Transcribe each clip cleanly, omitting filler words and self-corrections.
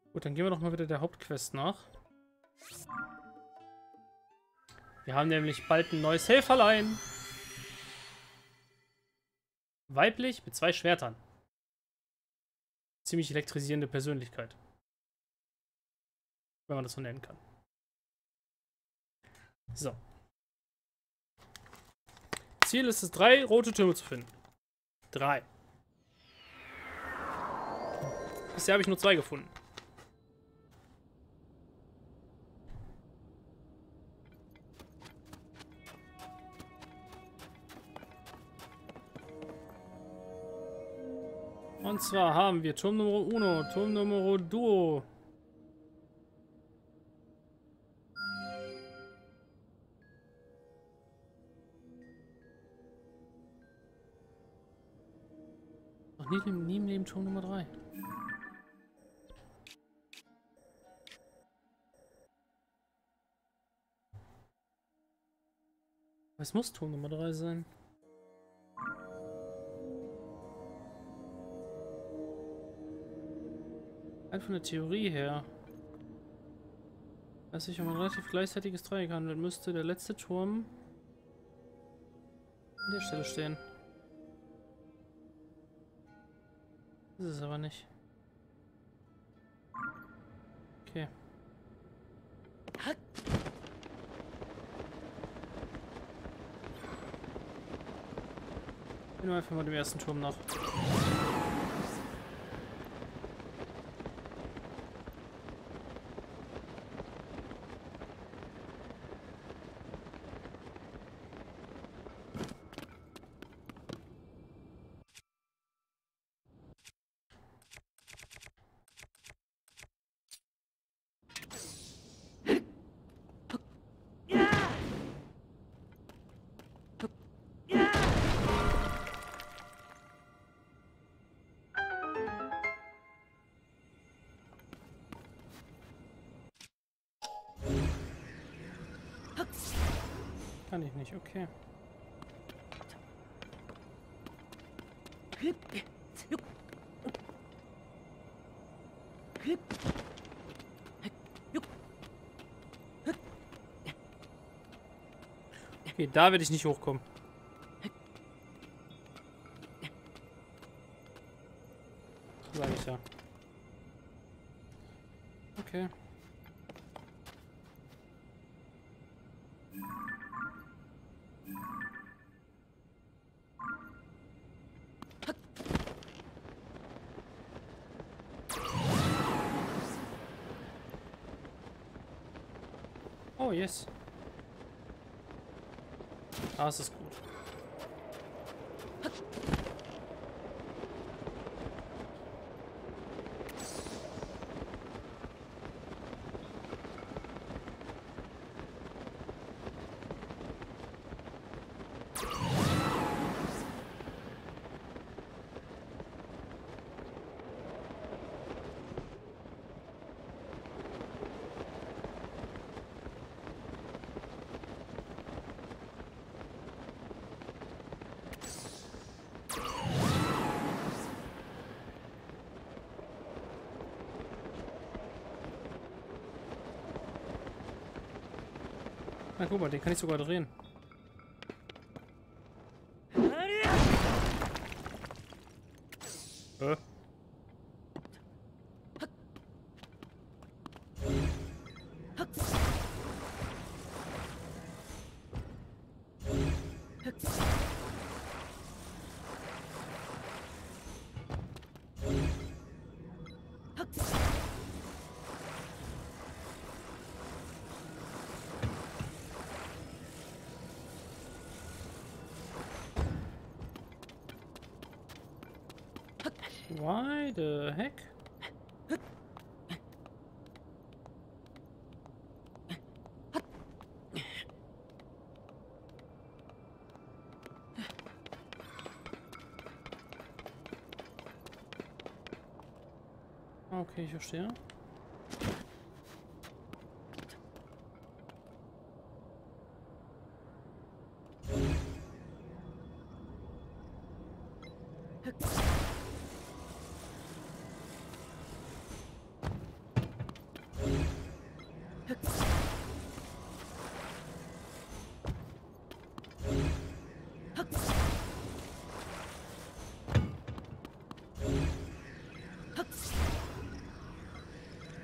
Gut, dann gehen wir doch mal wieder der Hauptquest nach. Wir haben nämlich bald ein neues Helferlein. Weiblich mit 2 Schwertern. Ziemlich elektrisierende Persönlichkeit. Wenn man das so nennen kann. So. Ziel ist es, 3 rote Türme zu finden. 3. Bisher habe ich nur 2 gefunden. Und zwar haben wir Turm Nummer 1, Turm Nummer 2. Noch nie im Leben Turm Nummer 3. Es muss Turm Nummer 3 sein. Halt von der Theorie her. Als sich um ein relativ gleichzeitiges Dreieck handelt, müsste der letzte Turm an der Stelle stehen. Das ist es aber nicht. Okay. Gehen wir einfach mal dem ersten Turm nach. Kann ich nicht, okay. Okay, da werde ich nicht hochkommen. Sag ich ja. Okay. Oh, yes. Das ist gut. Na guck mal, den kann ich sogar drehen. Why the heck? Okay, ich verstehe.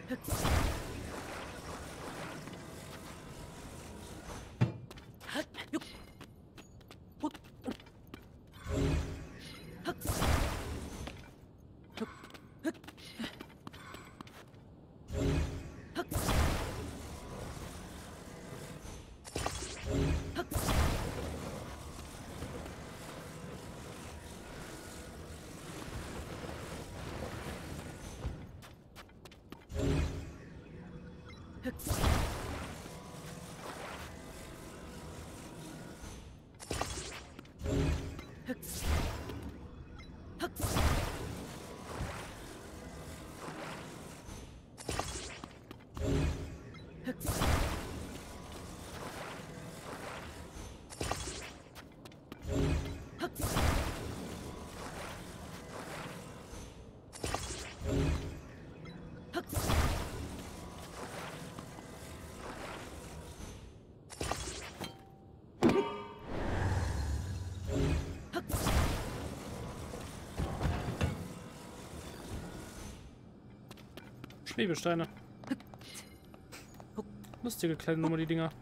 Schwebesteine. Lustige kleine Nummer, die Dinger.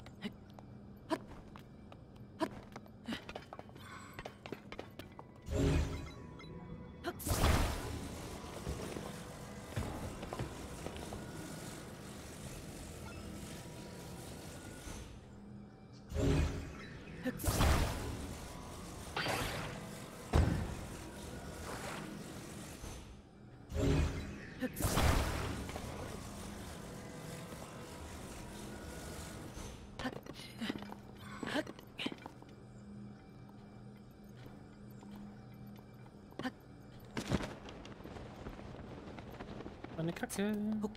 Eine Kacke.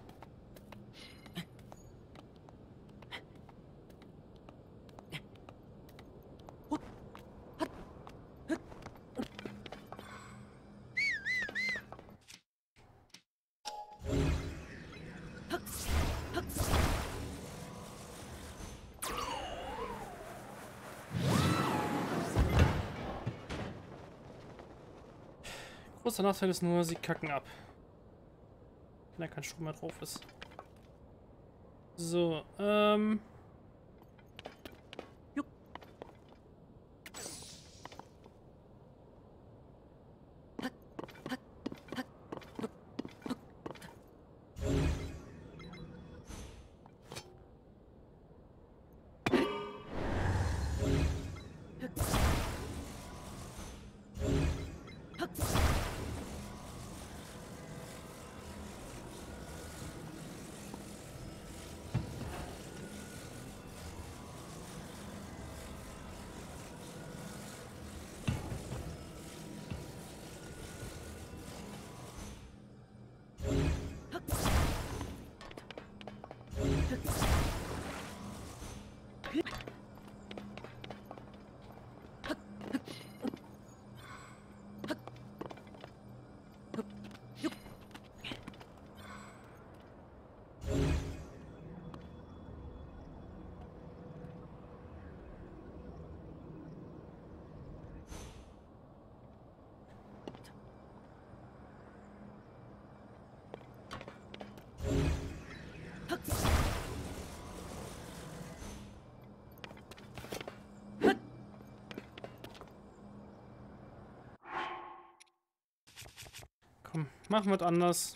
Großer Nachteil ist nur, sie kacken ab. Wenn da kein Strom mehr drauf ist. So, komm, machen wir es anders.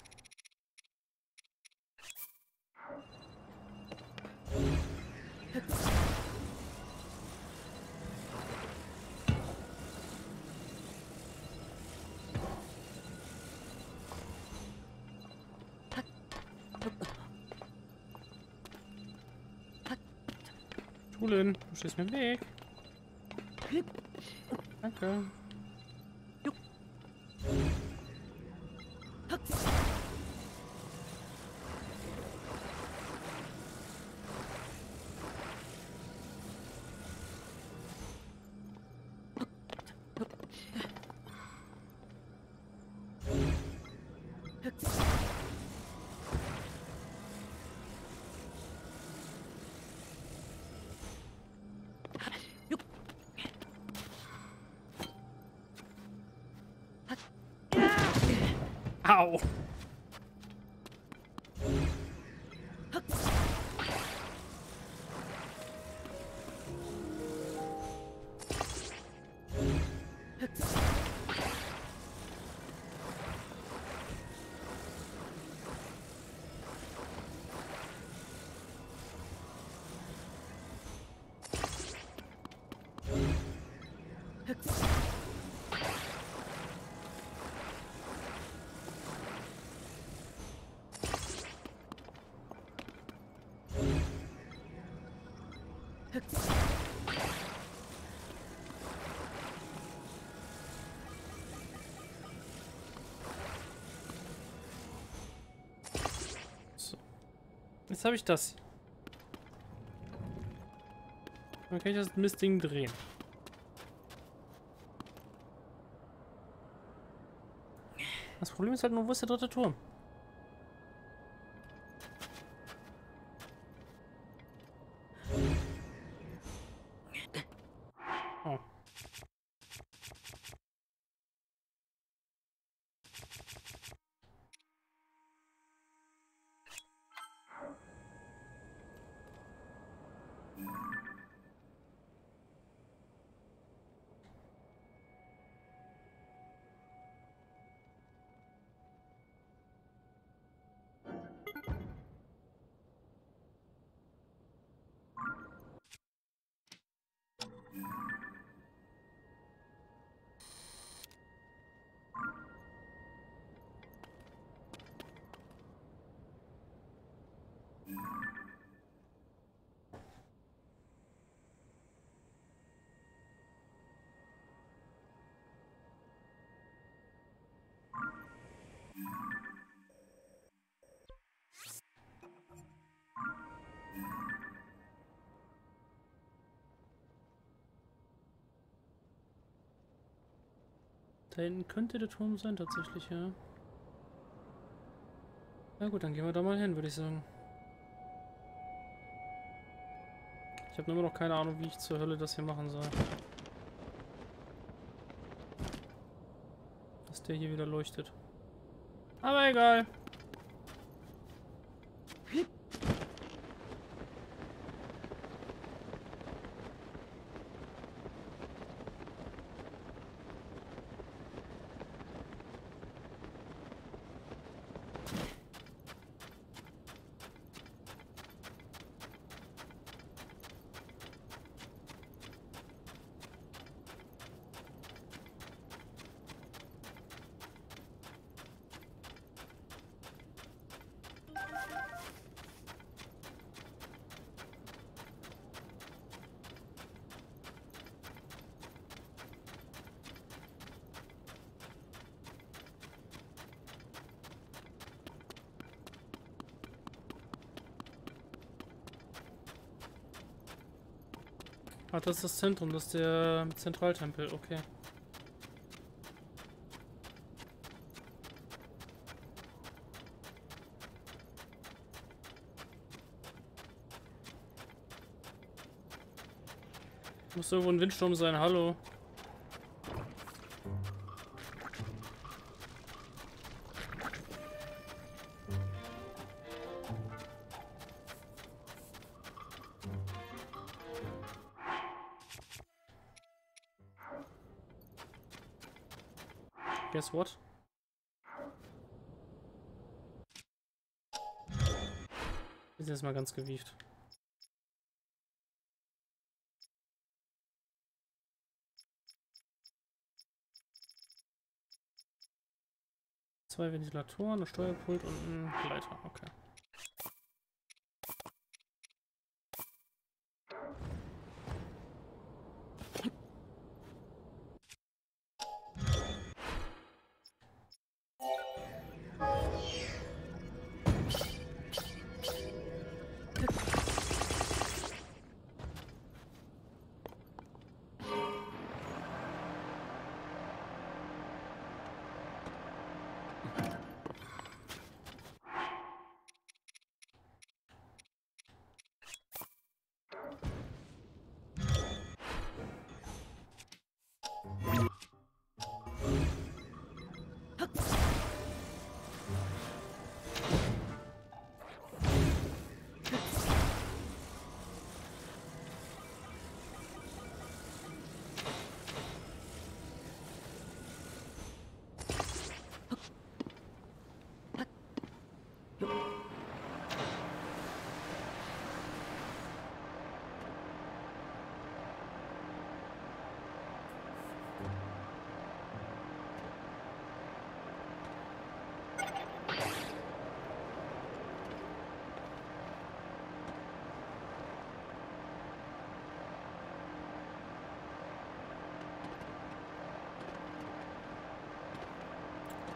Tulin, du stehst mir im Weg. Danke. Au. So. Jetzt habe ich das. Dann kann ich das Mistding drehen. Das Problem ist halt nur, wo ist der dritte Turm? Oh. Da hinten könnte der Turm sein, tatsächlich, ja. Na gut, dann gehen wir da mal hin, würde ich sagen. Ich habe immer noch keine Ahnung, wie ich zur Hölle das hier machen soll. Dass der hier wieder leuchtet. Aber egal. Ach, das ist das Zentrum, das ist der Zentraltempel, okay. Muss irgendwo ein Windsturm sein, hallo. Guess what? Wir sind jetzt mal ganz gewieft. Zwei Ventilatoren, ein Steuerpult und ein Leiter, okay.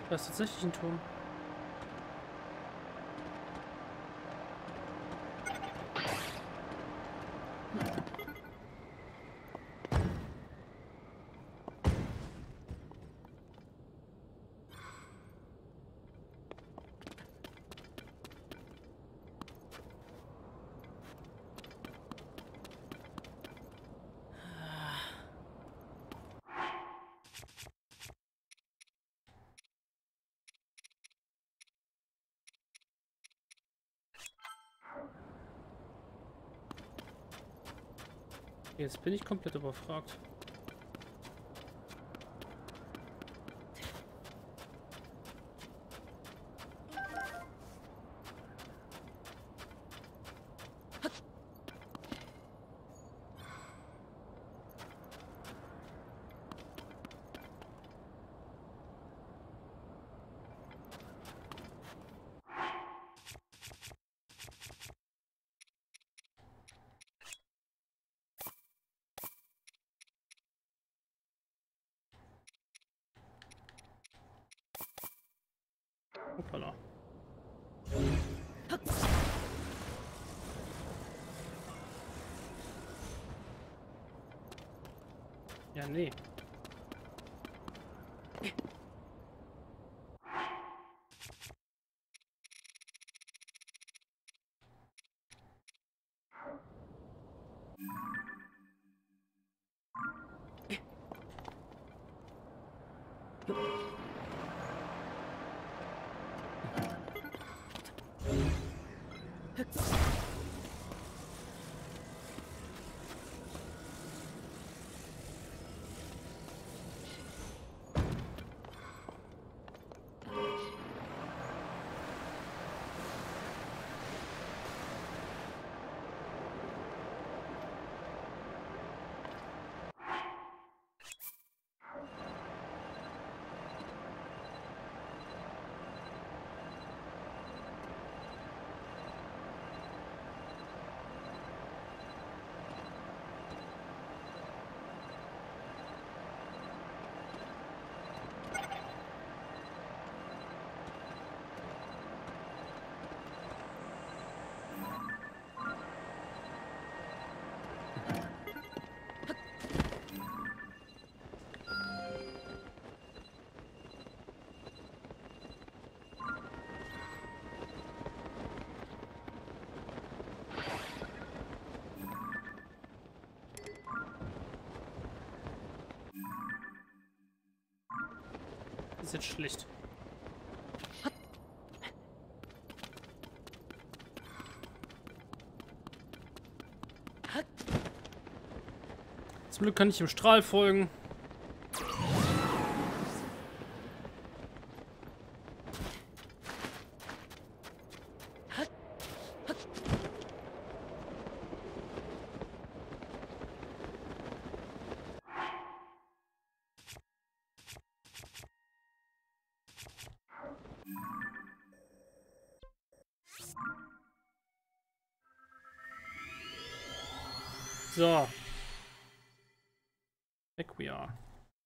Da ist tatsächlich ein Turm. Jetzt bin ich komplett überfragt. Hoppala. Ja, nee. Das ist jetzt schlecht. Zum Glück kann ich dem Strahl folgen. So. Back we are.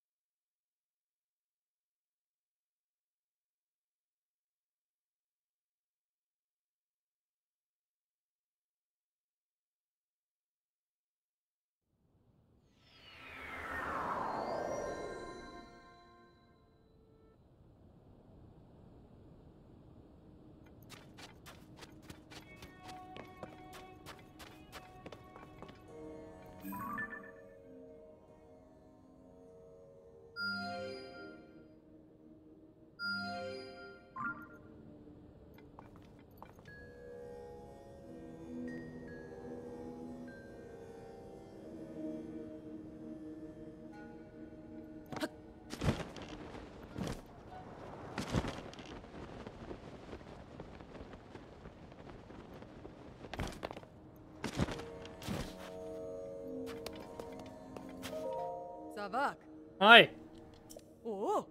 Savak. Hi. Oh.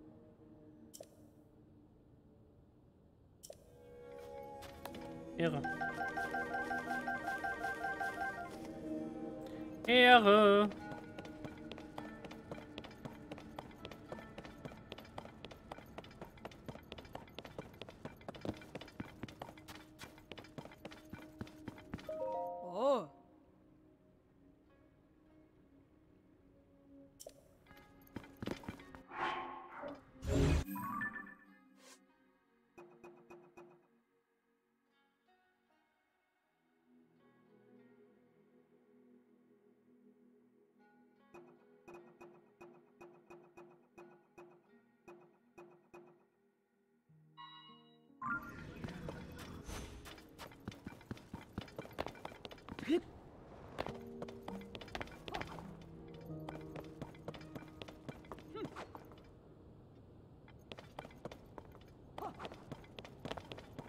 Ehre. Ehre.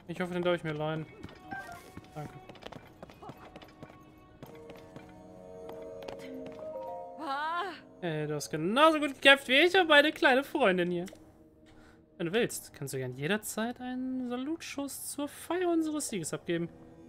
Ich hoffe, den darf ich mir leihen. Danke. Du hast genauso gut gekämpft wie ich und meine kleine Freundin hier. Wenn du willst, kannst du gern jederzeit einen Salutschuss zur Feier unseres Sieges abgeben.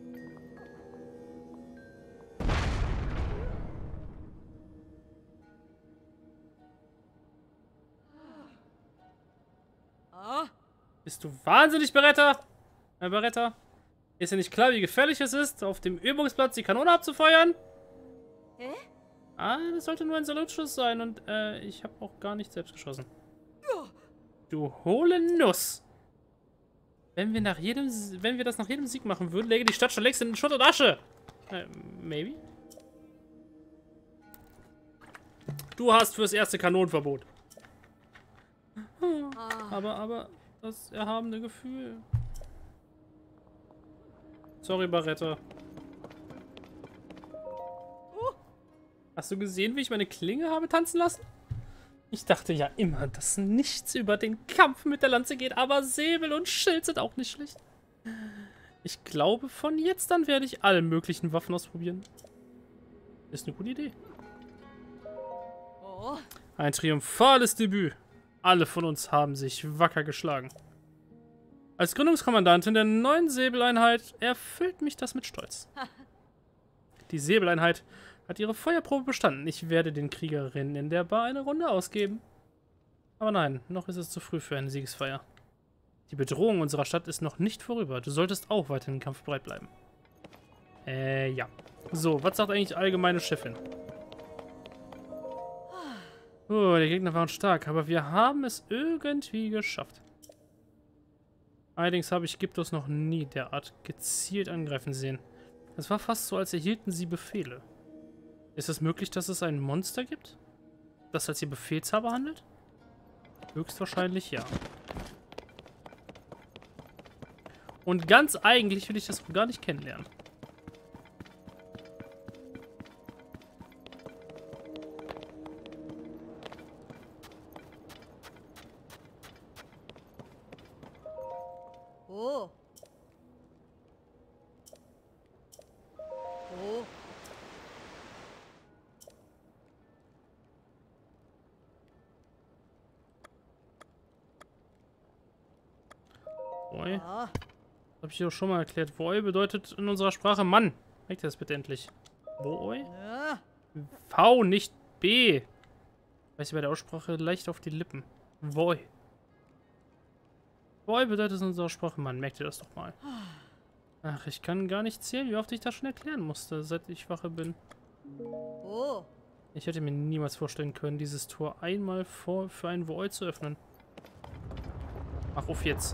Bist du wahnsinnig, Beretta? Beretta? Ist dir nicht klar, wie gefährlich es ist, auf dem Übungsplatz die Kanone abzufeuern? Hä? Ah, das sollte nur ein Salutschuss sein und ich habe auch gar nicht selbst geschossen. Du hohle Nuss! Wenn wir das nach jedem Sieg machen würden, läge die Stadt schon längst in Schutt und Asche. Maybe? Du hast fürs erste Kanonenverbot. Aber das erhabene Gefühl. Sorry, Baretta. Hast du gesehen, wie ich meine Klinge habe tanzen lassen? Ich dachte ja immer, dass nichts über den Kampf mit der Lanze geht, aber Säbel und Schild sind auch nicht schlecht. Ich glaube, von jetzt an werde ich alle möglichen Waffen ausprobieren. Ist eine gute Idee. Ein triumphales Debüt. Alle von uns haben sich wacker geschlagen. Als Gründungskommandantin der neuen Säbeleinheit erfüllt mich das mit Stolz. Die Säbeleinheit hat ihre Feuerprobe bestanden. Ich werde den Kriegerinnen in der Bar eine Runde ausgeben. Aber nein, noch ist es zu früh für eine Siegesfeier. Die Bedrohung unserer Stadt ist noch nicht vorüber. Du solltest auch weiter im Kampf bereit bleiben. Ja. So, was sagt eigentlich die allgemeine Chefin? Oh, die Gegner waren stark, aber wir haben es irgendwie geschafft. Allerdings habe ich Gyptos noch nie derart gezielt angreifen sehen. Es war fast so, als erhielten sie Befehle. Ist es möglich, dass es ein Monster gibt, das als ihr Befehlshaber handelt? Höchstwahrscheinlich ja. Und ganz eigentlich will ich das gar nicht kennenlernen. Oh. Oh. Woi. Das habe ich dir doch schon mal erklärt. Woi bedeutet in unserer Sprache Mann. Merkt ihr das bitte endlich? Woi? V, nicht B. Weiß ich bei der Aussprache leicht auf die Lippen. Woi. Woi bedeutet in unserer Sprache Mann. Merkt ihr das doch mal. Ach, ich kann gar nicht zählen, wie oft ich das schon erklären musste, seit ich Wache bin. Oh. Ich hätte mir niemals vorstellen können, dieses Tor einmal für einen Woi zu öffnen. Ach, auf jetzt.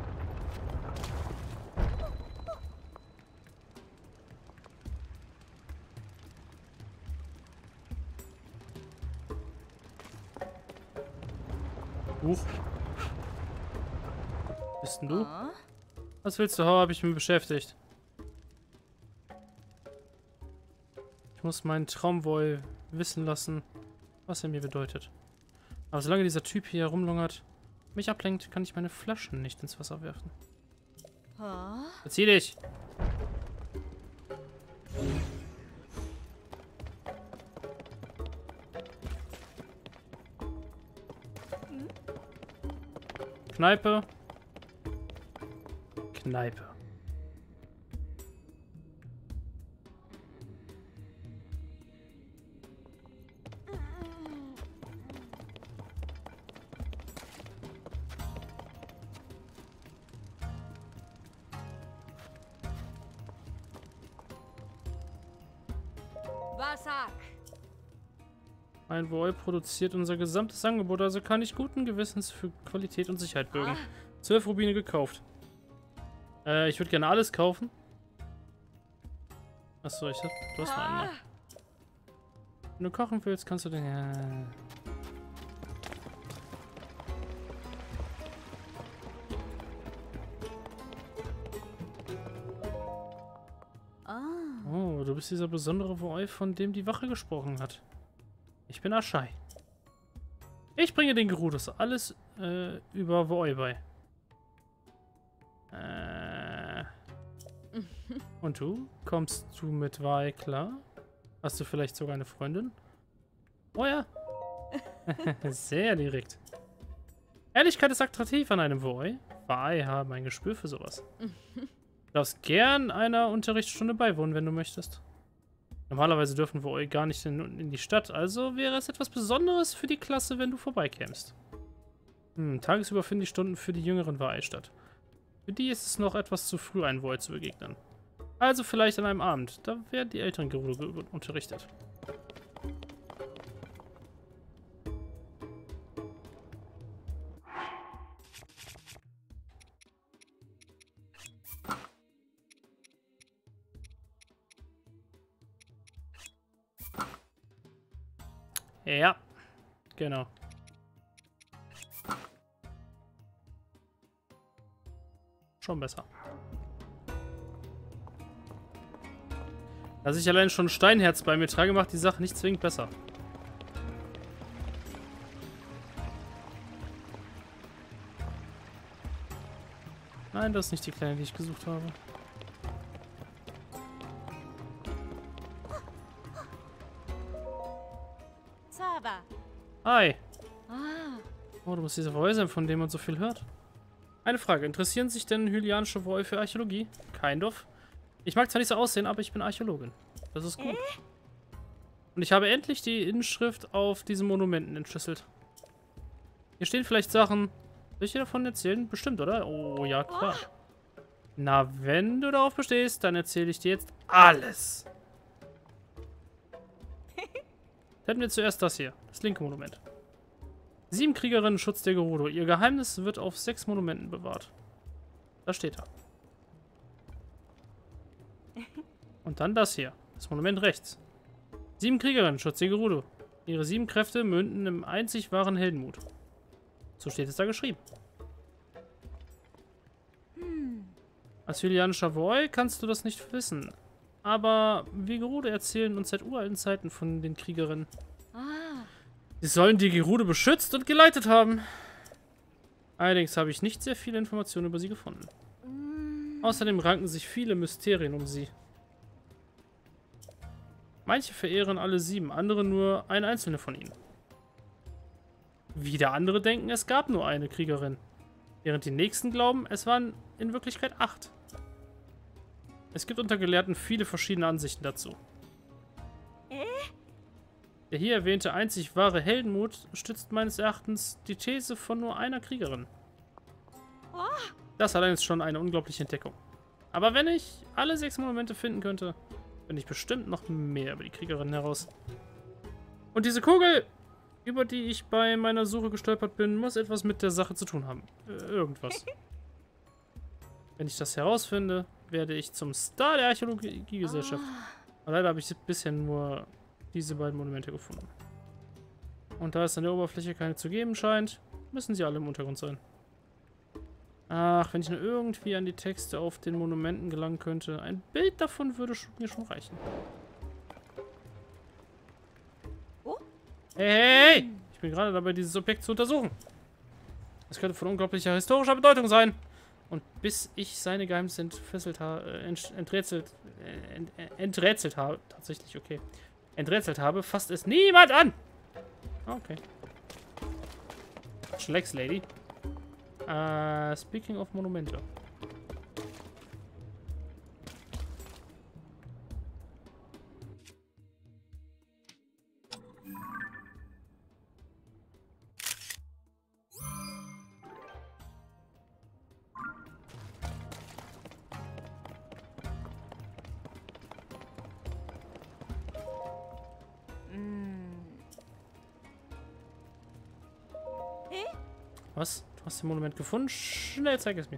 Huch. Bist denn du? Was willst du? Habe ich mich beschäftigt. Ich muss meinen Traumwoi wissen lassen, was er mir bedeutet. Aber solange dieser Typ hier herumlungert, mich ablenkt, kann ich meine Flaschen nicht ins Wasser werfen. Verzieh dich! Kneipe. Kneipe. Wasak. Ein Woi produziert unser gesamtes Angebot, also kann ich guten Gewissens für Qualität und Sicherheit bürgen. 12 Rubine gekauft. Ich würde gerne alles kaufen. Achso, du hast noch einen. Wenn du kochen willst, kannst du den... Oh, du bist dieser besondere Woi, von dem die Wache gesprochen hat. Ich bin Aschai. Ich bringe den Gerudos alles über Woi bei. Und du? Kommst du mit Wei klar? Hast du vielleicht sogar eine Freundin? Oh ja. Sehr direkt. Ehrlichkeit ist attraktiv an einem Woi. Wei haben ein Gespür für sowas. Du darfst gern einer Unterrichtsstunde beiwohnen, wenn du möchtest. Normalerweise dürfen Woi gar nicht in die Stadt, also wäre es etwas Besonderes für die Klasse, wenn du vorbeikämst. Tagsüber finden die Stunden für die jüngeren Wei statt. Für die ist es noch etwas zu früh, einen Woi zu begegnen. Also vielleicht an einem Abend, da werden die älteren Gerudo unterrichtet. Ja, genau. Schon besser. Dass ich allein schon Steinherz bei mir trage, macht die Sache nicht zwingend besser. Nein, das ist nicht die Kleine, die ich gesucht habe. Saba. Hi. Ah. Oh, du musst dieser Woi sein, von dem man so viel hört. Eine Frage. Interessieren sich denn hylianische Woi für Archäologie? Kind of. Ich mag zwar nicht so aussehen, aber ich bin Archäologin. Das ist gut. Und ich habe endlich die Inschrift auf diesen Monumenten entschlüsselt. Hier stehen vielleicht Sachen. Soll ich dir davon erzählen? Bestimmt, oder? Oh, ja, klar. Na, wenn du darauf bestehst, dann erzähle ich dir jetzt alles. Hätten wir zuerst das hier. Das linke Monument. 7 Kriegerinnen Schutz der Gerudo. Ihr Geheimnis wird auf 6 Monumenten bewahrt. Da steht er. Und dann das hier. Das Monument rechts. 7 Kriegerinnen Schutz der Gerudo. Ihre 7 Kräfte münden im einzig wahren Heldenmut. So steht es da geschrieben. Als hylianischer Woi kannst du das nicht wissen. Aber wir Gerudo erzählen uns seit uralten Zeiten von den Kriegerinnen. Sie sollen die Gerudo beschützt und geleitet haben. Allerdings habe ich nicht sehr viele Informationen über sie gefunden. Außerdem ranken sich viele Mysterien um sie. Manche verehren alle 7, andere nur eine einzelne von ihnen. Wieder andere denken, es gab nur eine Kriegerin. Während die nächsten glauben, es waren in Wirklichkeit 8. Es gibt unter Gelehrten viele verschiedene Ansichten dazu. Der hier erwähnte einzig wahre Heldenmut stützt meines Erachtens die These von nur einer Kriegerin. Das allein ist schon eine unglaubliche Entdeckung. Aber wenn ich alle 6 Monumente finden könnte, finde ich bestimmt noch mehr über die Kriegerinnen heraus. Und diese Kugel, über die ich bei meiner Suche gestolpert bin, muss etwas mit der Sache zu tun haben. Irgendwas. Wenn ich das herausfinde, werde ich zum Star der Archäologiegesellschaft. Aber leider habe ich bisher nur diese beiden Monumente gefunden. Und da es an der Oberfläche keine zu geben scheint, müssen sie alle im Untergrund sein. Ach, wenn ich nur irgendwie an die Texte auf den Monumenten gelangen könnte. Ein Bild davon würde mir schon reichen. Hey! Ich bin gerade dabei, dieses Objekt zu untersuchen. Es könnte von unglaublicher historischer Bedeutung sein. Und bis ich seine Geheimnisse enträtselt habe, tatsächlich, okay. Enträtselt habe, fasst es niemand an! Okay. Schlecks, Lady. Speaking of Monumente. Was? Du hast das Monument gefunden? Schnell, zeig es mir.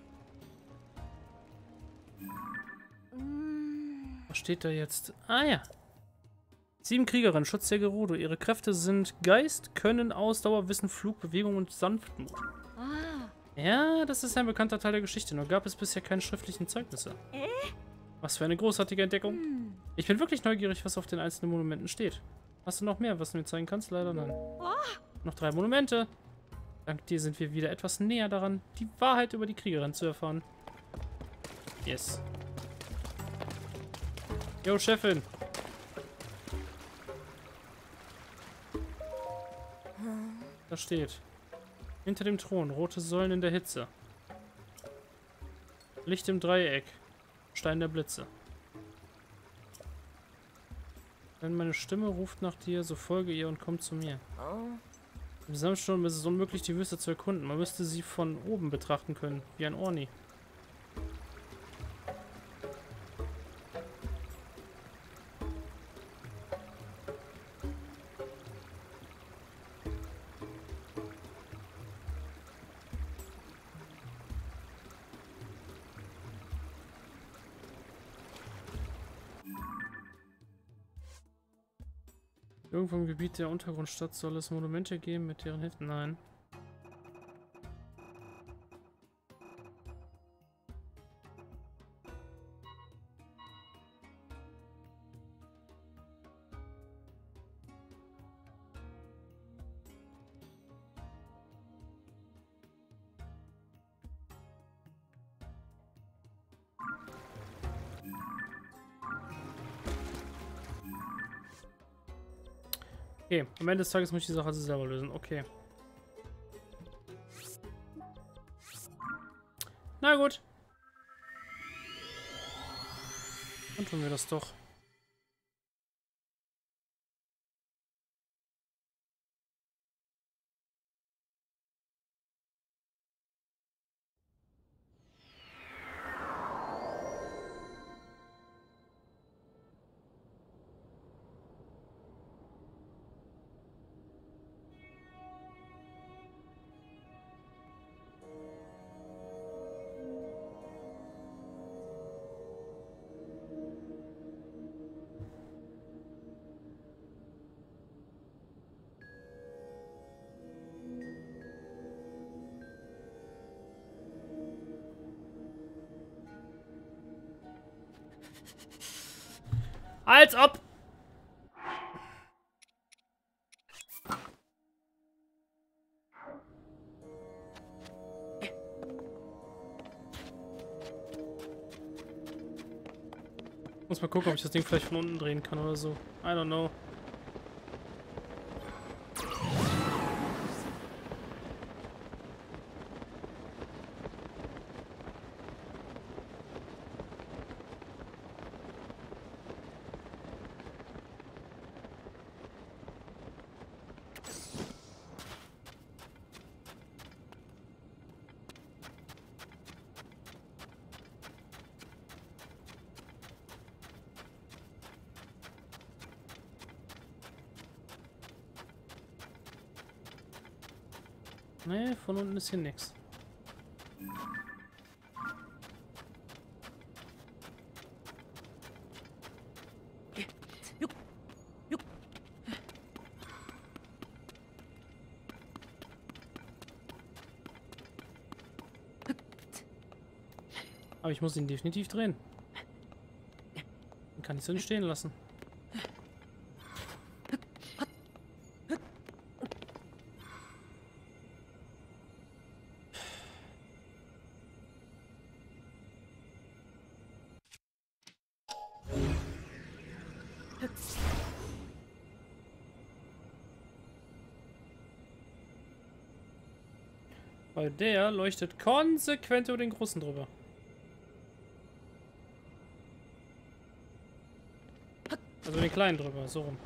Was steht da jetzt? Ah ja. 7 Kriegerinnen, Schutz der Gerudo. Ihre Kräfte sind Geist, Können, Ausdauer, Wissen, Flug, Bewegung und Sanftmut. Ja, das ist ein bekannter Teil der Geschichte, nur gab es bisher keine schriftlichen Zeugnisse. Was für eine großartige Entdeckung. Ich bin wirklich neugierig, was auf den einzelnen Monumenten steht. Hast du noch mehr, was du mir zeigen kannst? Leider nein. Noch 3 Monumente. Dank dir sind wir wieder etwas näher daran, die Wahrheit über die Kriegerin zu erfahren. Yes. Jo, Chefin. Da steht. Hinter dem Thron, rote Säulen in der Hitze. Licht im Dreieck. Stein der Blitze. Wenn meine Stimme ruft nach dir, so folge ihr und komm zu mir. Im Sandsturm ist es unmöglich, die Wüste zu erkunden. Man müsste sie von oben betrachten können, wie ein Orni. Irgendwo im Gebiet der Untergrundstadt soll es Monumente geben, mit deren Hilfe. Nein. Okay, am Ende des Tages muss ich die Sache also selber lösen. Okay. Na gut. Dann tun wir das doch. Als ob! Muss mal gucken, ob ich das Ding vielleicht von unten drehen kann oder so. I don't know. Nee, von unten ist hier nichts. Aber ich muss ihn definitiv drehen. Den kann ich so nicht stehen lassen. Weil der leuchtet konsequent über den Großen drüber. Also den Kleinen drüber, so rum.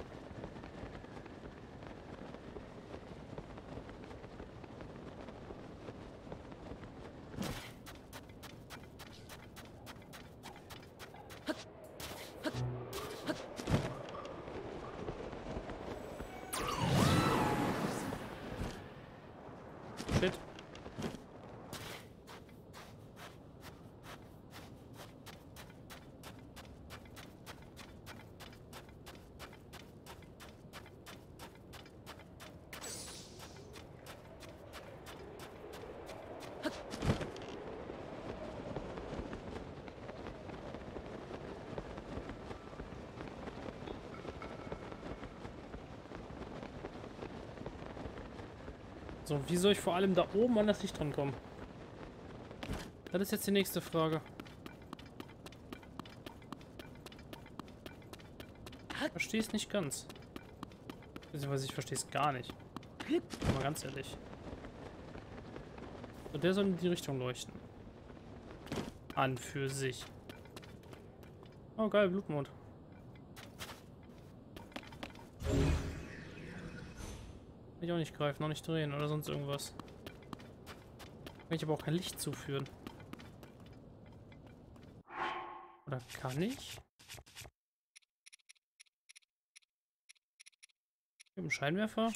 Shit. So, wie soll ich vor allem da oben an das Licht dran kommen? Das ist jetzt die nächste Frage. Ich verstehe es nicht ganz. Beziehungsweise ich verstehe es gar nicht. Mal ganz ehrlich. So, der soll in die Richtung leuchten. An für sich. Oh geil, Blutmond. Kann ich auch nicht greifen, noch nicht drehen oder sonst irgendwas. Kann ich aber auch kein Licht zuführen. Oder kann ich? Mit dem Scheinwerfer?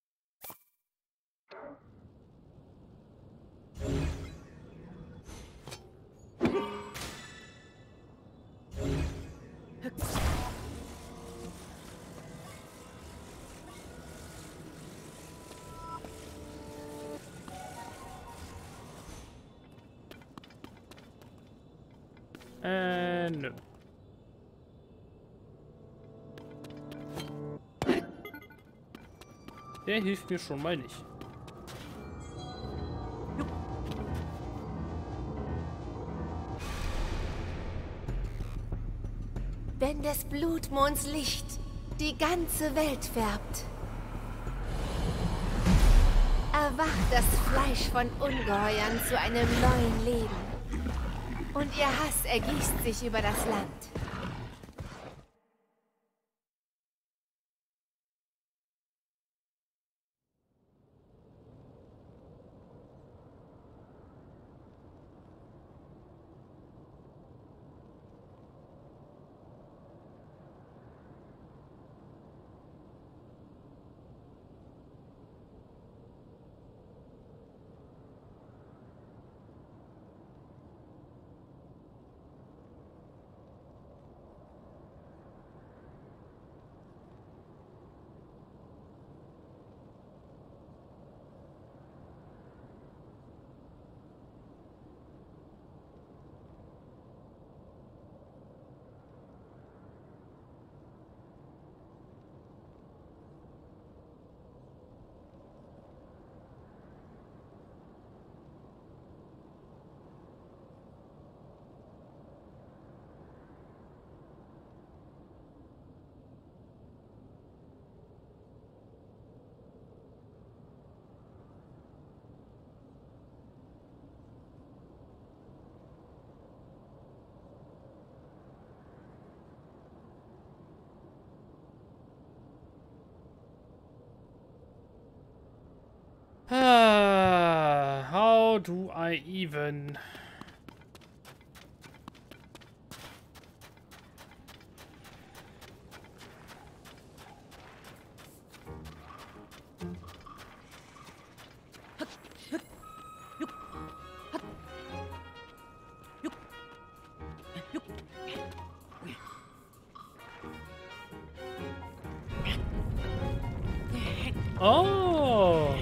Nö. Der hilft mir schon mal nicht. Wenn des Blutmonds Licht die ganze Welt färbt, erwacht das Fleisch von Ungeheuern zu einem neuen Leben. Und ihr Hass ergießt sich über das Land. How do I even? Oh!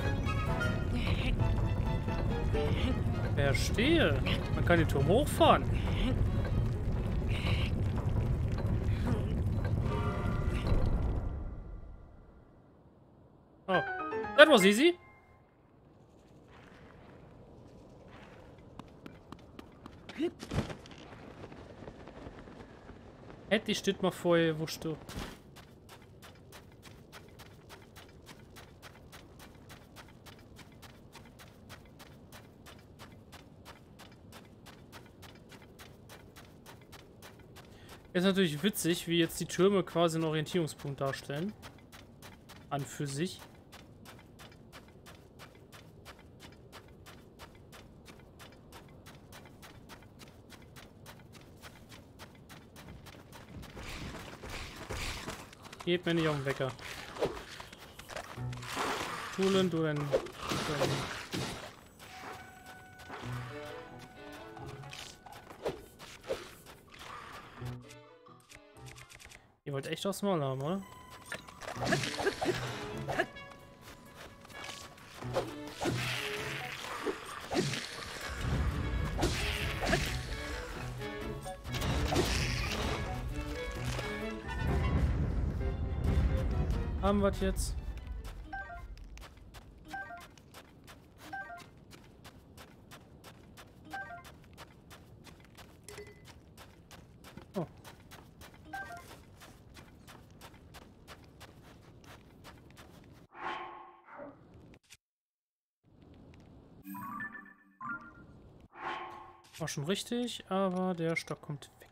Verstehe. Man kann den Turm hochfahren. Oh. That was easy. Hätte ich das mal vorher gewusst, du. Ist natürlich witzig, wie jetzt die Türme quasi einen Orientierungspunkt darstellen. An für sich. Geht mir nicht auf den Wecker. Tulen, du denn. Ihr wollt echt aufs Maul haben, oder? Haben wir jetzt? Oh. War schon richtig, aber der Stock kommt weg.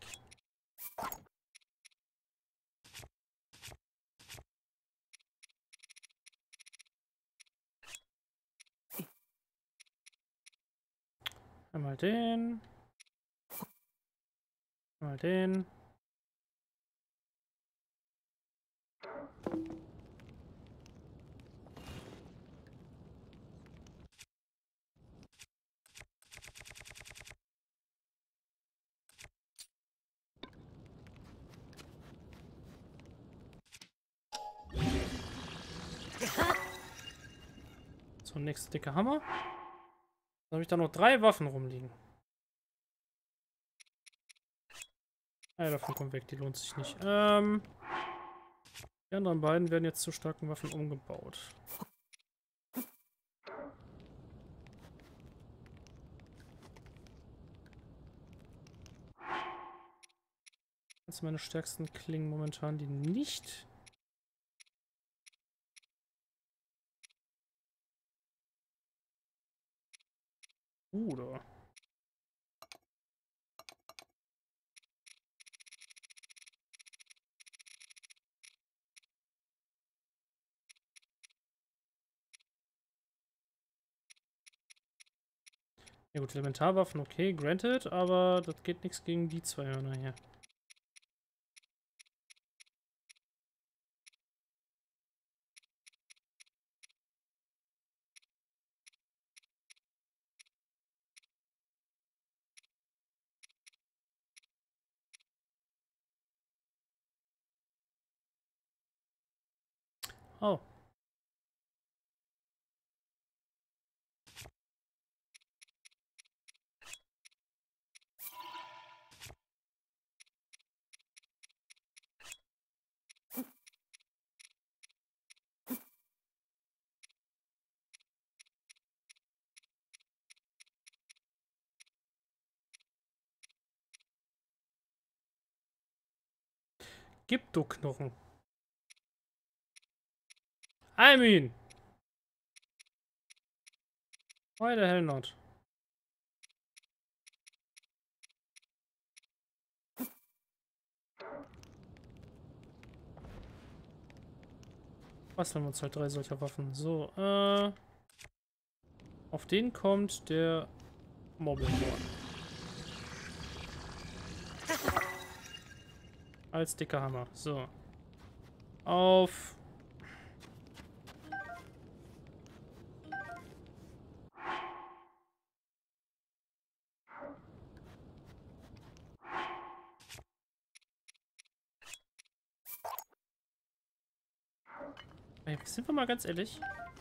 Einmal den. Einmal den. So, nächster dicke Hammer. Dann habe ich da noch 3 Waffen rumliegen. Eine davon kommt weg, die lohnt sich nicht. Die anderen beiden werden jetzt zu starken Waffen umgebaut. Das sind meine stärksten Klingen momentan, die nicht... Oder... Ja gut, Elementarwaffen, okay, granted, aber das geht nichts gegen die 2 Hörner hier. Oh. Gib du Knochen. I mean. Why the hell not? Basteln wir uns halt 3 solcher Waffen. So, auf den kommt der Mobbelborn. Als dicker Hammer. So. Auf... Ey, sind wir mal ganz ehrlich?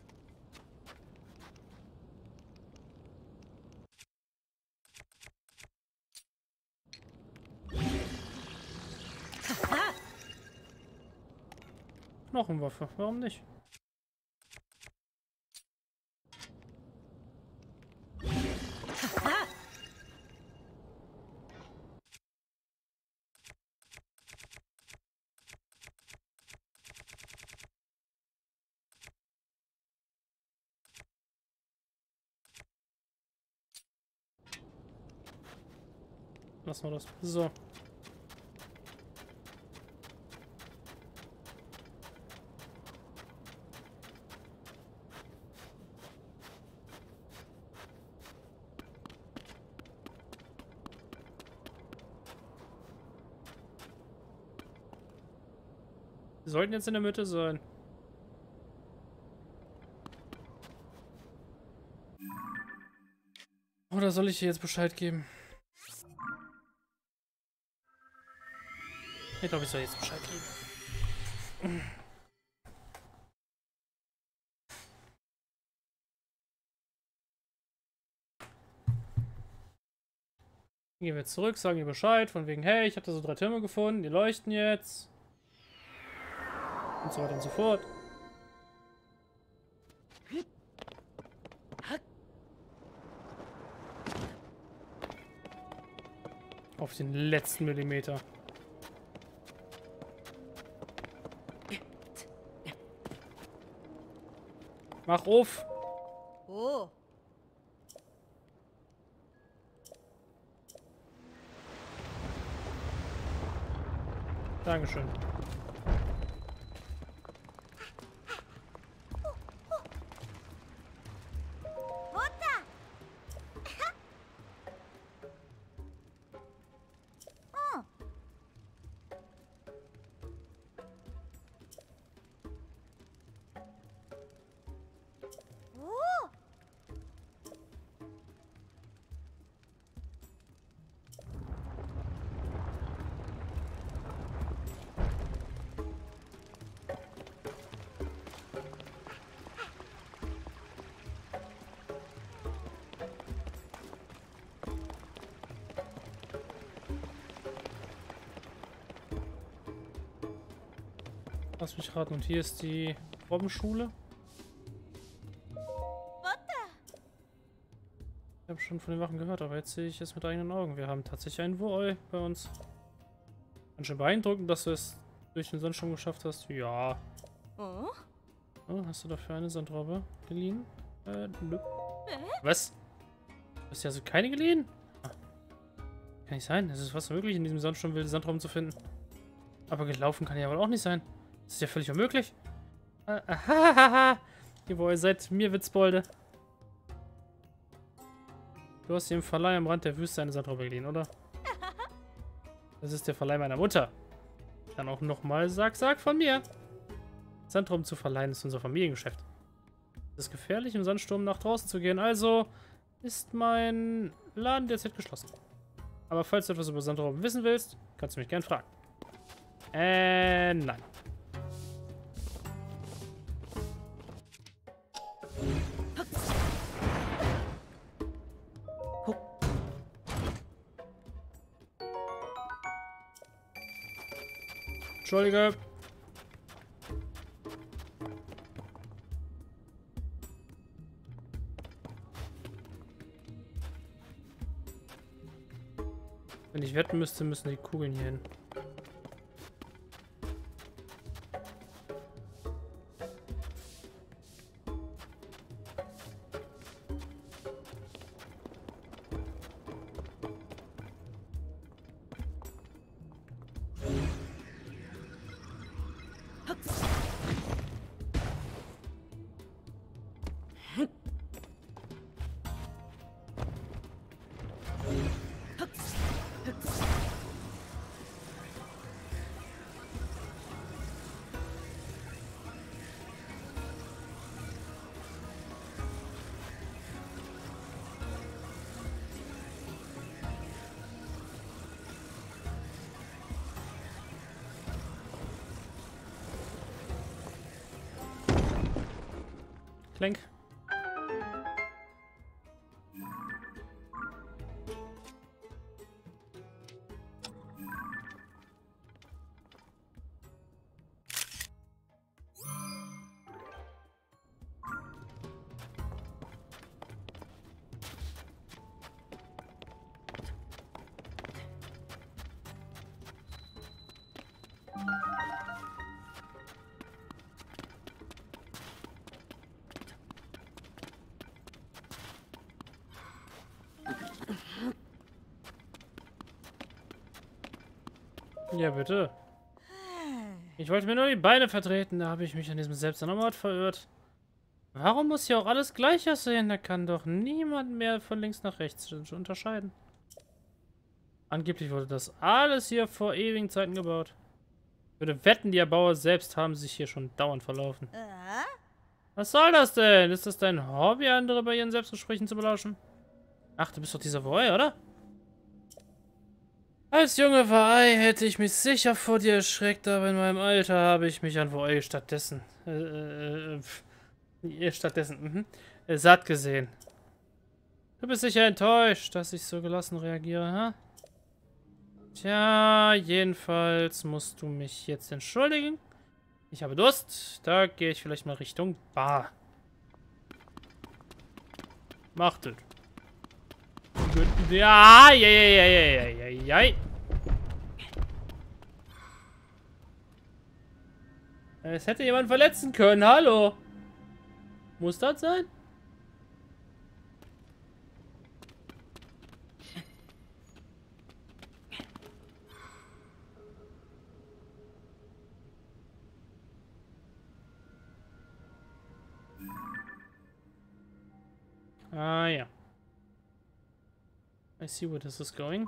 Knochenwaffe, warum nicht? Lassen wir das. So. Wir sollten jetzt in der Mitte sein. Oder soll ich dir jetzt Bescheid geben? Ich glaube, ich soll jetzt Bescheid geben. Gehen wir zurück, sagen ihr Bescheid, von wegen, hey, ich habe da so 3 Türme gefunden, die leuchten jetzt. Und so weiter und so fort. Auf den letzten Millimeter. Mach auf! Oh. Dankeschön. Lass mich raten. Und hier ist die Robbenschule. Ich habe schon von den Wachen gehört, aber jetzt sehe ich es mit eigenen Augen. Wir haben tatsächlich einen Wooi bei uns. Ganz schön beeindruckend, dass du es durch den Sandsturm geschafft hast. Ja. Oh, hast du dafür eine Sandrobbe geliehen? Nö. Was? Du hast ja also keine geliehen? Ah. Kann nicht sein. Es ist fast unmöglich, in diesem Sandsturm wilde Sandrobben zu finden. Aber gelaufen kann ja wohl auch nicht sein. Das ist ja völlig unmöglich. Ihr Wooi, seid mir Witzbolde. Du hast dir im Verleih am Rand der Wüste eine Sandrobbe geliehen, oder? Das ist der Verleih meiner Mutter. Dann auch nochmal Sag von mir. Sandrobben zu verleihen ist unser Familiengeschäft. Es ist gefährlich, im Sandsturm nach draußen zu gehen, also ist mein Laden derzeit geschlossen. Aber falls du etwas über Sandrobben wissen willst, kannst du mich gern fragen. Nein. Entschuldige. Wenn ich wetten müsste, müssen die Kugeln hier hin. Klenk. Ja, bitte. Ich wollte mir nur die Beine vertreten, da habe ich mich an diesem seltsamen Ort verirrt. Warum muss hier auch alles gleich aussehen? Da kann doch niemand mehr von links nach rechts unterscheiden. Angeblich wurde das alles hier vor ewigen Zeiten gebaut. Ich würde wetten, die Erbauer selbst haben sich hier schon dauernd verlaufen. Was soll das denn? Ist das dein Hobby, andere bei ihren Selbstgesprächen zu belauschen? Ach, du bist doch dieser Wooi, oder? Als junger Wooi hätte ich mich sicher vor dir erschreckt, aber in meinem Alter habe ich mich an Wooi satt gesehen. Du bist sicher enttäuscht, dass ich so gelassen reagiere, ha? Tja, jedenfalls musst du mich jetzt entschuldigen. Ich habe Durst, da gehe ich vielleicht mal Richtung Bar. Mach das. Ja, ja. Es hätte jemand verletzen können, hallo. Muss das sein? Ah, ja. I see where this is going.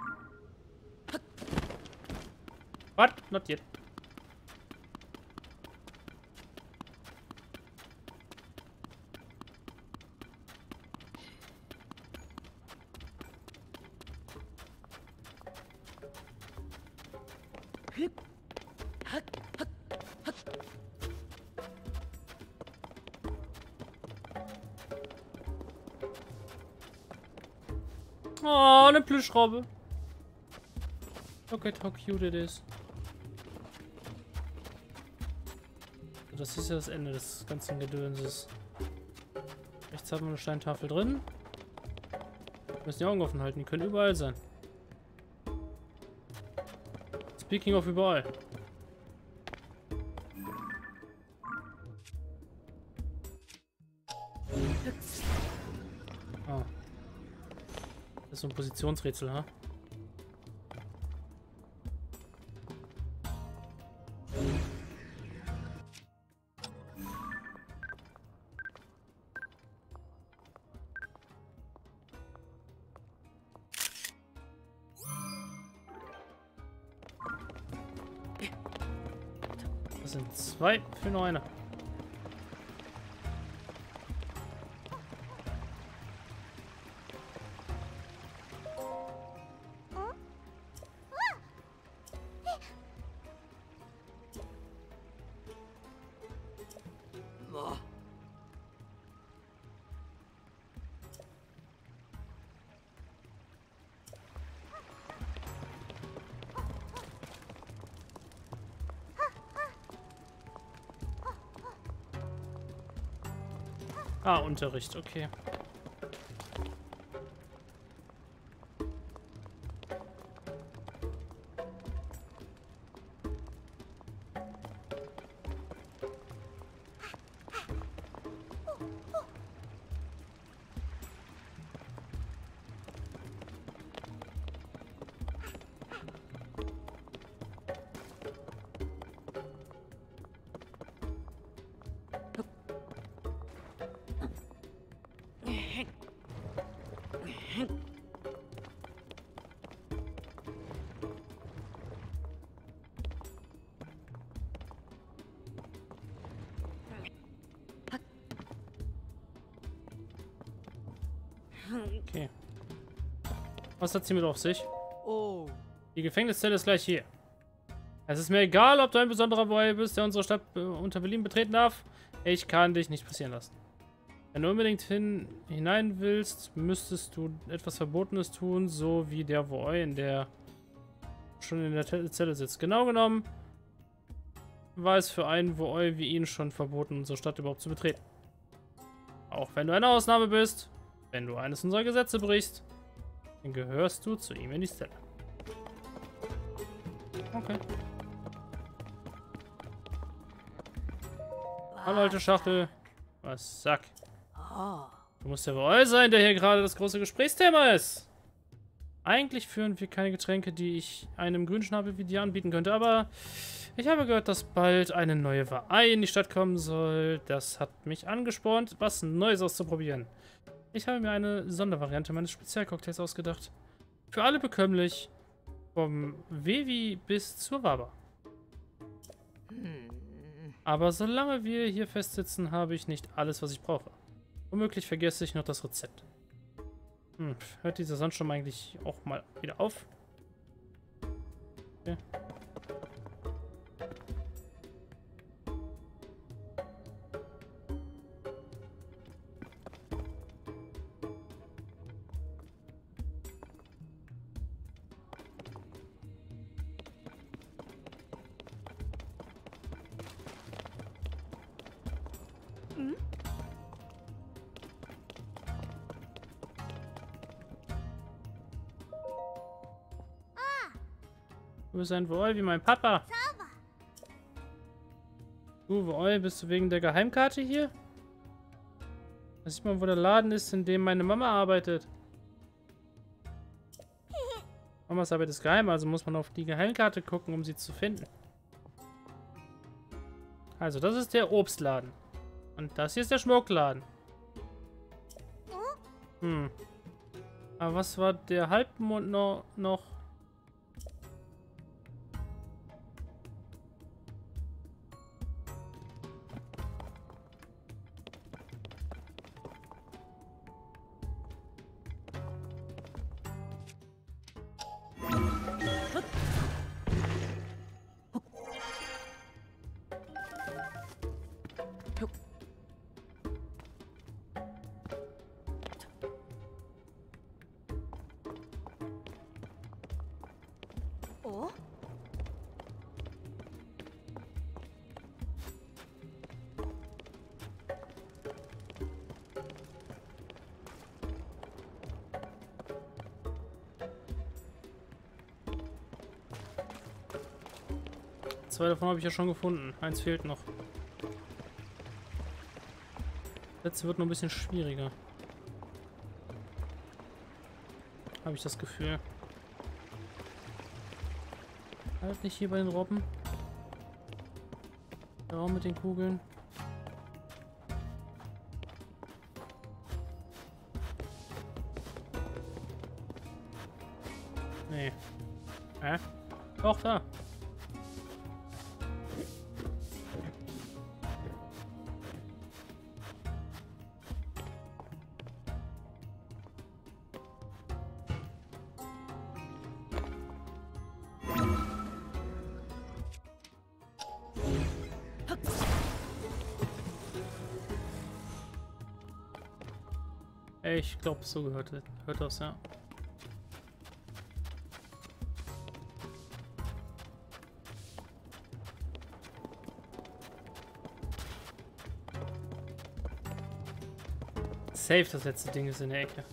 What? Not yet. Oh, eine Plüschrobbe. Look at how cute it is. Das ist ja das Ende des ganzen Gedönses. Rechts haben wir eine Steintafel drin. Wir müssen die Augen offen halten, die können überall sein. Speaking of überall. Ah. Das ist so ein Positionsrätsel, ha? Das sind 2 für nur eine. Ah, Unterricht, okay. Okay. Was hat sie mit auf sich? Oh. Die Gefängniszelle ist gleich hier. Es ist mir egal, ob du ein besonderer Boy bist, der unsere Stadt unter Berlin betreten darf. Ich kann dich nicht passieren lassen. Wenn du unbedingt hinein willst, müsstest du etwas Verbotenes tun, so wie der Boy, in der schon in der Zelle sitzt. Genau genommen war es für einen Boy wie ihn schon verboten, unsere Stadt überhaupt zu betreten. Auch wenn du eine Ausnahme bist, wenn du eines unserer Gesetze brichst, dann gehörst du zu ihm in die Zelle. Okay. Hallo, alte Schachtel. Was sag? Du musst der Boy sein, der hier gerade das große Gesprächsthema ist. Eigentlich führen wir keine Getränke, die ich einem Grünschnabel wie dir anbieten könnte, aber ich habe gehört, dass bald eine neue Wei in die Stadt kommen soll. Das hat mich angespornt, was Neues auszuprobieren. Ich habe mir eine Sondervariante meines Spezialcocktails ausgedacht. Für alle bekömmlich. Vom Wevi bis zur Waba. Aber solange wir hier festsitzen, habe ich nicht alles, was ich brauche. Womöglich vergesse ich noch das Rezept. Hört dieser Sandsturm eigentlich auch mal wieder auf? Okay. Du bist ein Woll wie mein Papa. Du, Woll, bist du wegen der Geheimkarte hier? Da sieht man, wo der Laden ist, in dem meine Mama arbeitet. Mamas Arbeit ist geheim, also muss man auf die Geheimkarte gucken, um sie zu finden. Also, das ist der Obstladen. Und das hier ist der Schmuckladen. Aber was war der Halbmond noch? Oh? Zwei davon habe ich ja schon gefunden. Eins fehlt noch. Das letzte wird noch ein bisschen schwieriger. Habe ich das Gefühl. Halt nicht hier bei den Robben. Der Raum mit den Kugeln. Nee. Doch, da. Ich glaube, so hört das, ja. Safe, das letzte Ding ist in der Ecke.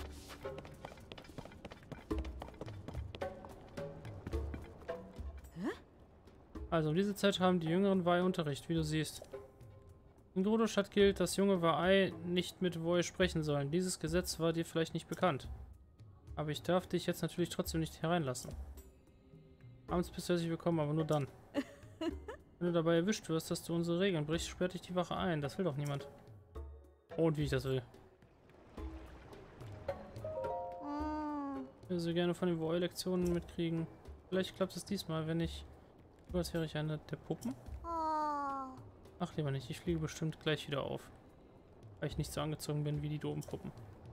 Also um diese Zeit haben die Jüngeren Wei-Unterricht, wie du siehst. In Gerudo-Stadt gilt, dass junge Wei nicht mit Woi sprechen sollen. Dieses Gesetz war dir vielleicht nicht bekannt. Aber ich darf dich jetzt natürlich trotzdem nicht hereinlassen. Abends bist du herzlich willkommen, aber nur dann. Wenn du dabei erwischt wirst, dass du unsere Regeln brichst, sperrt dich die Wache ein. Das will doch niemand. Und wie ich das will. Ich würde so gerne von den Woi-Lektionen mitkriegen. Vielleicht klappt es diesmal, wenn ich... So, als wäre ich einer der Puppen. Ach, lieber nicht. Ich fliege bestimmt gleich wieder auf. Weil ich nicht so angezogen bin wie die doofen Puppen.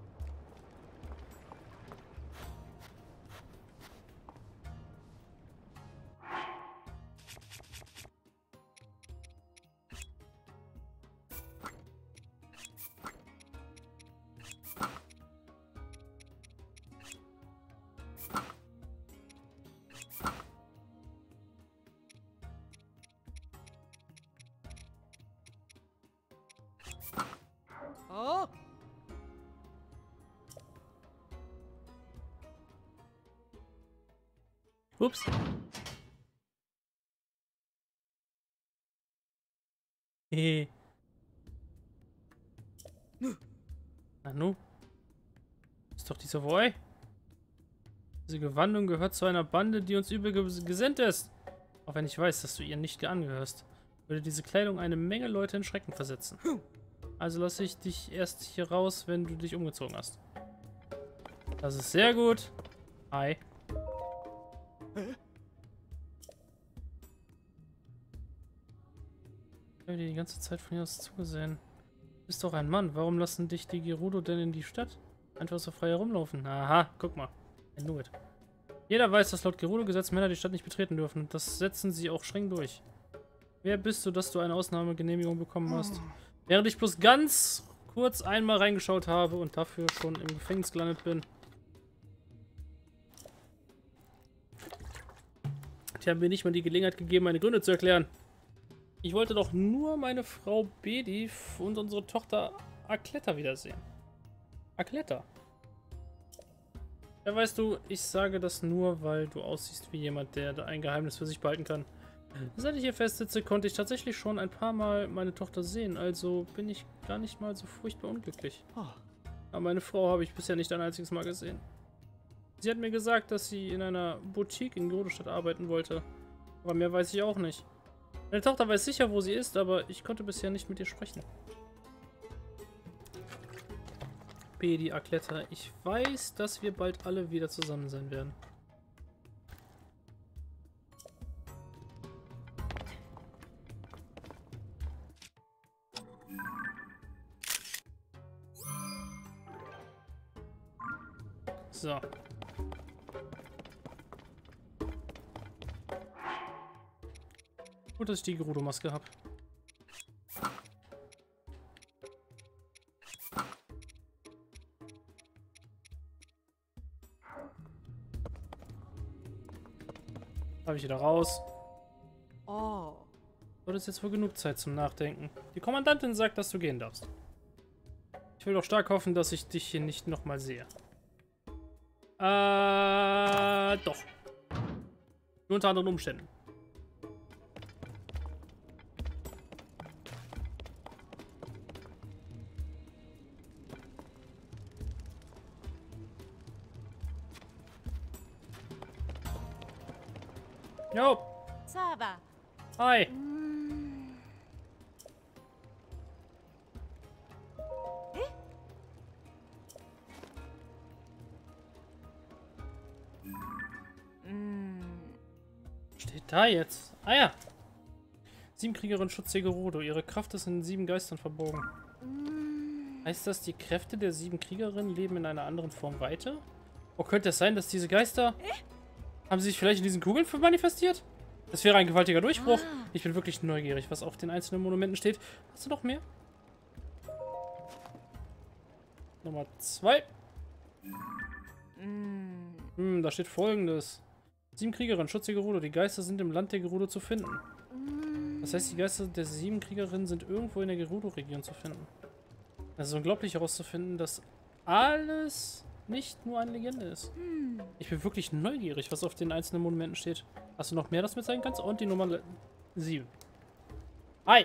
Oh? Ups. Hehe. Nanu? Ist doch dieser Woi? Diese Gewandung gehört zu einer Bande, die uns übel gesinnt ist. Auch wenn ich weiß, dass du ihr nicht angehörst, würde diese Kleidung eine Menge Leute in Schrecken versetzen. Also lasse ich dich erst hier raus, wenn du dich umgezogen hast. Das ist sehr gut. Hi. Ich habe dir die ganze Zeit von hier aus zugesehen. Du bist doch ein Mann. Warum lassen dich die Gerudo denn in die Stadt? Einfach so frei herumlaufen. Aha, guck mal. I knew it. Jeder weiß, dass laut Gerudo-Gesetz Männer die Stadt nicht betreten dürfen. Und das setzen sie auch streng durch. Wer bist du, dass du eine Ausnahmegenehmigung bekommen hast? Während ich bloß ganz kurz einmal reingeschaut habe und dafür schon im Gefängnis gelandet bin. Die haben mir nicht mal die Gelegenheit gegeben, meine Gründe zu erklären. Ich wollte doch nur meine Frau Bedi und unsere Tochter Akletta wiedersehen. Akletta. Ja, weißt du, ich sage das nur, weil du aussiehst wie jemand, der da ein Geheimnis für sich behalten kann. Seit ich hier festsitze, konnte ich tatsächlich schon ein paar Mal meine Tochter sehen, also bin ich gar nicht mal so furchtbar unglücklich. Aber meine Frau habe ich bisher nicht ein einziges Mal gesehen. Sie hat mir gesagt, dass sie in einer Boutique in Gerudo-Stadt arbeiten wollte. Aber mehr weiß ich auch nicht. Meine Tochter weiß sicher, wo sie ist, aber ich konnte bisher nicht mit ihr sprechen. Spedi-Kletter. Ich weiß, dass wir bald alle wieder zusammen sein werden. So. Gut, dass ich die Gerudo-Maske habe. Habe ich wieder raus. Oh. So, das ist jetzt wohl genug Zeit zum Nachdenken. Die Kommandantin sagt, dass du gehen darfst. Ich will doch stark hoffen, dass ich dich hier nicht nochmal sehe. Doch. Nur unter anderen Umständen. Jo. Saba. Hi. Steht da jetzt? Ah ja. 7 Kriegerin Schutzjäger Gerudo. Ihre Kraft ist in 7 Geistern verborgen. Heißt das, die Kräfte der 7 Kriegerinnen leben in einer anderen Form weiter? Oh, könnte es sein, dass diese Geister... Haben sie sich vielleicht in diesen Kugeln manifestiert? Das wäre ein gewaltiger Durchbruch. Ich bin wirklich neugierig, was auf den einzelnen Monumenten steht. Hast du noch mehr? Nummer 2. Da steht Folgendes. 7 Kriegerinnen, Schutzjäger Gerudo. Die Geister sind im Land der Gerudo zu finden. Das heißt, die Geister der 7 Kriegerinnen sind irgendwo in der Gerudo-Region zu finden. Es ist unglaublich herauszufinden, dass alles nicht nur eine Legende ist. Ich bin wirklich neugierig, was auf den einzelnen Monumenten steht. Hast du noch mehr, das mir zeigen kannst? Und die Nummer 7. Hi!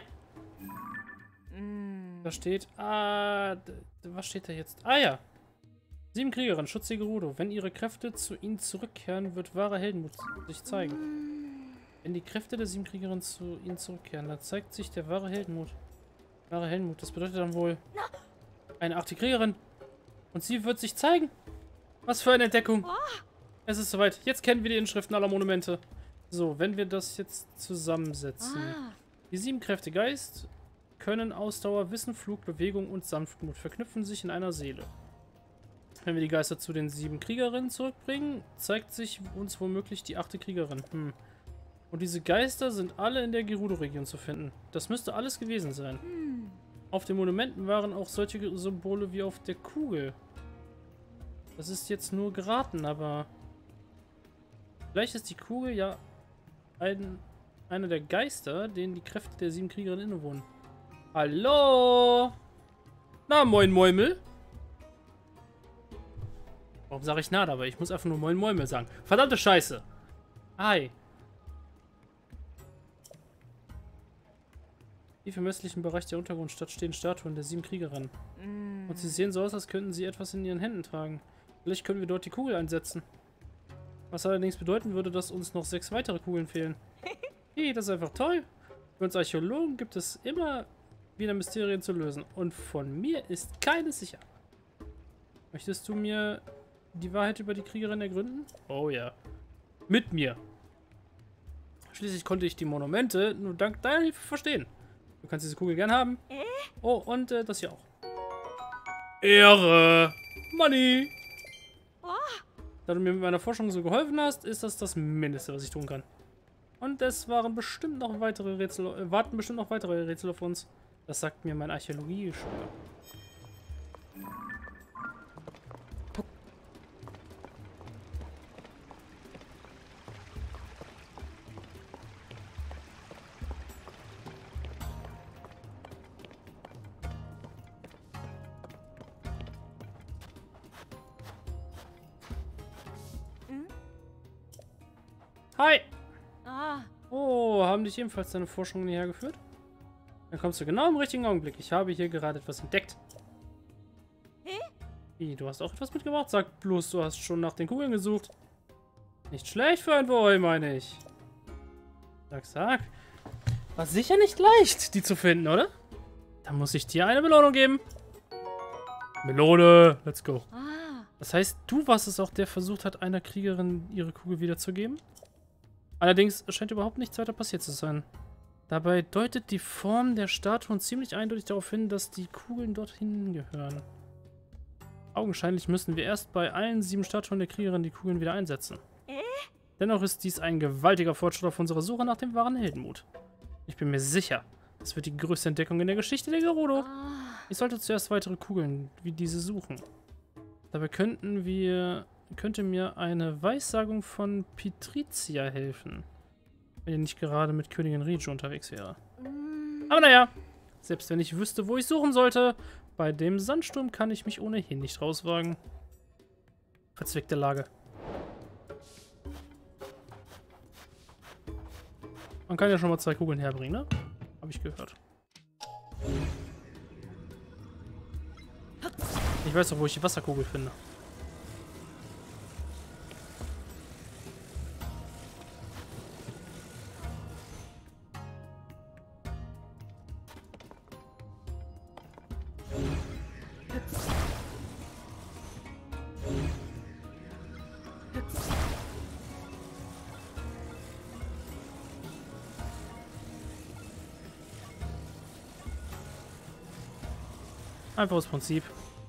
Da steht... was steht da jetzt? Ah ja! 7 Kriegerinnen, Schutzjäger Gerudo. Wenn ihre Kräfte zu ihnen zurückkehren, wird wahrer Heldenmut sich zeigen. Wenn die Kräfte der 7 Kriegerinnen zu ihnen zurückkehren, dann zeigt sich der wahre Heldenmut. Wahre Heldenmut, das bedeutet dann wohl eine 8. Kriegerin. Und sie wird sich zeigen. Was für eine Entdeckung. Es ist soweit. Jetzt kennen wir die Inschriften aller Monumente. So, wenn wir das jetzt zusammensetzen. Die 7 Kräfte Geist können Ausdauer, Wissen, Flug, Bewegung und Sanftmut verknüpfen sich in einer Seele. Wenn wir die Geister zu den 7 Kriegerinnen zurückbringen, zeigt sich uns womöglich die 8. Kriegerin. Und diese Geister sind alle in der Gerudo-Region zu finden. Das müsste alles gewesen sein. Auf den Monumenten waren auch solche Symbole wie auf der Kugel. Das ist jetzt nur geraten, aber... Vielleicht ist die Kugel ja einer der Geister, denen die Kräfte der 7 Kriegerinnen innewohnen. Hallo? Na, moin Mäumel. Warum sage ich na dabei? Ich muss einfach nur moin Mäumel sagen. Verdammte Scheiße. Hi. Tief im östlichen Bereich der Untergrundstadt stehen Statuen der 7 Kriegerinnen. Und sie sehen so aus, als könnten sie etwas in ihren Händen tragen. Vielleicht können wir dort die Kugel einsetzen. Was allerdings bedeuten würde, dass uns noch 6 weitere Kugeln fehlen. Hey, das ist einfach toll. Für uns Archäologen gibt es immer wieder Mysterien zu lösen. Und von mir ist keines sicher. Möchtest du mir die Wahrheit über die Kriegerin ergründen? Oh ja. Mit mir. Schließlich konnte ich die Monumente nur dank deiner Hilfe verstehen. Du kannst diese Kugel gern haben. Oh, und das hier auch. Ehre. Money. Da du mir mit meiner Forschung so geholfen hast, ist das das Mindeste, was ich tun kann. Und es warten bestimmt noch weitere Rätsel auf uns. Das sagt mir mein Archäologie-Schüler. Hi! Oh, haben dich ebenfalls deine Forschungen hierher geführt? Dann kommst du genau im richtigen Augenblick. Ich habe hier gerade etwas entdeckt. Wie, du hast auch etwas mitgebracht? Sag bloß, du hast schon nach den Kugeln gesucht. Nicht schlecht für ein Boy, meine ich. Sag. War sicher nicht leicht, die zu finden, oder? Dann muss ich dir eine Belohnung geben. Melone, let's go. Ah. Das heißt, du warst es auch, der versucht hat, einer Kriegerin ihre Kugel wiederzugeben? Allerdings scheint überhaupt nichts weiter passiert zu sein. Dabei deutet die Form der Statuen ziemlich eindeutig darauf hin, dass die Kugeln dorthin gehören. Augenscheinlich müssen wir erst bei allen 7 Statuen der Kriegerin die Kugeln wieder einsetzen. Dennoch ist dies ein gewaltiger Fortschritt auf unserer Suche nach dem wahren Heldenmut. Ich bin mir sicher, das wird die größte Entdeckung in der Geschichte der Gerudo. Ich sollte zuerst weitere Kugeln wie diese suchen. Dabei könnte mir eine Weissagung von Patrizia helfen, wenn ihr nicht gerade mit Königin Riju unterwegs wäre. Aber naja, selbst wenn ich wüsste, wo ich suchen sollte, bei dem Sandsturm kann ich mich ohnehin nicht rauswagen. Verzwickte Lage. Man kann ja schon mal 2 Kugeln herbringen, ne? Hab ich gehört. Ich weiß doch, wo ich die Wasserkugel finde. Einfaches Prinzip.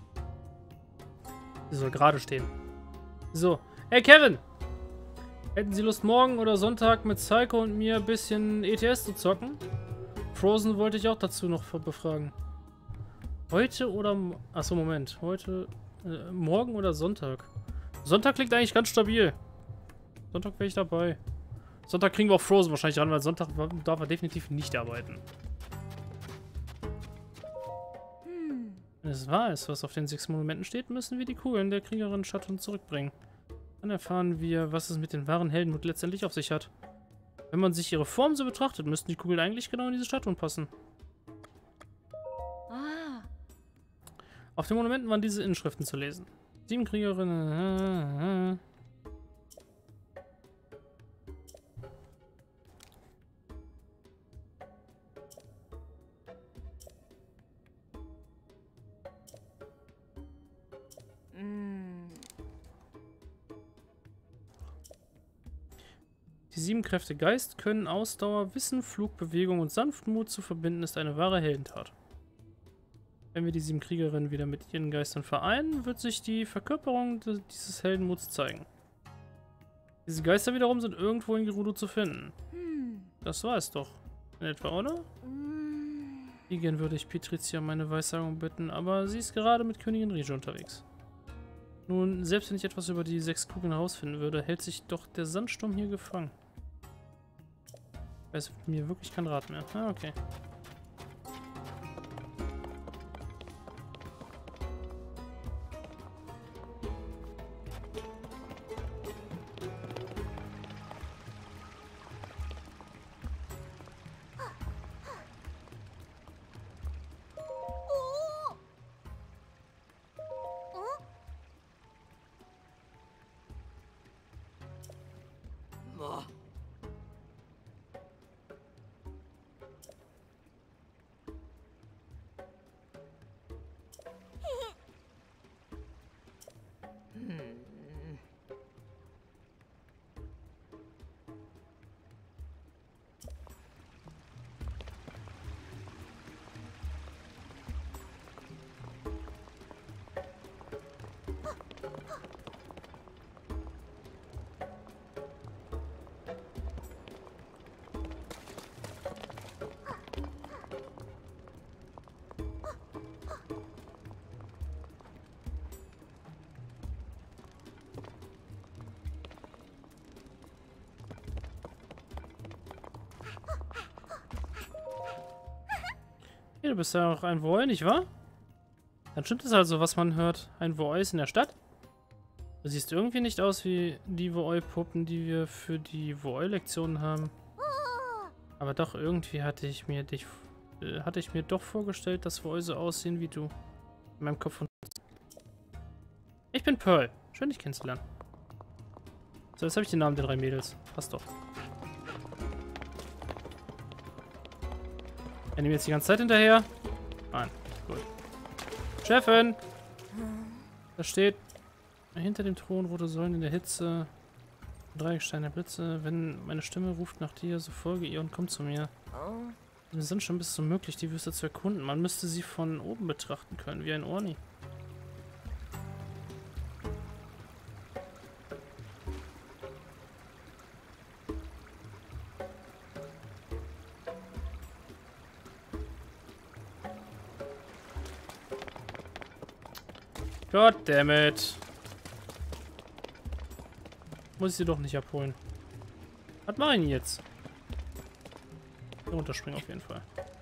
Sie soll gerade stehen. So. Hey Kevin! Hätten Sie Lust, morgen oder Sonntag mit Psycho und mir ein bisschen ETS zu zocken? Frozen wollte ich auch dazu noch befragen. Heute oder... Achso, Moment. Heute... morgen oder Sonntag? Sonntag klingt eigentlich ganz stabil. Sonntag wäre ich dabei. Sonntag kriegen wir auch Frozen wahrscheinlich ran, weil Sonntag darf er definitiv nicht arbeiten. Wenn es wahr ist, was auf den 6 Monumenten steht, müssen wir die Kugeln der Kriegerin Schatten zurückbringen. Dann erfahren wir, was es mit den wahren Heldenmut letztendlich auf sich hat. Wenn man sich ihre Form so betrachtet, müssten die Kugeln eigentlich genau in diese Statuen passen. Ah. Auf den Monumenten waren diese Inschriften zu lesen. 7 Kriegerinnen... Die 7 Kräfte Geist, Können, Ausdauer, Wissen, Flugbewegung und Sanftmut zu verbinden, ist eine wahre Heldentat. Wenn wir die 7 Kriegerinnen wieder mit ihren Geistern vereinen, wird sich die Verkörperung dieses Heldenmuts zeigen. Diese Geister wiederum sind irgendwo in Gerudo zu finden. Das war es doch. In etwa, oder? Wie gern würde ich Patrizia um meine Weissagung bitten, aber sie ist gerade mit Königin Riju unterwegs. Nun, selbst wenn ich etwas über die 6 Kugeln herausfinden würde, hält sich doch der Sandsturm hier gefangen. Weiß mir wirklich kein Rat mehr. Ah, okay. Du bist ja auch ein Vooi, nicht wahr? Dann stimmt es also, was man hört. Ein Vooi ist in der Stadt? Du siehst irgendwie nicht aus wie die Vooi-Puppen, die wir für die Vooi-Lektionen haben. Aber doch, irgendwie hatte ich mir doch vorgestellt, dass Vooi so aussehen wie du. In meinem Kopf und... Ich bin Pearl. Schön, dich kennenzulernen. So, jetzt habe ich den Namen der 3 Mädels. Passt doch. Rennen wir jetzt die ganze Zeit hinterher? Nein, gut. Chefin! Da steht hinter dem Thron rote Säulen in der Hitze, 3 Steine Blitze. Wenn meine Stimme ruft nach dir, so folge ihr und komm zu mir. Wir sind schon bis so möglich, die Wüste zu erkunden. Man müsste sie von oben betrachten können, wie ein Orni. Goddammit. Muss ich sie doch nicht abholen. Was mache ich denn jetzt? Hier runterspringen auf jeden Fall.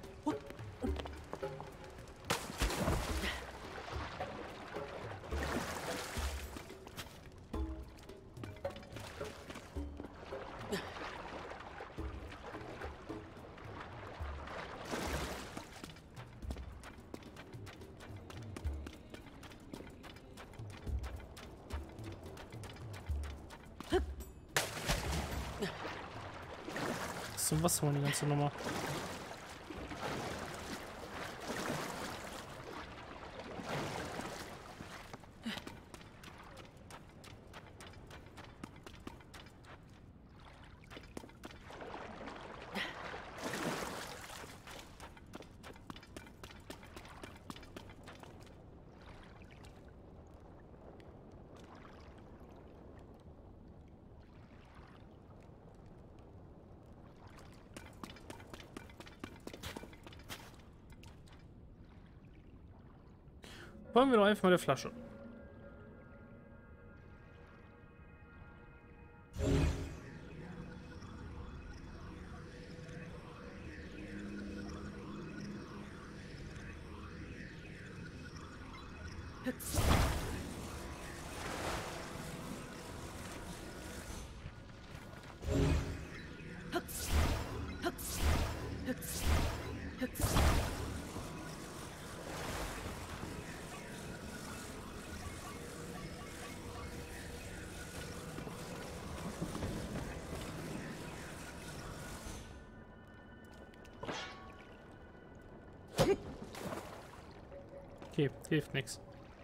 Zum Wasser holen die ganze Nummer. Wollen wir doch einfach mal der Flasche. Okay, hilft nichts.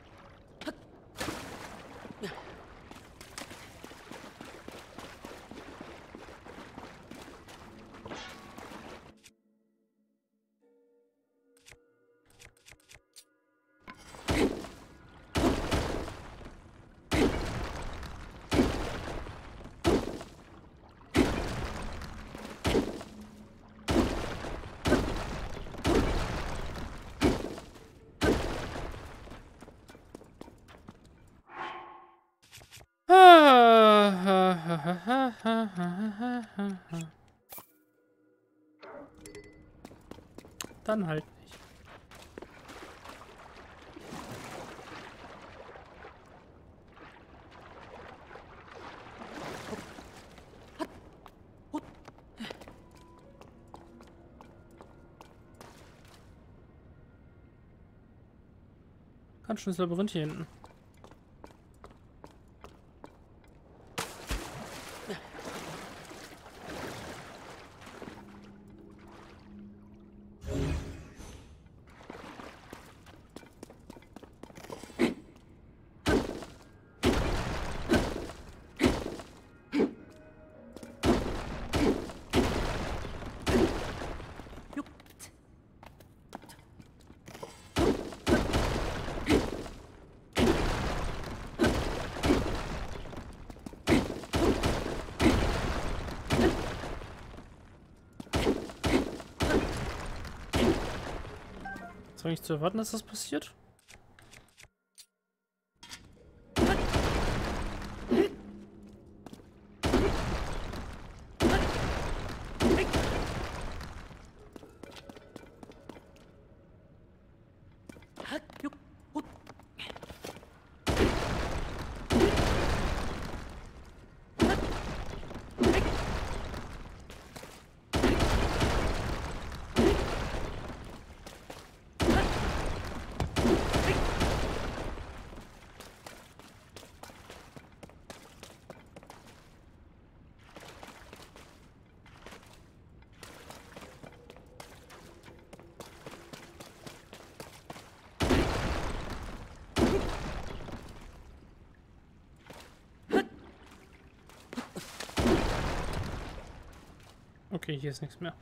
Dann halt nicht. Ganz schönes Labyrinth hier hinten. Ist eigentlich zu erwarten, dass das passiert? Okay, hier ist nichts mehr.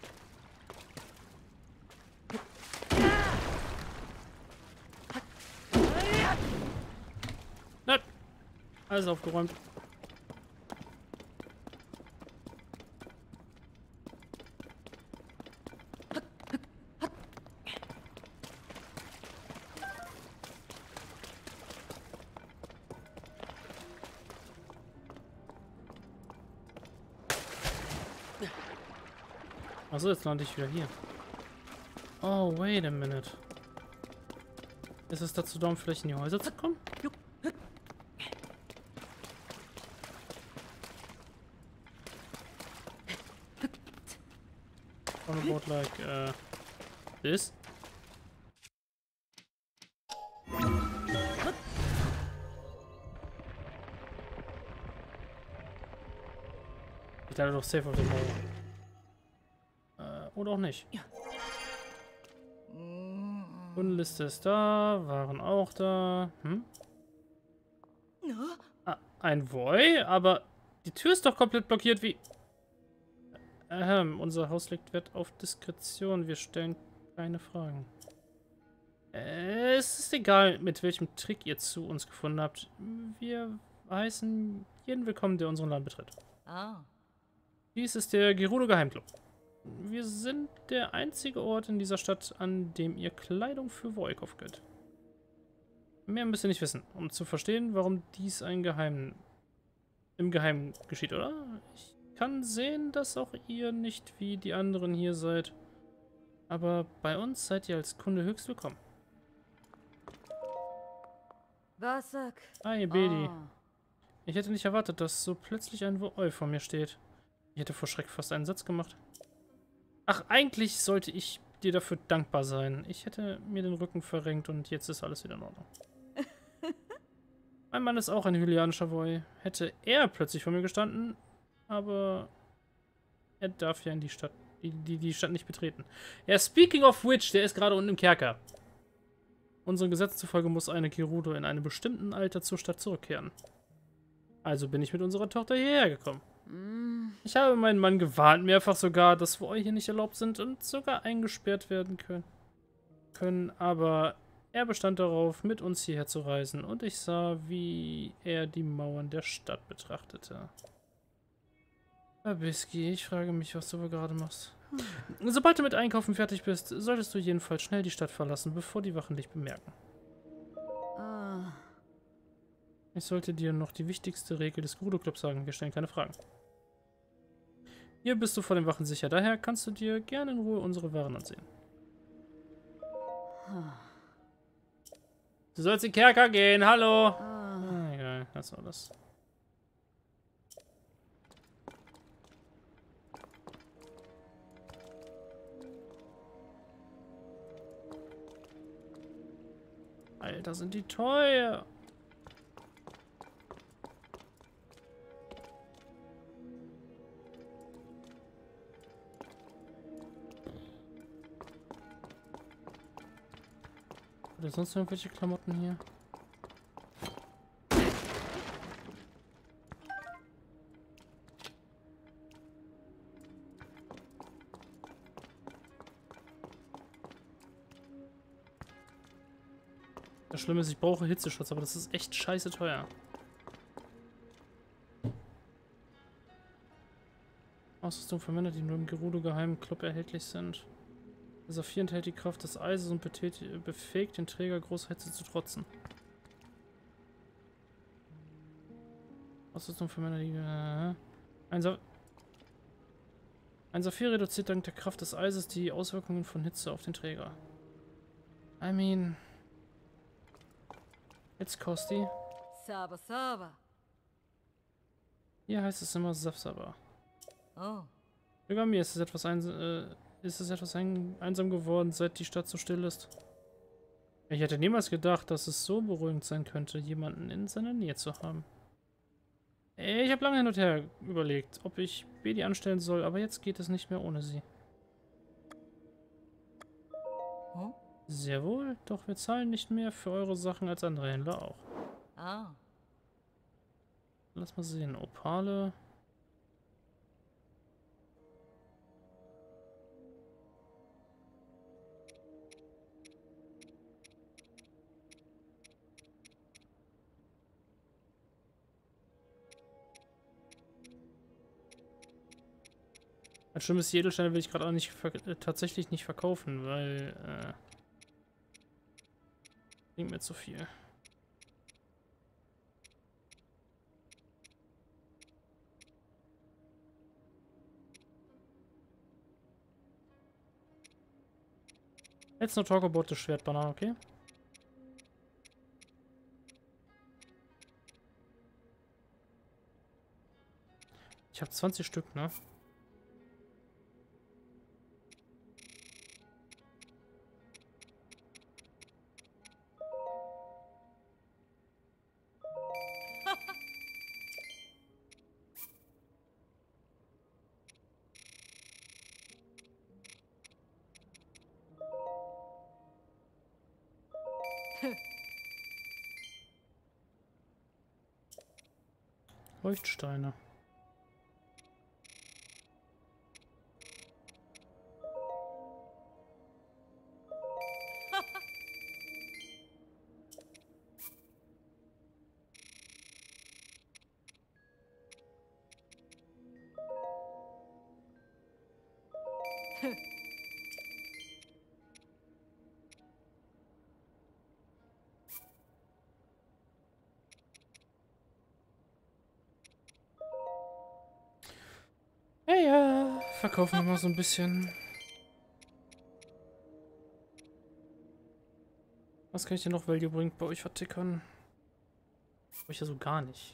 Nein! Alles aufgeräumt. Achso, jetzt lande ich wieder hier. Oh, wait a minute. Ist es dazu da, um vielleicht in die Häuser zu kommen? On about like, this? Ich lande doch safe auf der Mauer. Oder auch nicht. Kundenliste ist da, Waren auch da. Hm? Ah, ein Voy? Aber die Tür ist doch komplett blockiert, wie... unser Haus legt Wert auf Diskretion. Wir stellen keine Fragen. Es ist egal, mit welchem Trick ihr zu uns gefunden habt. Wir heißen jeden willkommen, der unseren Laden betritt. Ah. Dies ist der Gerudo Geheimclub. Wir sind der einzige Ort in dieser Stadt, an dem ihr Kleidung für Volkov gilt. Mehr müsst ihr nicht wissen, um zu verstehen, warum dies im Geheimen geschieht, oder? Ich kann sehen, dass auch ihr nicht wie die anderen hier seid. Aber bei uns seid ihr als Kunde höchst willkommen. Vasak. Hi, Bedi. Ich hätte nicht erwartet, dass so plötzlich ein Voy vor mir steht. Ich hätte vor Schreck fast einen Satz gemacht. Ach, eigentlich sollte ich dir dafür dankbar sein. Ich hätte mir den Rücken verrenkt und jetzt ist alles wieder in Ordnung. Mein Mann ist auch ein hylianischer Voy. Hätte er plötzlich vor mir gestanden, aber er darf ja in die Stadt, die Stadt nicht betreten. Ja, speaking of which, der ist gerade unten im Kerker. Unseren Gesetzen zufolge muss eine Gerudo in einem bestimmten Alter zur Stadt zurückkehren. Also bin ich mit unserer Tochter hierher gekommen. Ich habe meinen Mann gewarnt, mehrfach sogar, dass Voy hier nicht erlaubt sind und sogar eingesperrt werden können. Aber er bestand darauf, mit uns hierher zu reisen und ich sah, wie er die Mauern der Stadt betrachtete. Babisky, ich frage mich, was du wohl gerade machst. Sobald du mit Einkaufen fertig bist, solltest du jedenfalls schnell die Stadt verlassen, bevor die Wachen dich bemerken. Ich sollte dir noch die wichtigste Regel des Gerudo-Clubs sagen. Wir stellen keine Fragen. Hier bist du vor den Wachen sicher. Daher kannst du dir gerne in Ruhe unsere Waren ansehen. Du sollst in den Kerker gehen. Hallo. Ah, egal. Lass mal das. Alter, sind die teuer. Oder sonst irgendwelche Klamotten hier? Das Schlimme ist, ich brauche Hitzeschutz, aber das ist echt scheiße teuer. Ausrüstung für Männer, die nur im Gerudo Geheimclub erhältlich sind. Der Saphir enthält die Kraft des Eises und befähigt den Träger, großer Hitze zu trotzen. Ausrüstung für Männer, die... Ein Saphir reduziert dank der Kraft des Eises die Auswirkungen von Hitze auf den Träger. I mean... It's costly. Saba Saba. Hier heißt es immer Safsaba. Oh. Sogar mir ist es etwas einsam geworden, seit die Stadt so still ist. Ich hätte niemals gedacht, dass es so beruhigend sein könnte, jemanden in seiner Nähe zu haben. Ich habe lange hin und her überlegt, ob ich Bedi anstellen soll, aber jetzt geht es nicht mehr ohne sie. Hm? Sehr wohl, doch wir zahlen nicht mehr für eure Sachen als andere Händler auch. Ah. Lass mal sehen, Opale. Ein schlimmes Edelsteine will ich gerade auch nicht tatsächlich nicht verkaufen, weil bringt mir zu viel. Jetzt noch talk about das Schwertbanner, okay? Ich habe 20 Stück, ne? Leuchtsteine. Ja, ja. Verkaufen wir mal so ein bisschen. Was kann ich denn noch Value bringt bei euch vertickern? Brauche ich ja so gar nicht.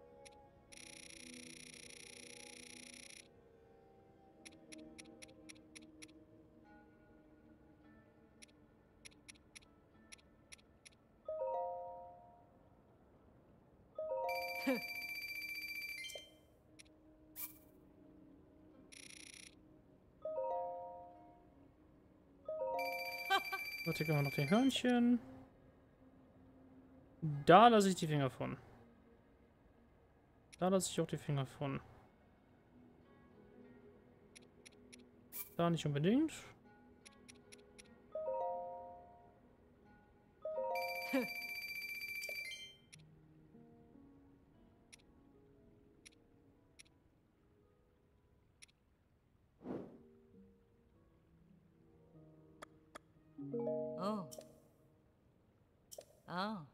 Vertickern wir noch die Hörnchen. Da lasse ich die Finger von. Da lasse ich auch die Finger von. Da nicht unbedingt. Oh. Ah.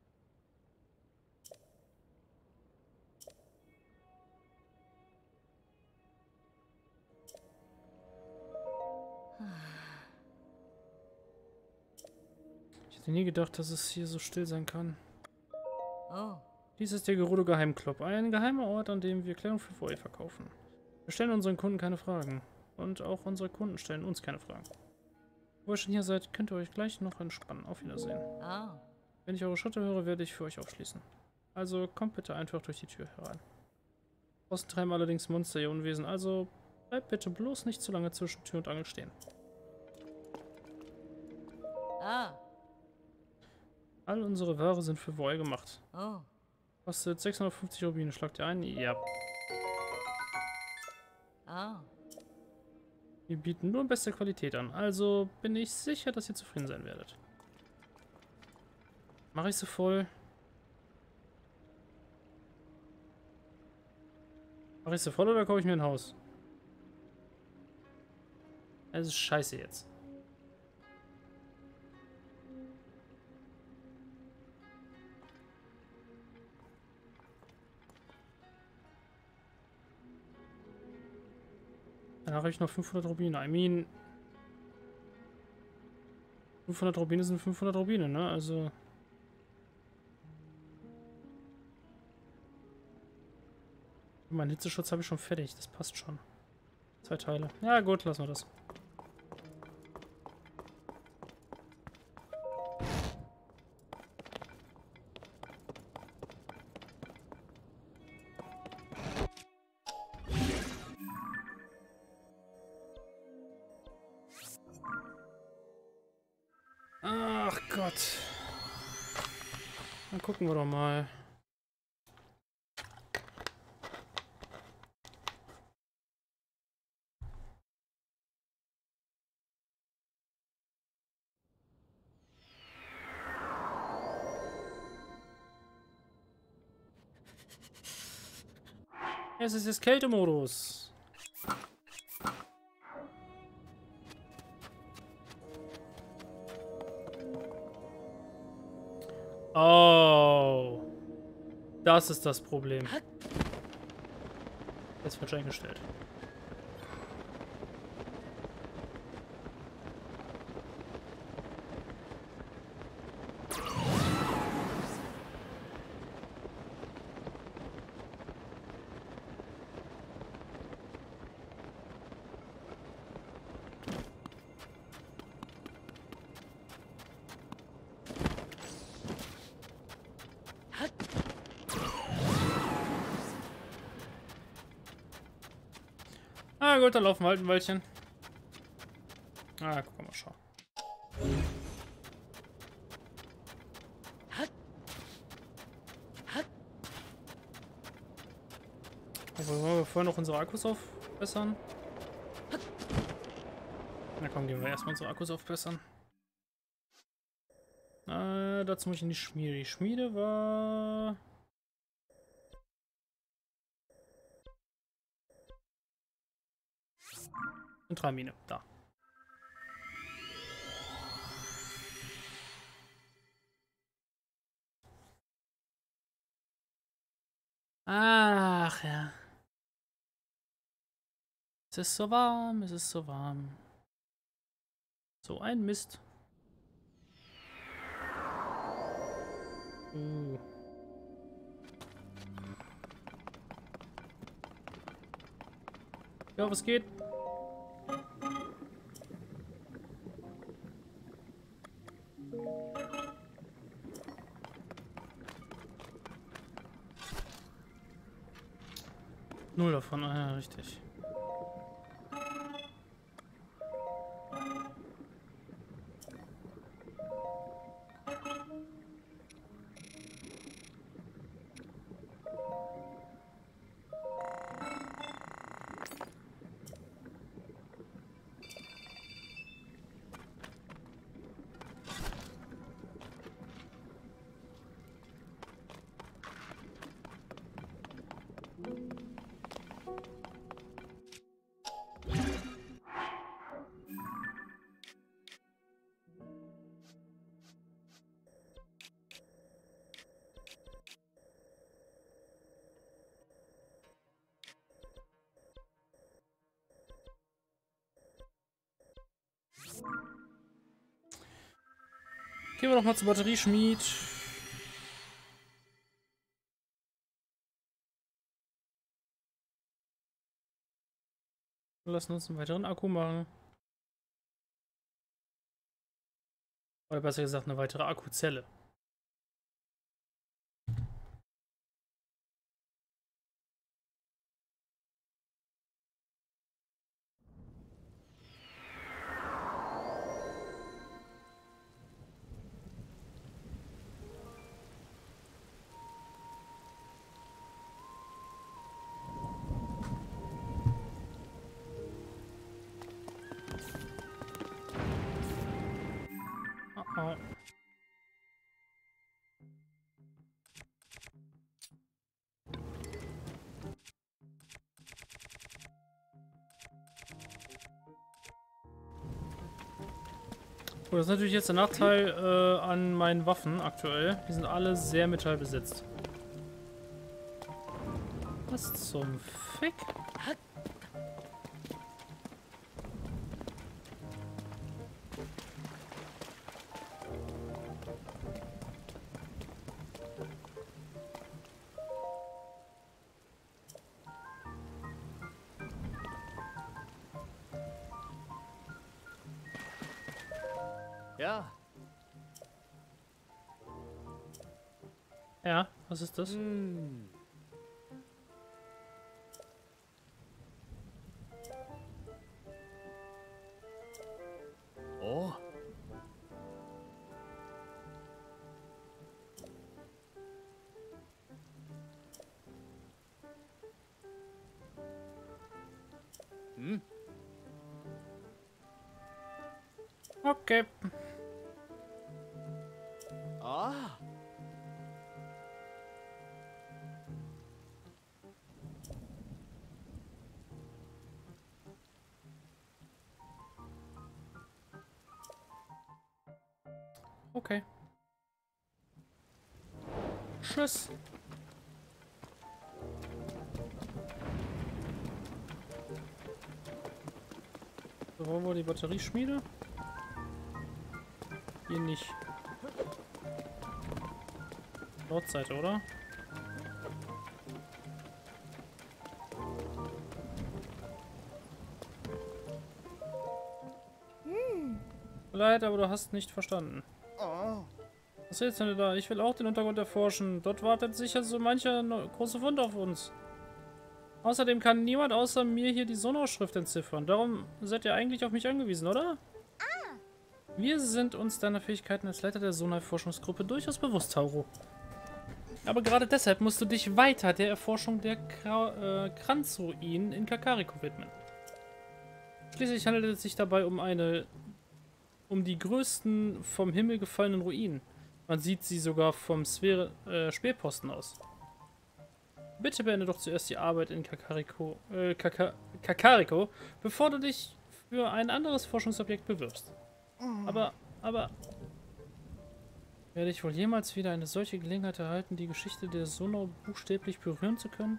Ich hätte nie gedacht, dass es hier so still sein kann. Oh. Dies ist der Gerudo Geheimclub, ein geheimer Ort, an dem wir Kleidung für Void verkaufen. Wir stellen unseren Kunden keine Fragen. Und auch unsere Kunden stellen uns keine Fragen. Wo ihr schon hier seid, könnt ihr euch gleich noch entspannen. Auf Wiedersehen. Ah. Wenn ich eure Schritte höre, werde ich für euch aufschließen. Also kommt bitte einfach durch die Tür herein. Außen treiben allerdings Monster ihr Unwesen, also bleibt bitte bloß nicht zu lange zwischen Tür und Angel stehen. Ah. All unsere Ware sind für Void gemacht. Oh. Kostet 650 Rubine. Schlagt ihr ein? Ja. Ah. Wir bieten nur beste Qualität an, also bin ich sicher, dass ihr zufrieden sein werdet. Mache ich sie voll? Mache ich sie voll oder kaufe ich mir ein Haus? Es ist scheiße jetzt. Danach habe ich noch 500 Rubine. I mean... 500 Rubine sind 500 Rubine, ne? Also... Mein Hitzeschutz habe ich schon fertig. Das passt schon. 2 Teile. Ja gut, lassen wir das. Ach Gott. Dann gucken wir doch mal. Es ist jetzt Kältemodus. Oh. Das ist das Problem. Jetzt falsch eingestellt. Ah gut, dann laufen wir halt ein Weilchen. Ah, guck mal, schau. Aber wollen wir vorher noch unsere Akkus aufbessern? Na komm, gehen wir erstmal unsere Akkus aufbessern. Dazu muss ich in die Schmiede. Die Schmiede war... Zentralmine, da. Ach ja. Es ist so warm, es ist so warm. So ein Mist. Ja, was geht? Null davon, ah, ja, richtig. Gehen wir doch mal zum Batterieschmied. Wir lassen uns einen weiteren Akku machen. Oder besser gesagt, eine weitere Akkuzelle. Oh. Oh, das ist natürlich jetzt der Nachteil an meinen Waffen aktuell. Die sind alle sehr metallbesetzt. Was zum Fick? Ja. Ja, was ist das? Oh. Okay. Ah. Okay. Tschüss. So, wo war die Batterieschmiede? Hier nicht. Nordseite, oder? Leid, aber du hast nicht verstanden. Oh. Was willst du denn da? Ich will auch den Untergrund erforschen. Dort wartet sicher so mancher große Fund auf uns. Außerdem kann niemand außer mir hier die Sonar-Schrift entziffern. Darum seid ihr eigentlich auf mich angewiesen, oder? Wir sind uns deiner Fähigkeiten als Leiter der Sonar-Forschungsgruppe durchaus bewusst, Tauro. Aber gerade deshalb musst du dich weiter der Erforschung der Kranzruinen in Kakariko widmen. Schließlich handelt es sich dabei um die größten vom Himmel gefallenen Ruinen. Man sieht sie sogar vom Speerposten aus. Bitte beende doch zuerst die Arbeit in Kakariko, bevor du dich für ein anderes Forschungsobjekt bewirbst. Aber... Werde ich wohl jemals wieder eine solche Gelegenheit erhalten, die Geschichte der Sonar buchstäblich berühren zu können?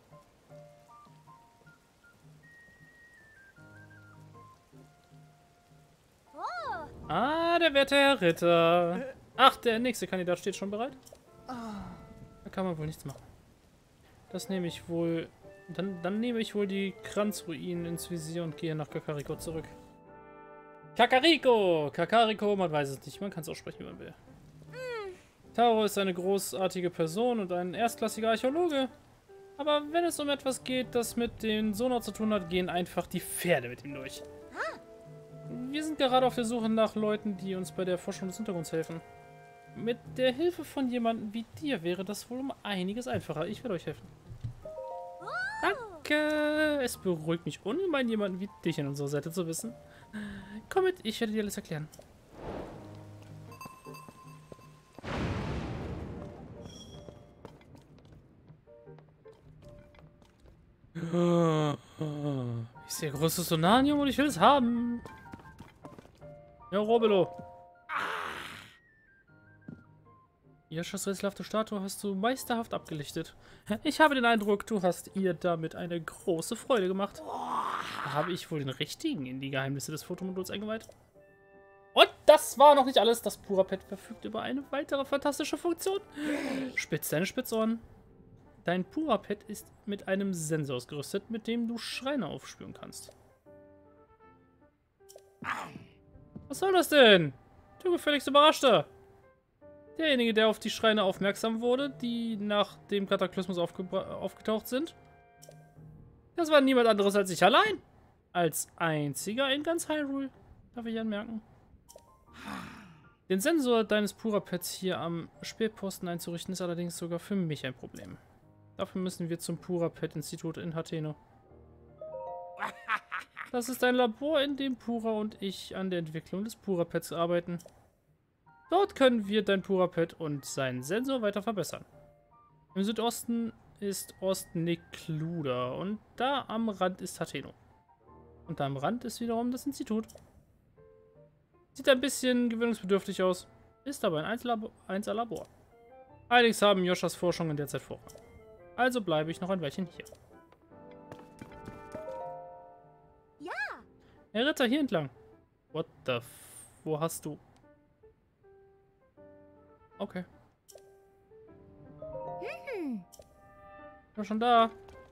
Ah, der werte Herr Ritter. Ach, der nächste Kandidat steht schon bereit? Da kann man wohl nichts machen. Das nehme ich wohl... Dann nehme ich wohl die Kranzruinen ins Visier und gehe nach Kakariko zurück. Kakariko! Kakariko, man weiß es nicht. Man kann es aussprechen, wie man will. Tauro ist eine großartige Person und ein erstklassiger Archäologe. Aber wenn es um etwas geht, das mit den Sonar zu tun hat, gehen einfach die Pferde mit ihm durch. Wir sind gerade auf der Suche nach Leuten, die uns bei der Forschung des Untergrunds helfen. Mit der Hilfe von jemandem wie dir wäre das wohl um einiges einfacher. Ich werde euch helfen. Danke. Es beruhigt mich ungemein, jemanden wie dich an unserer Seite zu wissen. Komm mit, ich werde dir alles erklären. Ich sehe großes Sonanium und ich will es haben. Ja, Robelo. Joshas rätselhafte Statue hast du meisterhaft abgelichtet. Ich habe den Eindruck, du hast ihr damit eine große Freude gemacht. Habe ich wohl den Richtigen in die Geheimnisse des Fotomoduls eingeweiht? Und das war noch nicht alles. Das Purapet verfügt über eine weitere fantastische Funktion. Spitz deine Spitzohren. Dein Purapet ist mit einem Sensor ausgerüstet, mit dem du Schreine aufspüren kannst. Was soll das denn? Du gefälligst Überraschter. Derjenige, der auf die Schreine aufmerksam wurde, die nach dem Kataklysmus aufgetaucht sind, das war niemand anderes als ich allein. Als einziger in ganz Hyrule, darf ich anmerken. Den Sensor deines Purapets hier am Speerposten einzurichten, ist allerdings sogar für mich ein Problem. Dafür müssen wir zum Purapet-Institut in Hateno. Das ist ein Labor, in dem Pura und ich an der Entwicklung des Purapets arbeiten. Dort können wir dein Purapet und seinen Sensor weiter verbessern. Im Südosten ist Ost-Nekluda und da am Rand ist Hateno. Und da am Rand ist wiederum das Institut. Sieht ein bisschen gewöhnungsbedürftig aus, ist aber ein Einzellabor. Allerdings haben Joshas Forschungen derzeit Vorrang. Also bleibe ich noch ein Weilchen hier. Ja! Herr Ritter, hier entlang. What the f... Wo hast du... Okay. Ich bin schon da.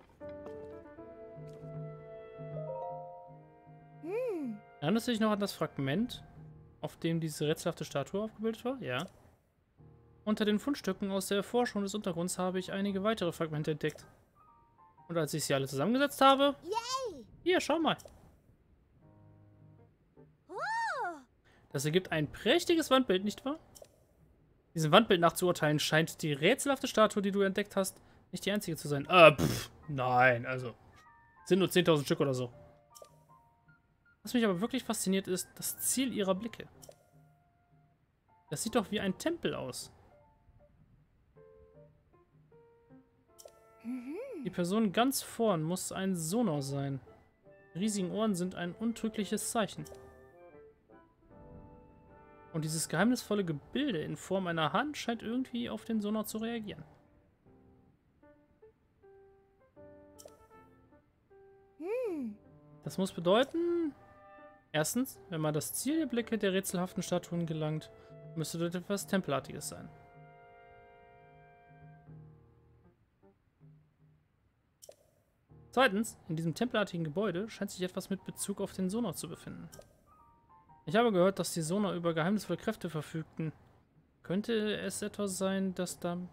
Erinnerst du dich noch an das Fragment, auf dem diese rätselhafte Statue aufgebildet war? Ja. Unter den Fundstücken aus der Erforschung des Untergrunds habe ich einige weitere Fragmente entdeckt. Und als ich sie alle zusammengesetzt habe... Yay! Hier, schau mal. Das ergibt ein prächtiges Wandbild, nicht wahr? Diesem Wandbild nachzuurteilen scheint die rätselhafte Statue, die du entdeckt hast, nicht die einzige zu sein. Nein, also. Sind nur 10.000 Stück oder so. Was mich aber wirklich fasziniert ist, das Ziel ihrer Blicke. Das sieht doch wie ein Tempel aus. Die Person ganz vorn muss ein Sonar sein. Die riesigen Ohren sind ein untrügliches Zeichen. Und dieses geheimnisvolle Gebilde in Form einer Hand scheint irgendwie auf den Sonar zu reagieren. Das muss bedeuten, erstens, wenn man das Ziel der Blicke der rätselhaften Statuen gelangt, müsste dort etwas Tempelartiges sein. Zweitens, in diesem tempelartigen Gebäude scheint sich etwas mit Bezug auf den Sonar zu befinden. Ich habe gehört, dass die Sonar über geheimnisvolle Kräfte verfügten. Könnte es etwas sein, das damit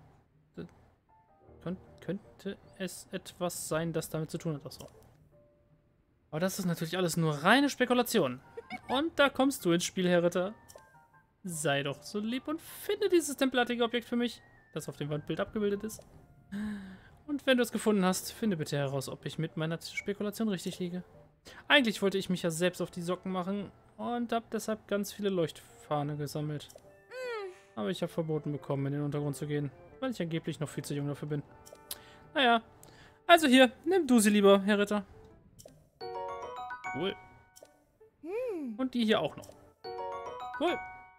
zu tun hat? Achso. Aber das ist natürlich alles nur reine Spekulation. Und da kommst du ins Spiel, Herr Ritter. Sei doch so lieb und finde dieses tempelartige Objekt für mich, das auf dem Wandbild abgebildet ist. Und wenn du es gefunden hast, finde bitte heraus, ob ich mit meiner Spekulation richtig liege. Eigentlich wollte ich mich ja selbst auf die Socken machen und habe deshalb ganz viele Leuchtfahne gesammelt. Aber ich habe verboten bekommen, in den Untergrund zu gehen, weil ich angeblich noch viel zu jung dafür bin. Naja, also hier, nimm du sie lieber, Herr Ritter. Cool. Und die hier auch noch. Cool.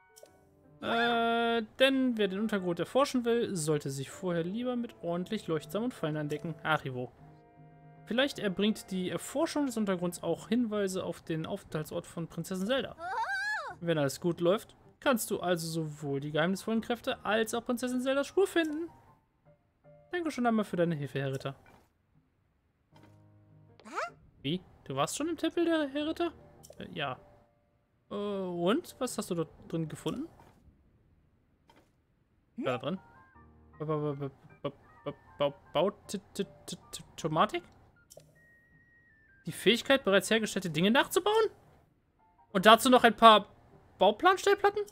Denn wer den Untergrund erforschen will, sollte sich vorher lieber mit ordentlich Leuchtsamen und Fallen andecken. Arrivo. Vielleicht erbringt die Erforschung des Untergrunds auch Hinweise auf den Aufenthaltsort von Prinzessin Zelda. Wenn alles gut läuft, kannst du also sowohl die geheimnisvollen Kräfte als auch Prinzessin Zeldas Spur finden. Danke schon einmal für deine Hilfe, Herr Ritter. Wie? Du warst schon im Tempel, der Herr Ritter? Ja. Und? Was hast du dort drin gefunden? Da drin? Bautomatik? Die Fähigkeit, bereits hergestellte Dinge nachzubauen? Und dazu noch ein paar Bauplanstellplatten?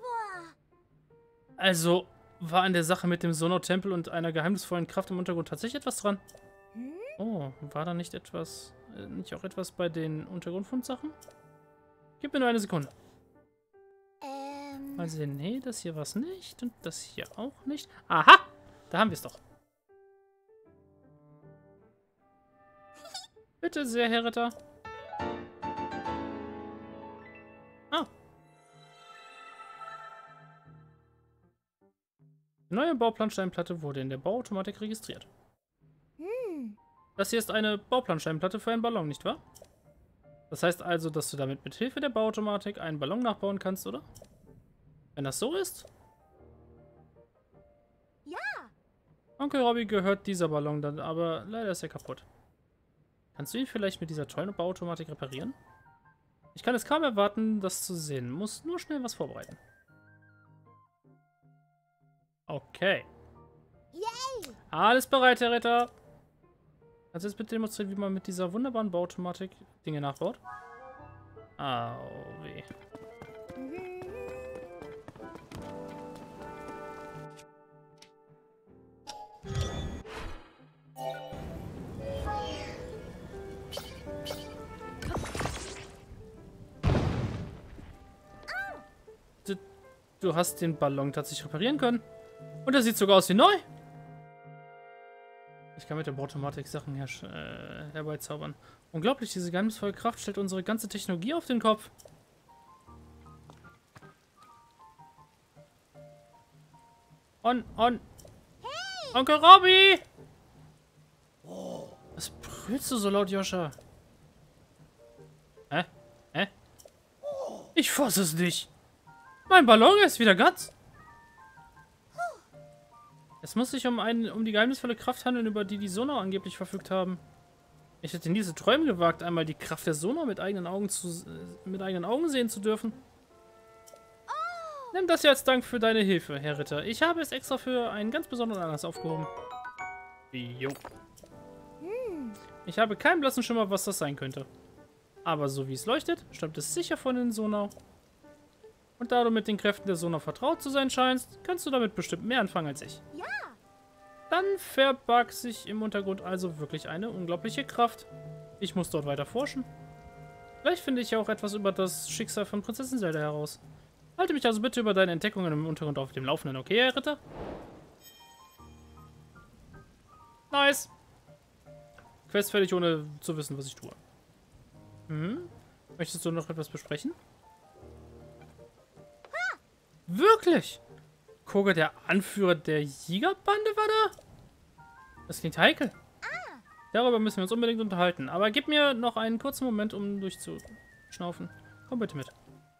Also, war an der Sache mit dem Sonar-Tempel und einer geheimnisvollen Kraft im Untergrund tatsächlich etwas dran? Oh, war da nicht etwas, nicht auch etwas bei den Untergrundfundsachen? Gib mir nur eine Sekunde. Mal sehen, nee, das hier war es nicht und das hier auch nicht. Aha, da haben wir es doch. Bitte sehr, Herr Ritter. Ah. Die neue Bauplansteinplatte wurde in der Bauautomatik registriert. Das hier ist eine Bauplansteinplatte für einen Ballon, nicht wahr? Das heißt also, dass du damit mit Hilfe der Bauautomatik einen Ballon nachbauen kannst, oder? Wenn das so ist? Ja. Onkel Robby gehört dieser Ballon dann, aber leider ist er kaputt. Kannst du ihn vielleicht mit dieser tollen Bauautomatik reparieren? Ich kann es kaum erwarten, das zu sehen. Muss nur schnell was vorbereiten. Okay. Yay. Alles bereit, Herr Ritter. Kannst du jetzt bitte demonstrieren, wie man mit dieser wunderbaren Bauautomatik Dinge nachbaut? Au weh. Du hast den Ballon tatsächlich reparieren können. Und er sieht sogar aus wie neu. Ich kann mit der Bauautomatik Sachen herbeizaubern. Unglaublich, diese geheimnisvolle Kraft stellt unsere ganze Technologie auf den Kopf. On. Hey. Onkel Robby! Was brüllst du so laut, Joscha? Hä? Ich fasse es nicht. Mein Ballon ist wieder ganz. Es muss sich um die geheimnisvolle Kraft handeln, über die Sonar angeblich verfügt haben. Ich hätte nie diese Träume gewagt, einmal die Kraft der Sonar mit eigenen Augen sehen zu dürfen. Nimm das hier als Dank für deine Hilfe, Herr Ritter. Ich habe es extra für einen ganz besonderen Anlass aufgehoben. Jo. Ich habe keinen blassen Schimmer, was das sein könnte. Aber so wie es leuchtet, stammt es sicher von den Sonar. Und da du mit den Kräften der Sonar vertraut zu sein scheinst, kannst du damit bestimmt mehr anfangen als ich. Ja. Dann verbarg sich im Untergrund also wirklich eine unglaubliche Kraft. Ich muss dort weiter forschen. Vielleicht finde ich ja auch etwas über das Schicksal von Prinzessin Zelda heraus. Halte mich also bitte über deine Entdeckungen im Untergrund auf dem Laufenden, okay, Herr Ritter? Nice. Quest fertig, ohne zu wissen, was ich tue. Möchtest du noch etwas besprechen? Wirklich? Koga, der Anführer der Jägerbande, war da? Das klingt heikel. Darüber müssen wir uns unbedingt unterhalten. Aber gib mir noch einen kurzen Moment, um durchzuschnaufen. Komm bitte mit.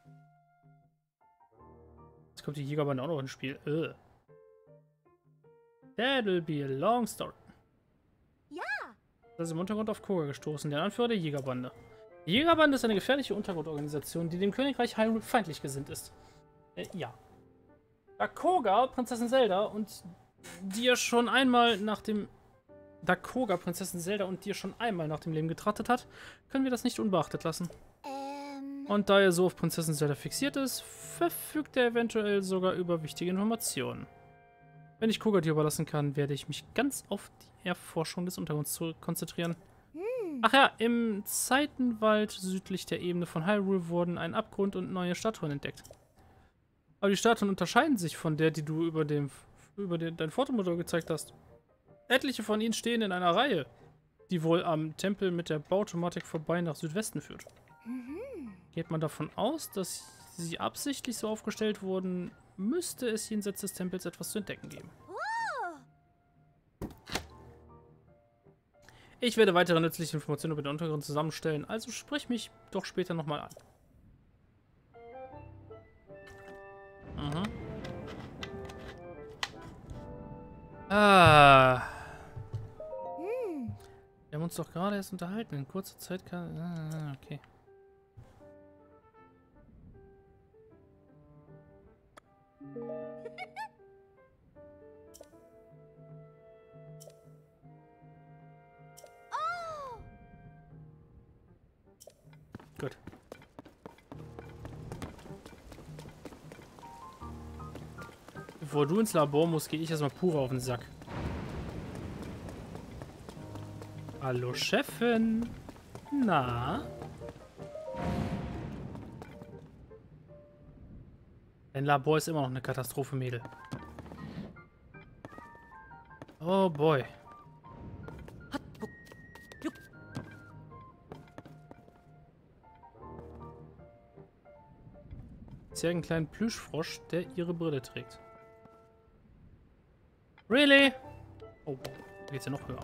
Jetzt kommt die Jägerbande auch noch ins Spiel. That'll be a long story. Ja. Das ist im Untergrund auf Koga gestoßen, der Anführer der Jägerbande. Die Jägerbande ist eine gefährliche Untergrundorganisation, die dem Königreich Hyrule feindlich gesinnt ist. Ja. Da Koga, Prinzessin Zelda und dir schon einmal nach dem... Da Koga, Prinzessin Zelda und dir schon einmal nach dem Leben getrachtet hat, können wir das nicht unbeachtet lassen. Und da er so auf Prinzessin Zelda fixiert ist, verfügt er eventuell sogar über wichtige Informationen. Wenn ich Koga dir überlassen kann, werde ich mich ganz auf die Erforschung des Untergrunds konzentrieren. Ach ja, im Zeitenwald südlich der Ebene von Hyrule wurden ein Abgrund und neue Statuen entdeckt. Aber die Statuen unterscheiden sich von der, die du über dein Fotomodell gezeigt hast. Etliche von ihnen stehen in einer Reihe, die wohl am Tempel mit der Bauautomatik vorbei nach Südwesten führt. Geht man davon aus, dass sie absichtlich so aufgestellt wurden, müsste es jenseits des Tempels etwas zu entdecken geben. Ich werde weitere nützliche Informationen über den Untergrund zusammenstellen, also sprich mich doch später nochmal an. Wir haben uns doch gerade erst unterhalten. In kurzer Zeit kann... okay. Gut. Bevor du ins Labor musst, gehe ich erstmal pur auf den Sack. Hallo, Chefin. Na? Dein Labor ist immer noch eine Katastrophe, Mädel. Oh boy. Sie hat einen kleinen Plüschfrosch, der ihre Brille trägt. Really? Oh, da geht's ja noch höher.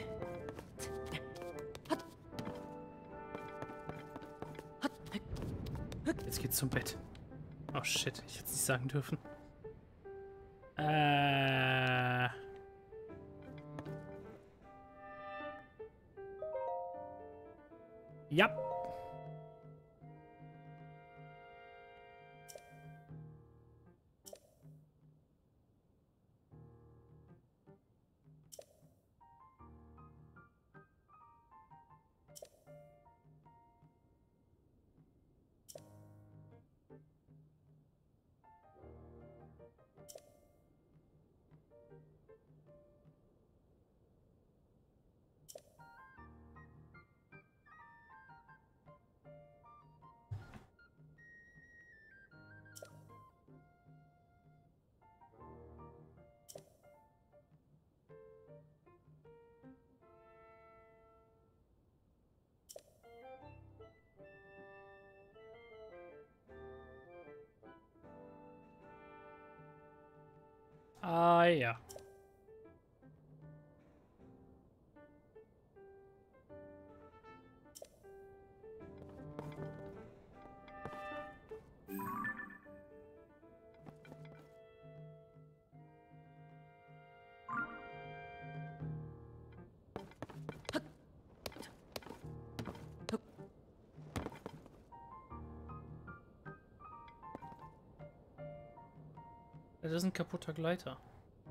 Jetzt geht's zum Bett. Oh shit, ich hätte es nicht sagen dürfen. Ja. Ah ja. Das ist ein kaputter Gleiter.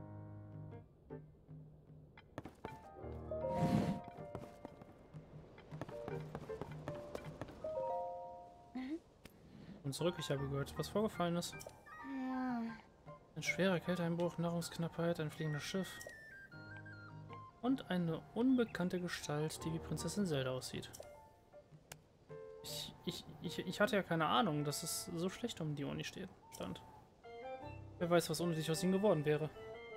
Und zurück, ich habe gehört, was vorgefallen ist. Ein schwerer Kälteeinbruch, Nahrungsknappheit, ein fliegendes Schiff. Und eine unbekannte Gestalt, die wie Prinzessin Zelda aussieht. Ich hatte ja keine Ahnung, dass es so schlecht um die Uni stand. Wer weiß, was ohne dich aus ihm geworden wäre.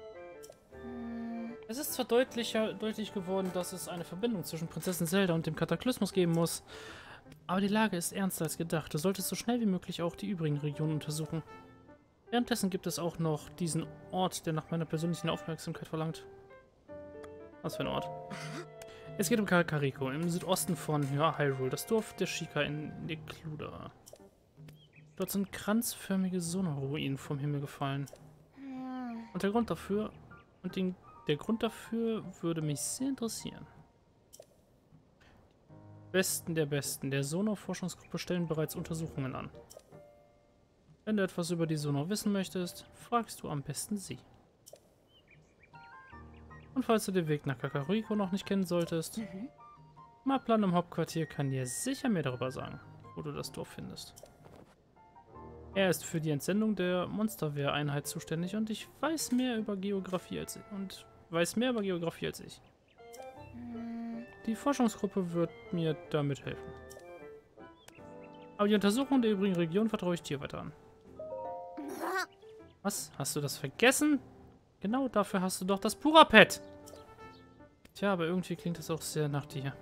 Es ist zwar deutlich geworden, dass es eine Verbindung zwischen Prinzessin Zelda und dem Kataklysmus geben muss, aber die Lage ist ernster als gedacht. Du solltest so schnell wie möglich auch die übrigen Regionen untersuchen. Währenddessen gibt es auch noch diesen Ort, der nach meiner persönlichen Aufmerksamkeit verlangt. Was für ein Ort? Es geht um Kakariko, im Südosten von Hyrule, das Dorf der Sheikah in Necluda. Dort sind kranzförmige Sono-Ruinen vom Himmel gefallen. Und der Grund dafür, würde mich sehr interessieren. Besten der Sono-Forschungsgruppe stellen bereits Untersuchungen an. Wenn du etwas über die Sono wissen möchtest, fragst du am besten sie. Und falls du den Weg nach Kakariko noch nicht kennen solltest, Maplan im Hauptquartier kann dir sicher mehr darüber sagen, wo du das Dorf findest. Er ist für die Entsendung der Monsterwehr-Einheit zuständig und ich weiß mehr über Geografie als ich. Die Forschungsgruppe wird mir damit helfen. Aber die Untersuchung der übrigen Region vertraue ich dir weiter an. Was? Hast du das vergessen? Genau dafür hast du doch das Purapet. Tja, aber irgendwie klingt das auch sehr nach dir.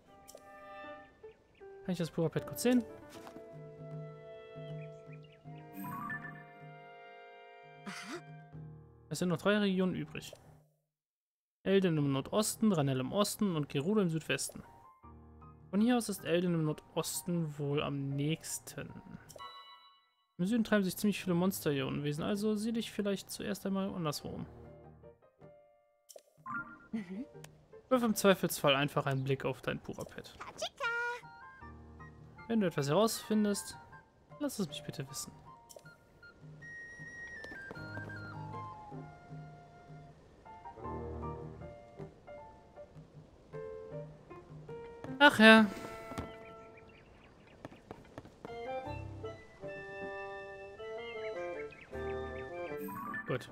Kann ich das Purapet kurz sehen? Es sind noch 3 Regionen übrig. Eldin im Nordosten, Ranel im Osten und Gerudo im Südwesten. Von hier aus ist Eldin im Nordosten wohl am nächsten. Im Süden treiben sich ziemlich viele Monster-Ionenwesen, also sieh dich vielleicht zuerst einmal anderswo um. Wirf im Zweifelsfall einfach einen Blick auf dein Purapet. Wenn du etwas herausfindest, lass es mich bitte wissen. Ach ja. Gut.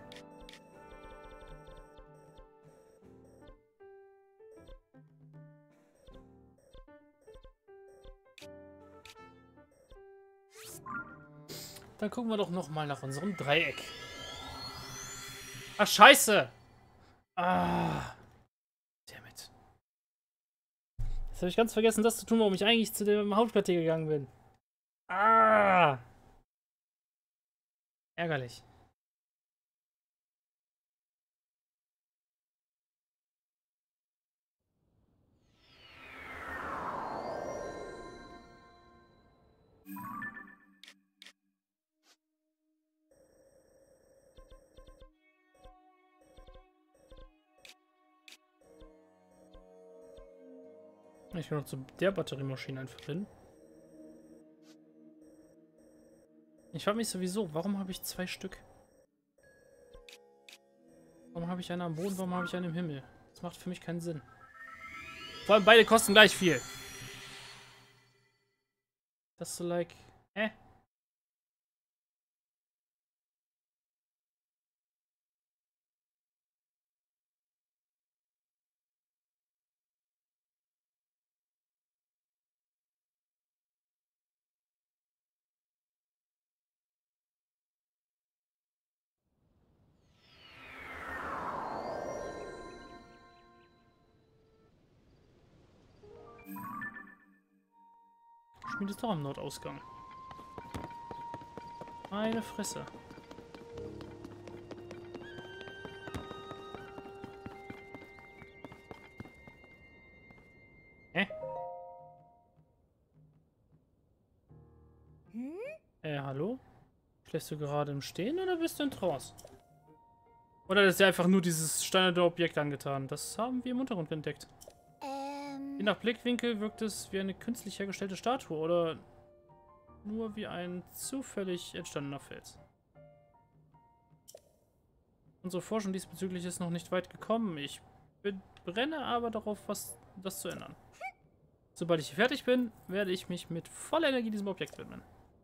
Dann gucken wir doch noch mal nach unserem Dreieck. Ach, scheiße! Ah. Dammit. Jetzt habe ich ganz vergessen, das zu tun, warum ich eigentlich zu dem Hauptquartier gegangen bin. Ah! Ärgerlich. Ich will noch zu der Batteriemaschine einfach hin. Ich frage mich sowieso, warum habe ich 2 Stück? Warum habe ich eine am Boden, warum habe ich eine im Himmel? Das macht für mich keinen Sinn. Vor allem beide kosten gleich viel. Das ist so like... Schmied ist doch am Nordausgang. Meine Fresse. Hallo? Schläfst du gerade im Stehen oder bist du in Trance? Oder ist dir einfach nur dieses steinerne Objekt angetan? Das haben wir im Untergrund entdeckt. Je nach Blickwinkel wirkt es wie eine künstlich hergestellte Statue oder nur wie ein zufällig entstandener Fels. Unsere Forschung diesbezüglich ist noch nicht weit gekommen. Ich brenne aber darauf, das zu ändern. Sobald ich fertig bin, werde ich mich mit voller Energie diesem Objekt widmen.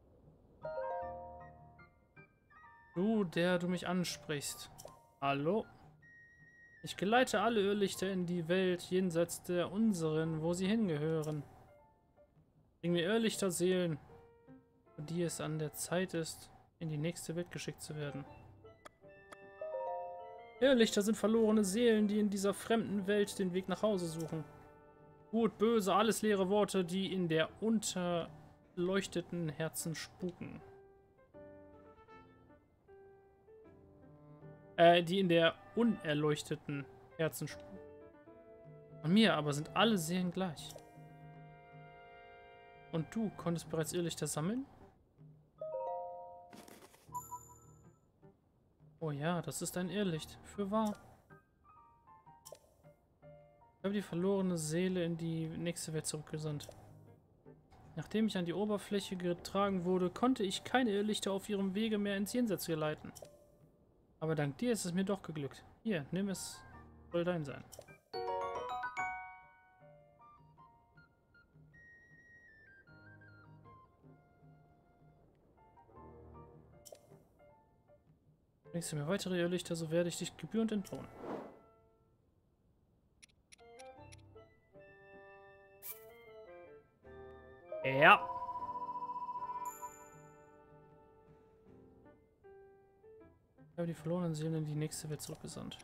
Du, der du mich ansprichst. Hallo? Ich geleite alle Irrlichter in die Welt jenseits der unseren, wo sie hingehören. Bring mir Irrlichter-Seelen, für die es an der Zeit ist, in die nächste Welt geschickt zu werden. Irrlichter sind verlorene Seelen, die in dieser fremden Welt den Weg nach Hause suchen. Gut, böse, alles leere Worte, die in der unterleuchteten Herzen spuken. Die in der unerleuchteten Herzenspur. Von mir aber sind alle Seelen gleich. Und du konntest bereits Irrlichter sammeln? Oh ja, das ist ein Irrlicht. Fürwahr. Ich habe die verlorene Seele in die nächste Welt zurückgesandt. Nachdem ich an die Oberfläche getragen wurde, konnte ich keine Irrlichter auf ihrem Wege mehr ins Jenseits geleiten. Aber dank dir ist es mir doch geglückt. Hier, nimm es. Soll dein sein. Bringst du mir weitere Irrlichter, so werde ich dich gebührend entlohnen. Ja. Ich habe die verlorenen Seelen in die nächste Welt zurückgesandt.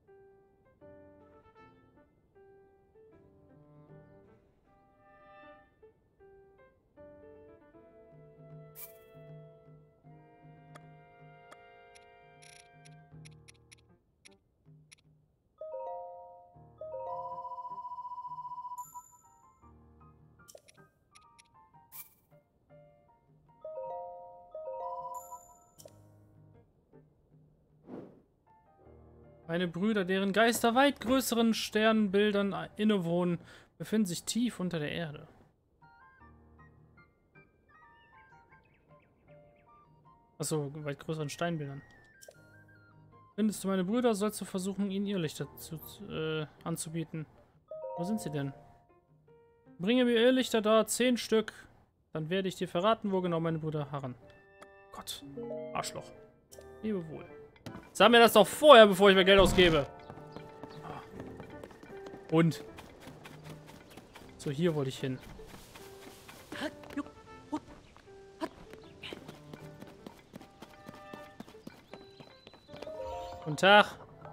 Meine Brüder, deren Geister weit größeren Sternbildern innewohnen, befinden sich tief unter der Erde. Achso, weit größeren Steinbildern. Findest du meine Brüder, sollst du versuchen, ihnen Irrlichter anzubieten. Wo sind sie denn? Bringe mir Irrlichter da, 10 Stück. Dann werde ich dir verraten, wo genau meine Brüder harren. Gott, Arschloch. Lebe wohl. Sag mir das doch vorher, bevor ich mir Geld ausgebe. Und. So, hier wollte ich hin. Guten Tag.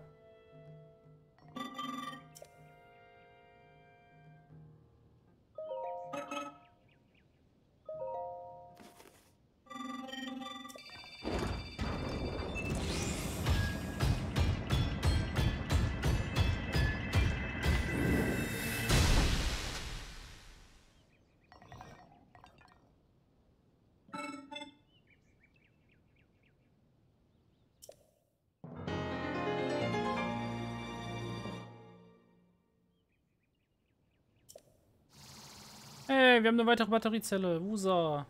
Hey, wir haben eine weitere Batteriezelle. Usa.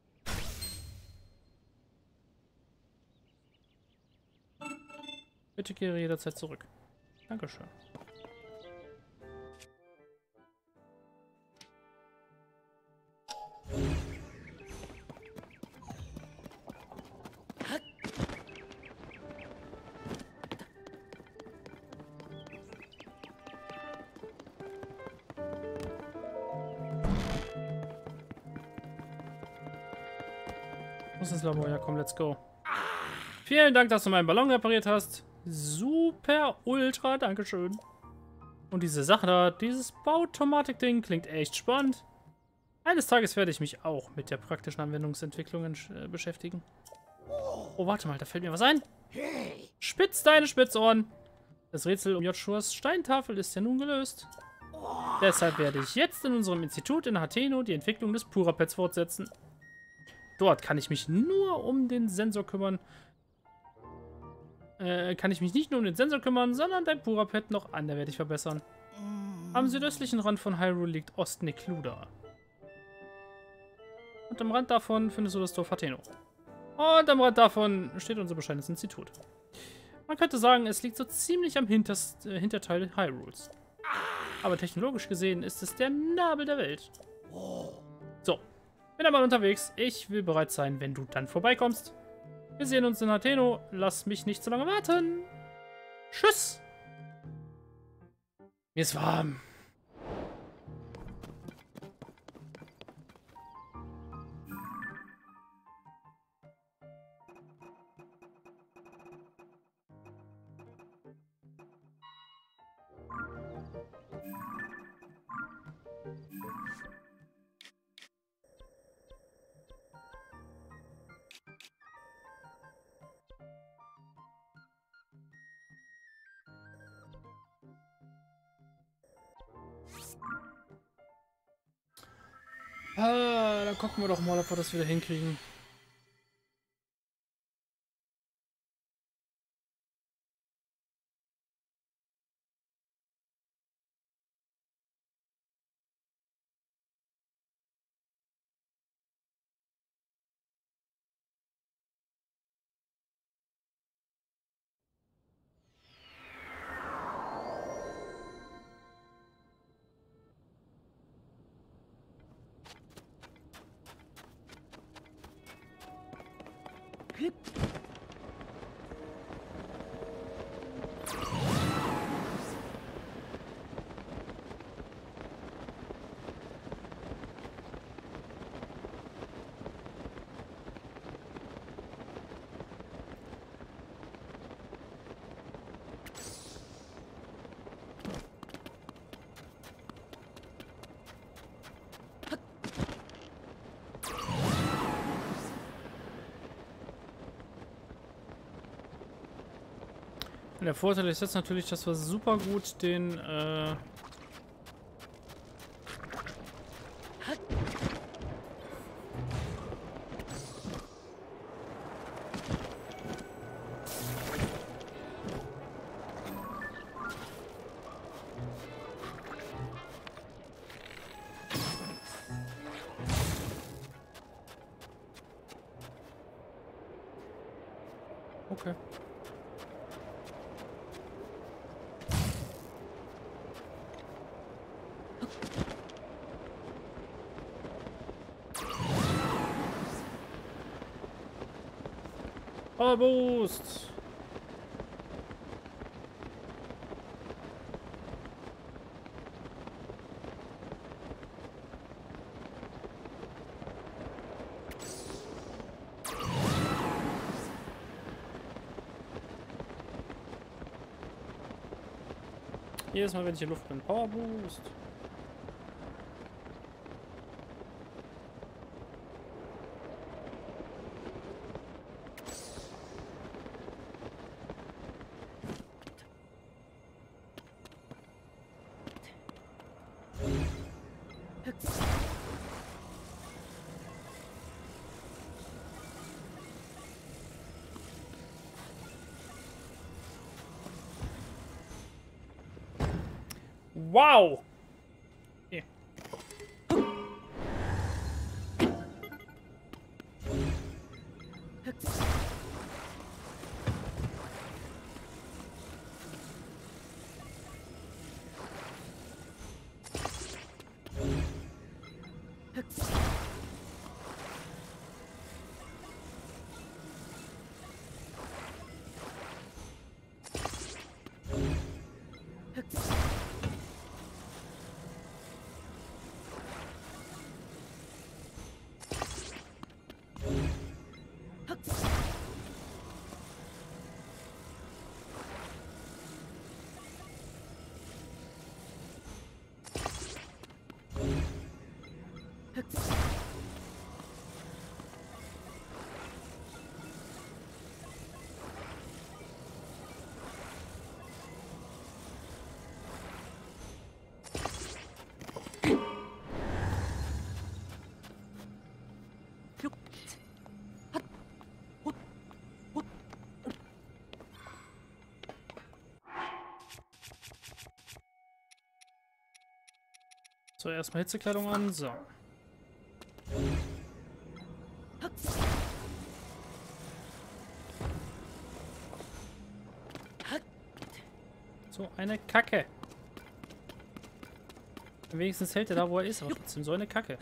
Bitte kehre jederzeit zurück. Dankeschön. Muss ins Labor, ja komm, let's go. Vielen Dank, dass du meinen Ballon repariert hast. Super, ultra, dankeschön. Und diese Sache da, dieses Bauautomatik-Ding klingt echt spannend. Eines Tages werde ich mich auch mit der praktischen Anwendungsentwicklung beschäftigen. Oh, warte mal, da fällt mir was ein. Spitz deine Spitzohren. Das Rätsel um Joshuas Steintafel ist ja nun gelöst. Deshalb werde ich jetzt in unserem Institut in Hateno die Entwicklung des Purapets fortsetzen. Dort kann ich mich nur um den Sensor kümmern. Kann ich mich nicht nur um den Sensor kümmern, sondern dein Purapet noch anderweitig verbessern. Am südöstlichen Rand von Hyrule liegt Ost-Nekluda. Und am Rand davon findest du das Dorf Hateno. Und am Rand davon steht unser bescheidenes Institut. Man könnte sagen, es liegt so ziemlich am Hinterteil Hyrules. Aber technologisch gesehen ist es der Nabel der Welt. So, bin aber unterwegs. Ich will bereit sein, wenn du dann vorbeikommst. Wir sehen uns in Hateno. Lass mich nicht so lange warten. Tschüss. Mir ist warm. Ah, dann gucken wir doch mal, ob wir das wieder hinkriegen. Der Vorteil ist jetzt natürlich, dass wir super gut den okay. Power Boost! Jedes Mal, wenn ich in Luft bin. Power Boost! Wow! Okay. So, erstmal Hitzekleidung an. So. So eine Kacke. Wenigstens hält er da, wo er ist, aber trotzdem so eine Kacke.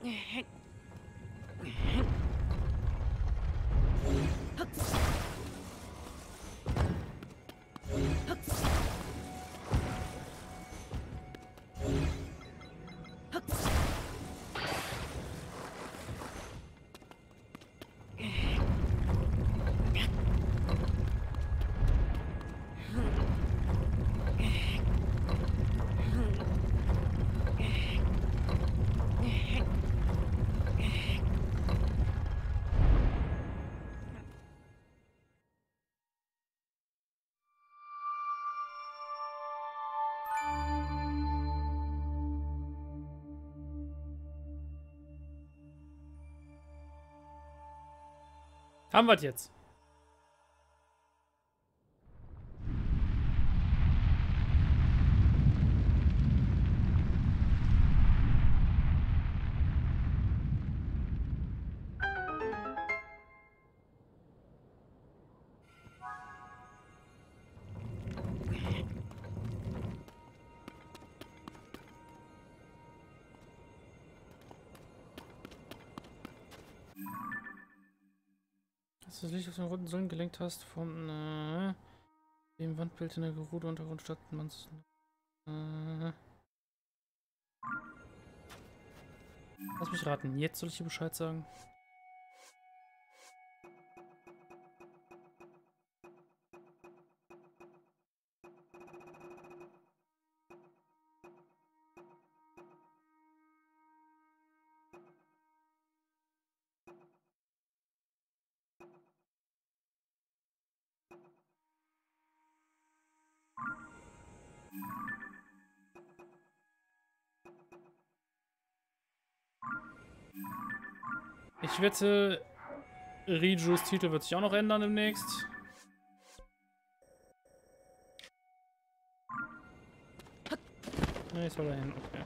Haben wir jetzt. Dass du das Licht auf den roten Säulen gelenkt hast, von dem Wandbild in der Gerudo-Untergrund statt man lass mich raten, jetzt soll ich dir Bescheid sagen. Ich wette, Rijus Titel wird sich auch noch ändern demnächst. Ne, soll da hin, okay.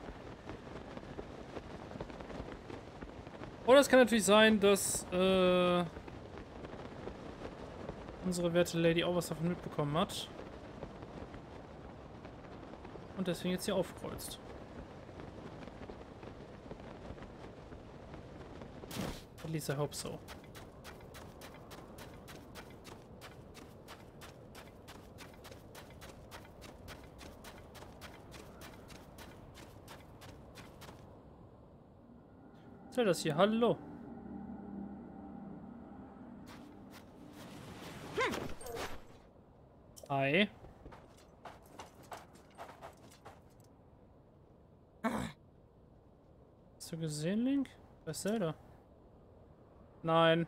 Oder es kann natürlich sein, dass unsere werte Lady auch was davon mitbekommen hat. Und deswegen jetzt hier aufkreuzt. At least I hope so. Was soll das hier? Hallo. Hi. Hast du gesehen, Link? Was ist Zelda? Nein.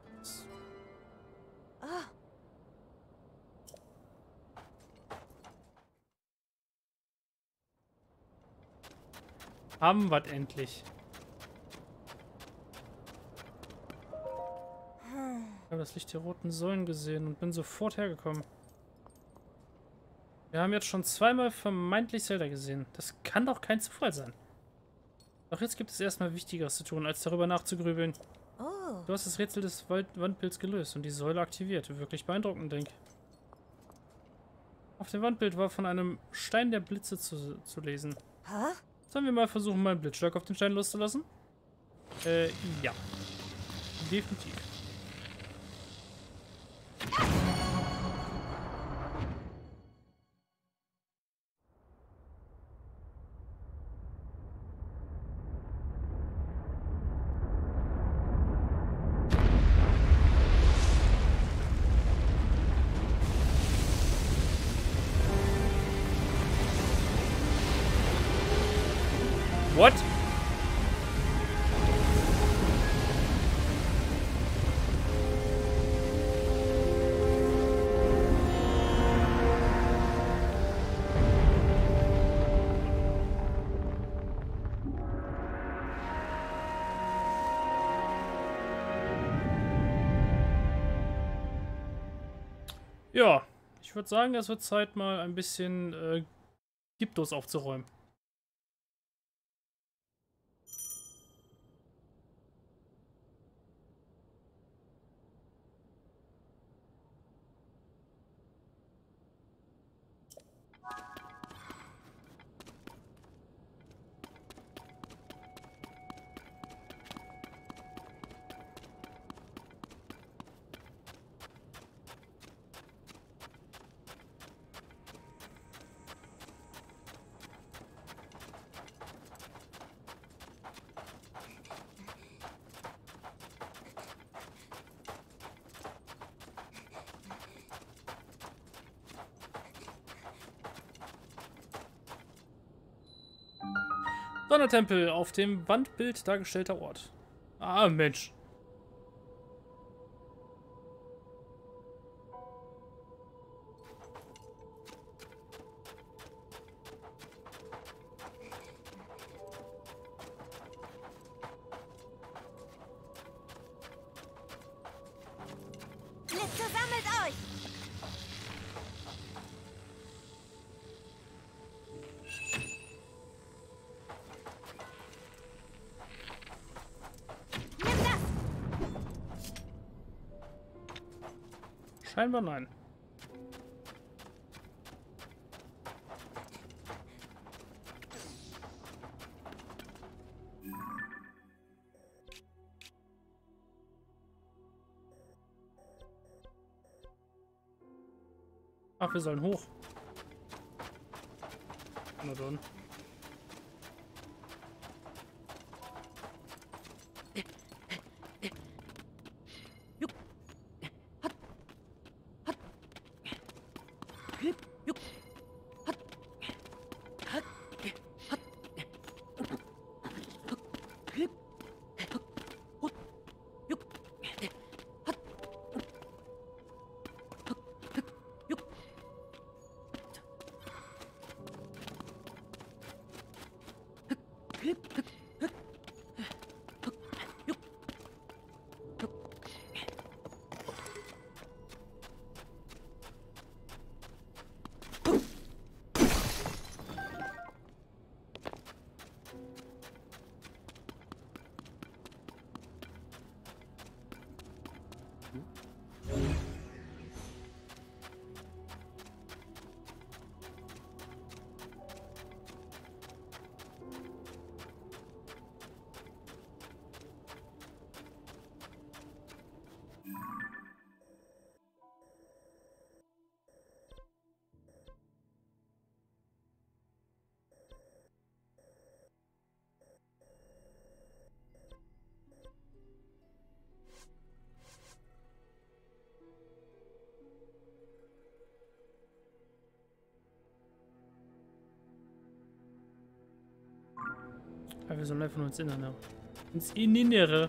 Haben wir endlich. Ich habe das Licht der roten Säulen gesehen und bin sofort hergekommen. Wir haben jetzt schon zweimal vermeintlich Zelda gesehen. Das kann doch kein Zufall sein. Doch jetzt gibt es erstmal Wichtigeres zu tun, als darüber nachzugrübeln. Du hast das Rätsel des Wandbilds gelöst und die Säule aktiviert. Wirklich beeindruckend, denk. Auf dem Wandbild war von einem Stein der Blitze zu lesen. Sollen wir mal versuchen, mal einen Blitzschlag auf den Stein loszulassen? Ja. Definitiv. What? Ja, ich würde sagen, es wird Zeit, mal ein bisschen Gyptos aufzuräumen. Donnertempel, auf dem Wandbild dargestellter Ort. Ah, Mensch. Blitze, sammelt euch! Nimm das! Scheinbar nein. Ach, wir sollen hoch. Na dann. Ja, wir sollen einfach nur ins Innere. Ins Innere.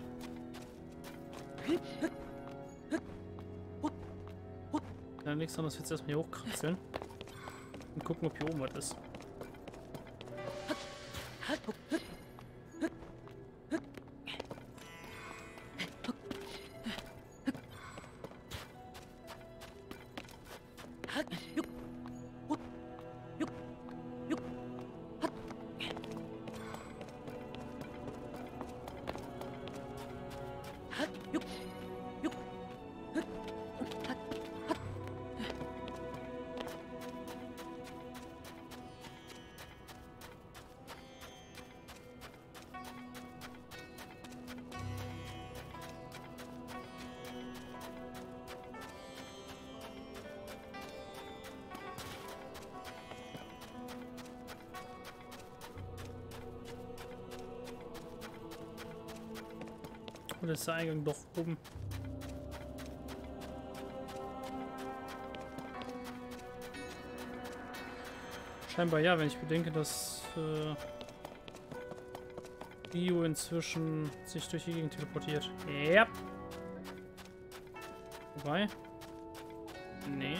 Ja, nichts anderes, jetzt erstmal hier hochkratzeln. Und gucken, ob hier oben was ist. Oder ist der Eingang doch oben? Scheinbar ja, wenn ich bedenke, dass Rio inzwischen sich durch die Gegend teleportiert. Ja. Wobei? Nee.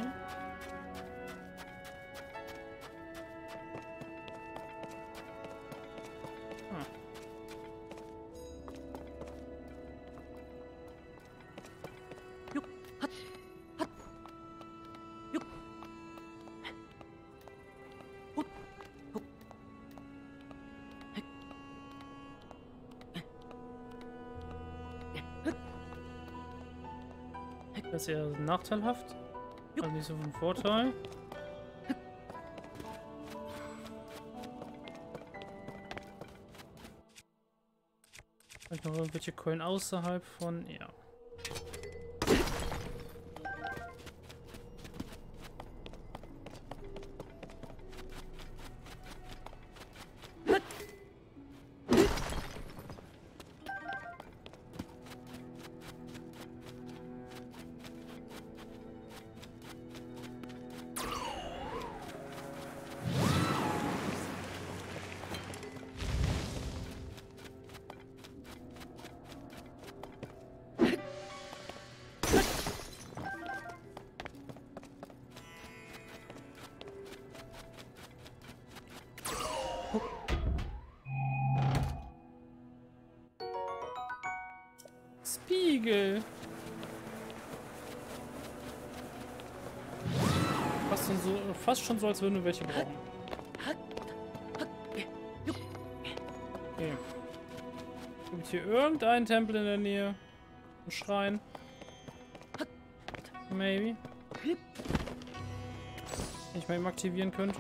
Das ist eher nachteilhaft. Also nicht so von Vorteil. Vielleicht noch irgendwelche Coin außerhalb von. Ja. Spiegel. Fast schon so, als würden wir welche brauchen. Okay. Gibt hier irgendeinen Tempel in der Nähe? Ein Schrein? Maybe. Den ich mal eben aktivieren könnte.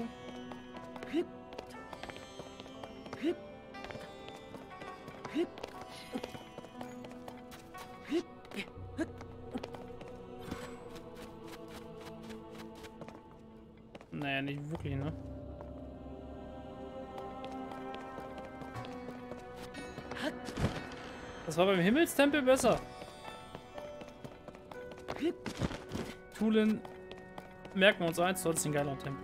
Naja, nicht wirklich, ne? Das war beim Himmelstempel besser. Tulin, merken wir uns eins, dort ist ein geiler Tempel.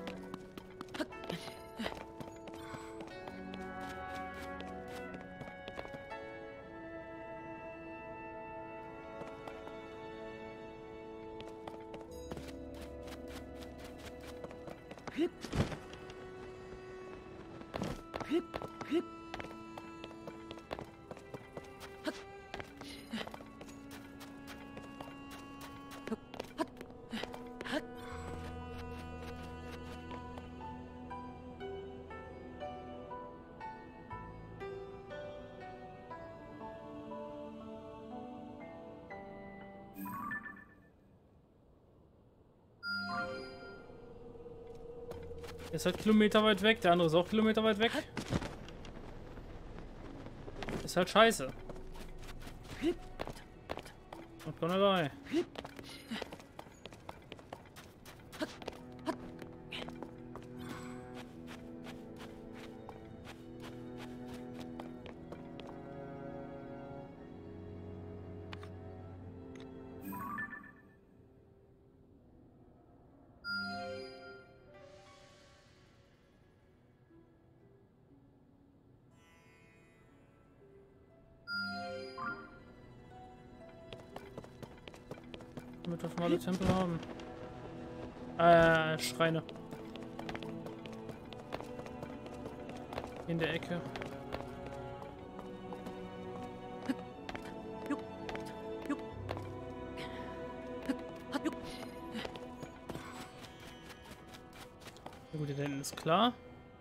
Der ist halt Kilometer weit weg, der andere ist auch Kilometer weit weg. Ist halt scheiße. Not gonna lie. Wir dürfen alle Tempel haben. Schreine. In der Ecke. Na gut, da hinten ist klar.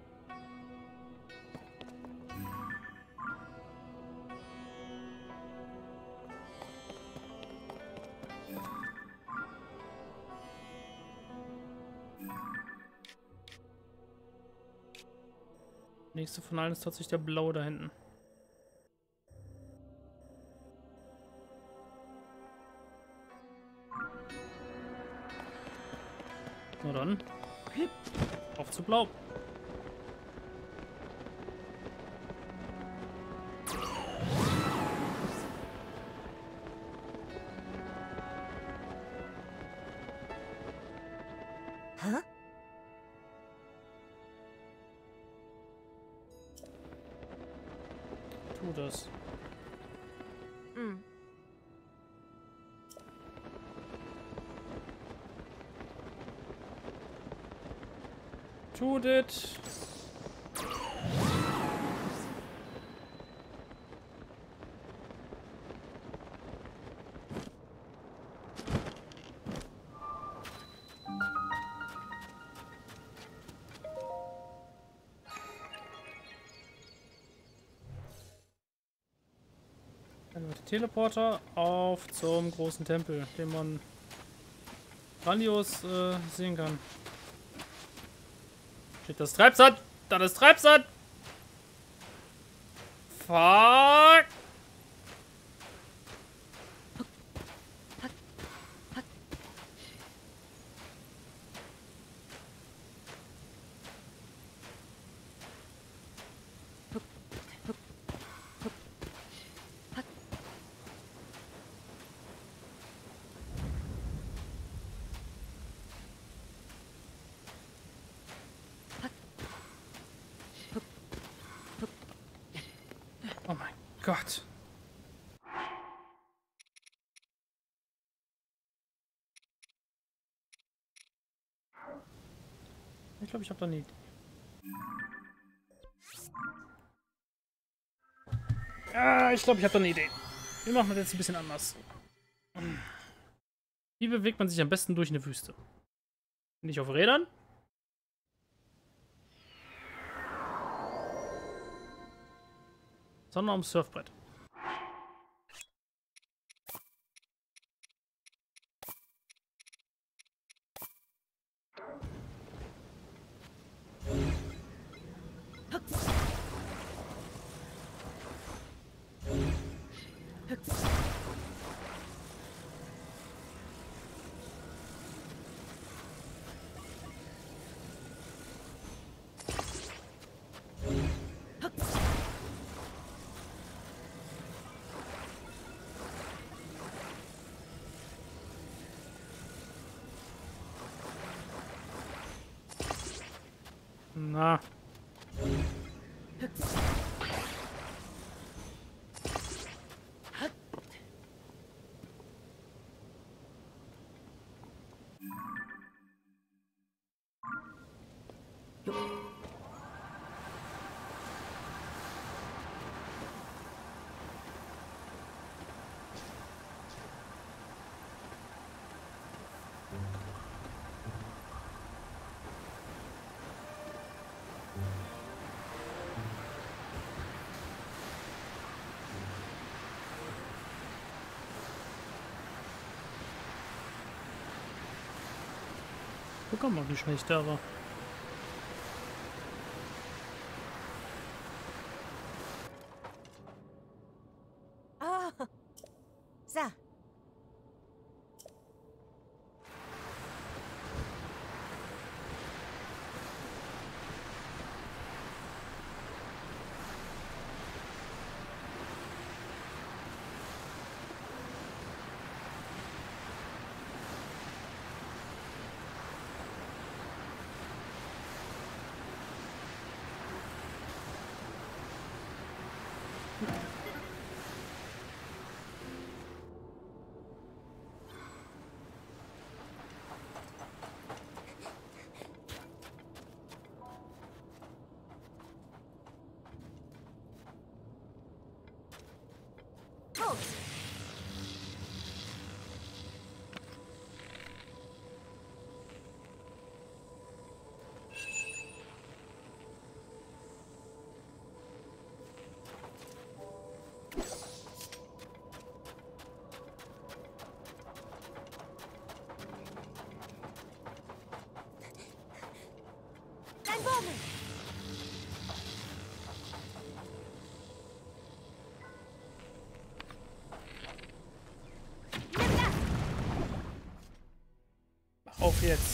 Nächste von allen ist tatsächlich der blaue da hinten. Na dann. Auf zu blau. Hä? Tu das. Hm. Tut it. Dann wird der Teleporter auf zum großen Tempel, den man grandios sehen kann. Steht das Treibsand! Da ist Treibsand! Fuck! Oh mein Gott. Ich glaube, ich habe da eine Idee. Ah, ich glaube, ich habe da eine Idee. Wir machen das jetzt ein bisschen anders. Wie bewegt man sich am besten durch eine Wüste? Nicht auf Rädern? Sondern am Surfbrett. Na. Guck mal, wie schnell ich da war. Oh. So. Gut. Dein Bogen. Auf jetzt.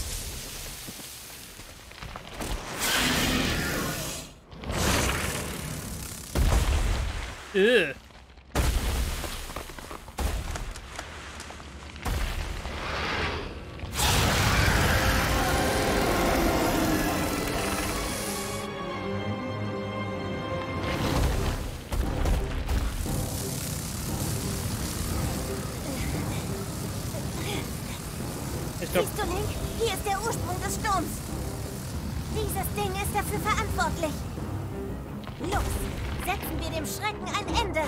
Ich glaube, Siehst du, Link? Hier ist der Ursprung des Sturms. Dieses Ding ist dafür verantwortlich. Los, setzen wir dem Schrecken ein Ende.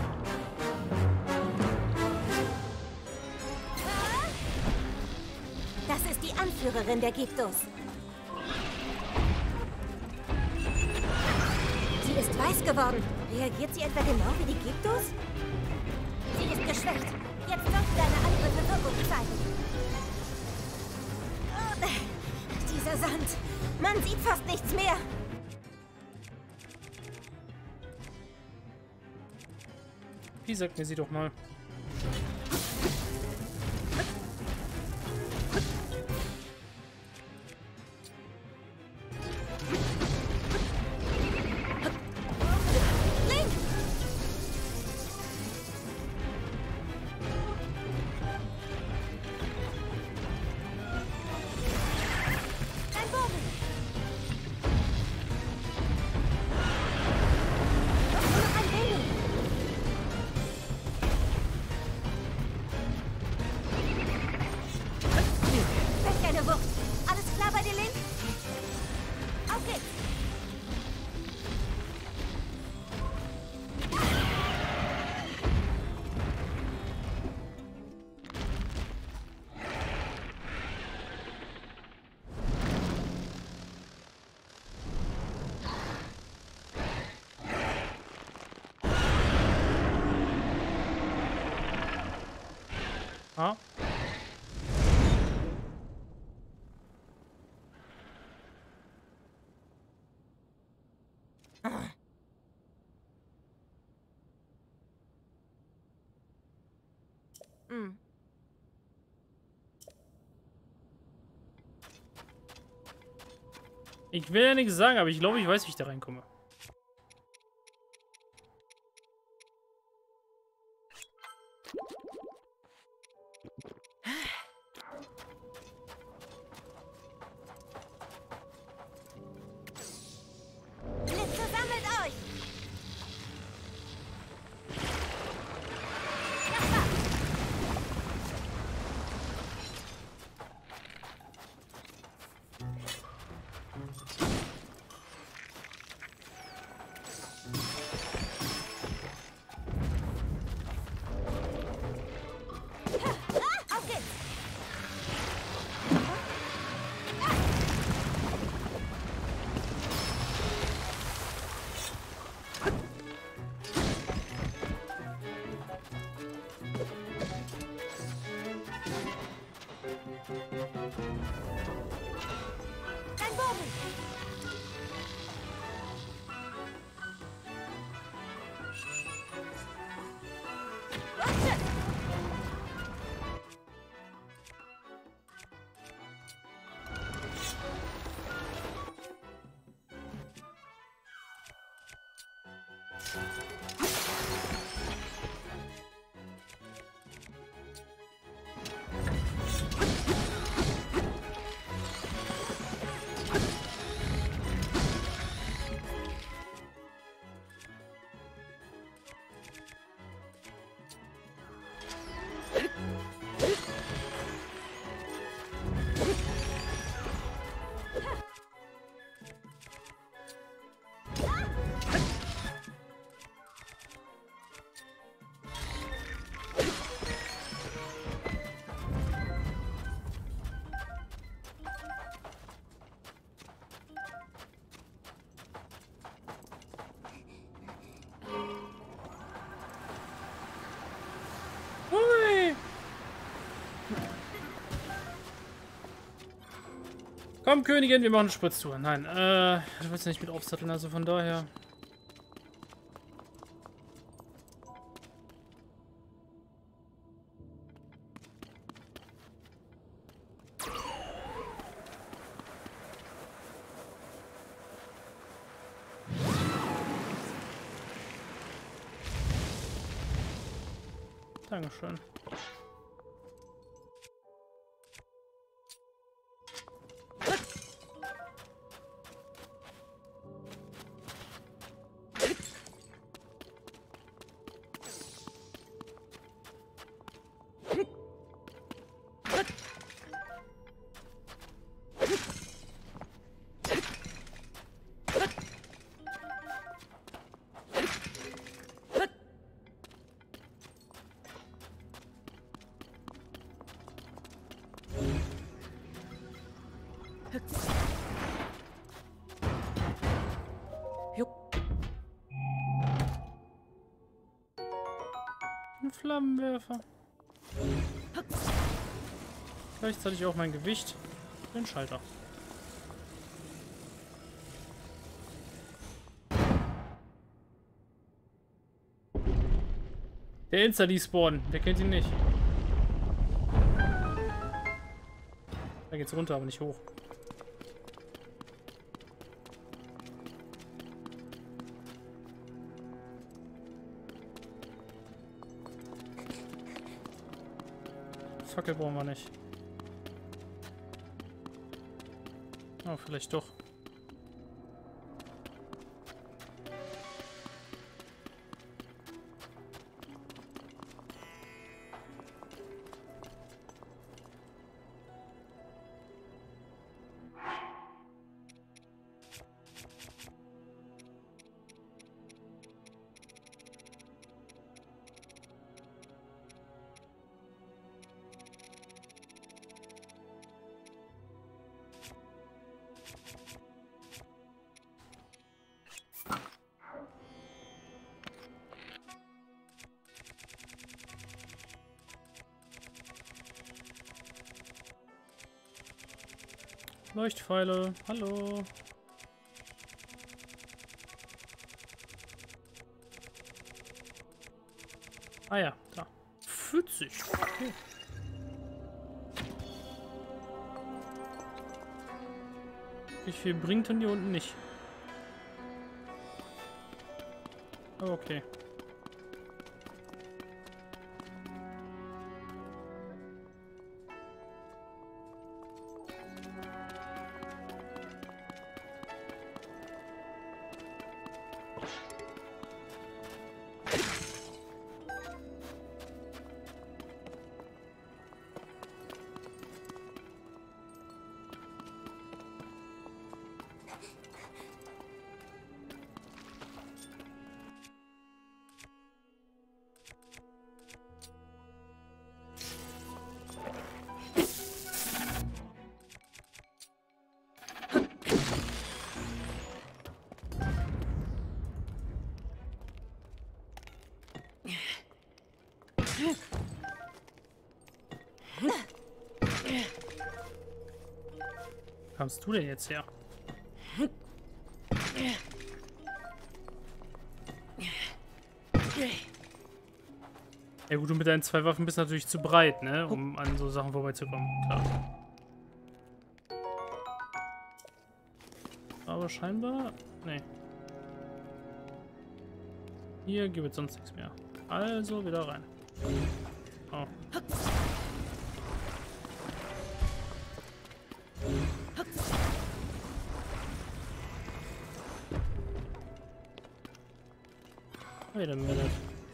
Das ist die Anführerin der Gyptos. Sie ist weiß geworden. Reagiert sie etwa genau wie die Gyptos? Sie ist geschwächt. Jetzt sollten deine Angriffe Wirkung zeigen. Dieser Sand. Man sieht fast nichts mehr. wie sagt mir sie doch mal. Ha? Hm. Ich will ja nichts sagen, aber ich glaube, ich weiß, wie ich da reinkomme. Blitze, sammelt euch! Auf geht's! Dein Bogen! Rutsche! Hui. Komm, Königin, wir machen eine Spritztour. Nein, du willst ja nicht mit aufsatteln, also von daher. Dankeschön. Ein Flammenwerfer. Gleichzeitig auch mein Gewicht. Den Schalter. Der Insta-Despawn. Wer kennt ihn nicht? Da geht's runter, aber nicht hoch. Fackel brauchen wir nicht. Oh, vielleicht doch. Leuchtpfeile. Hallo. Ah ja, da. 40. Okay. Wie viel bringt denn die unten nicht? Aber okay. Wo kamst du denn jetzt her? Ja gut, du mit deinen 2 Waffen bist natürlich zu breit, ne? Um an so Sachen vorbeizukommen. Klar. Aber scheinbar... Nee. Hier gibt es sonst nichts mehr. Also wieder rein. Oh. Wait a minute.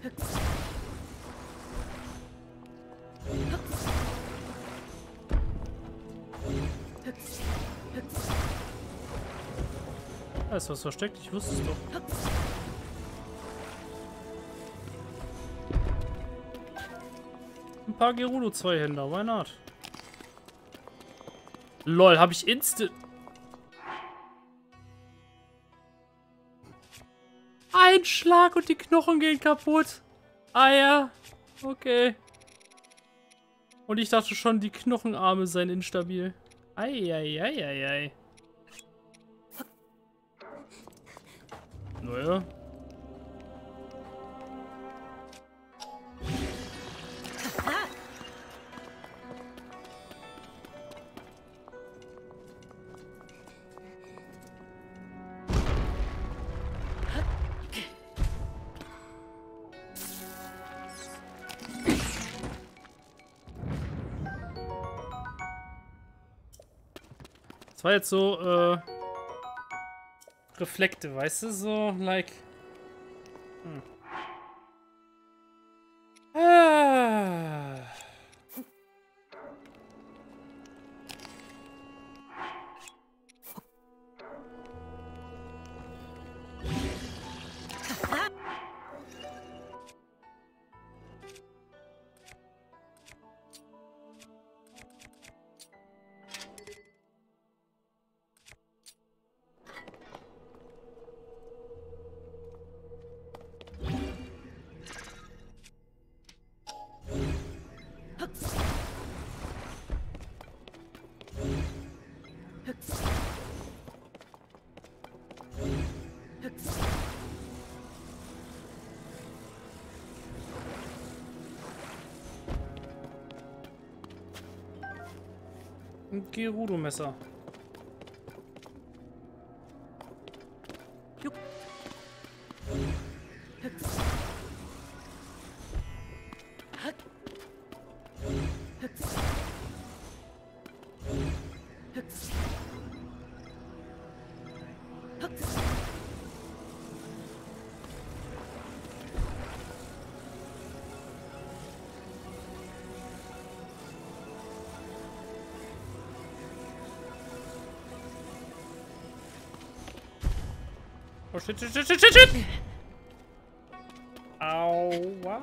Da ist was versteckt, ich wusste es doch. Ein paar Gerudo-Zweihänder, why not? Lol, hab ich instant... Ein Schlag und die Knochen gehen kaputt. Ah ja, okay. Und ich dachte schon, die Knochenarme seien instabil. Eieieiei. Naja. Das war jetzt so, Reflekte, weißt du? So, like... Ah. Ein Gerudo-Messer. Oh shit, shit, shit, shit, shit, shit! Aua.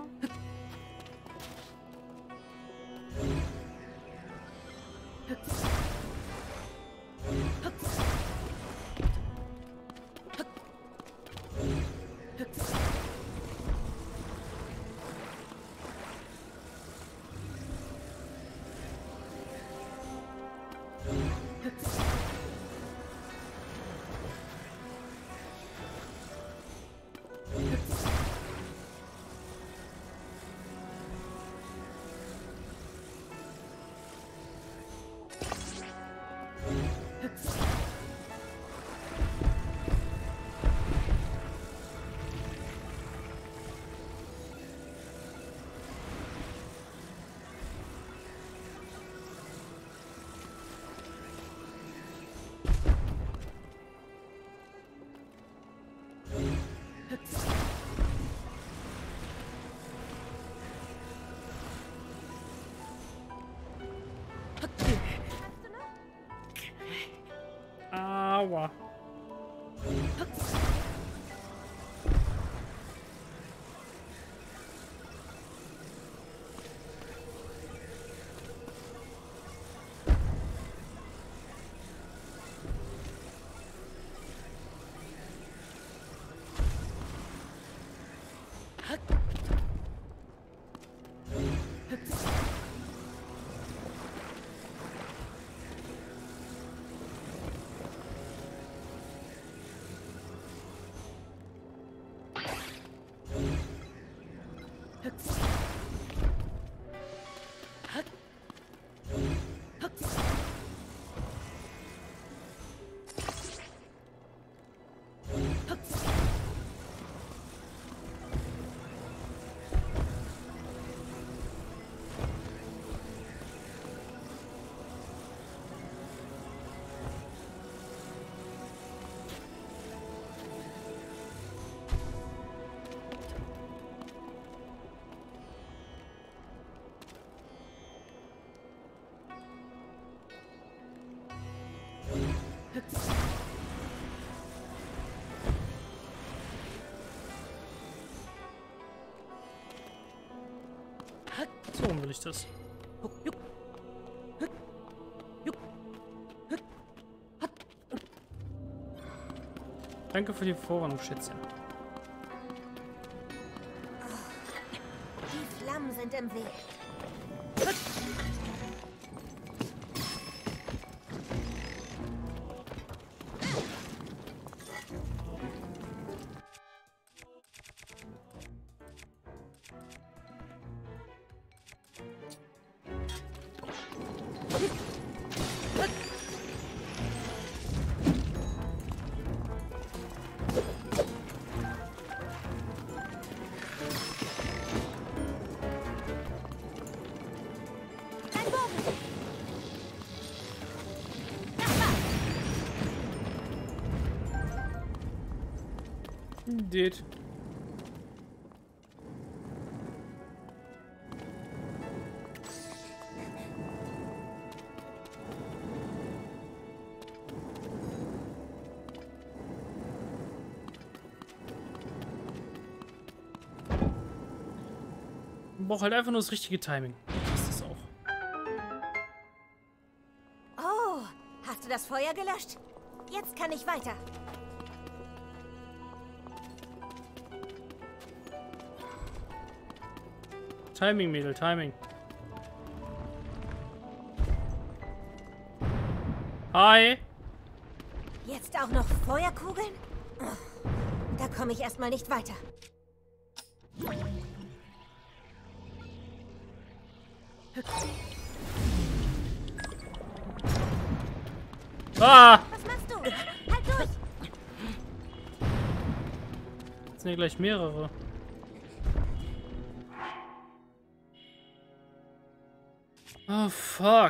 Aua. So will ich das. Danke für die Vorwarnung, Schätzchen. Die Flammen sind im Weg. Indeed. Man braucht halt einfach nur das richtige Timing. Das ist es auch. Oh, hast du das Feuer gelöscht? Jetzt kann ich weiter. Timing, Mädel, Timing. Hi. Jetzt auch noch Feuerkugeln? Oh, da komme ich erstmal nicht weiter. Ah! Was machst du? Halt durch! Jetzt sind ja gleich mehrere. Oh, fuck.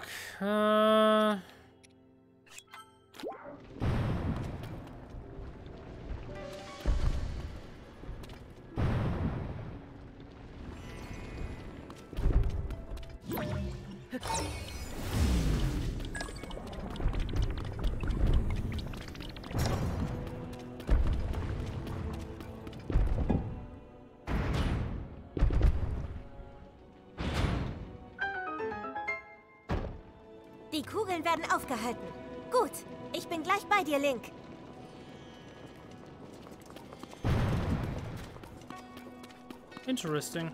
Die Kugeln werden aufgehalten. Gut, ich bin gleich bei dir, Link. Interesting.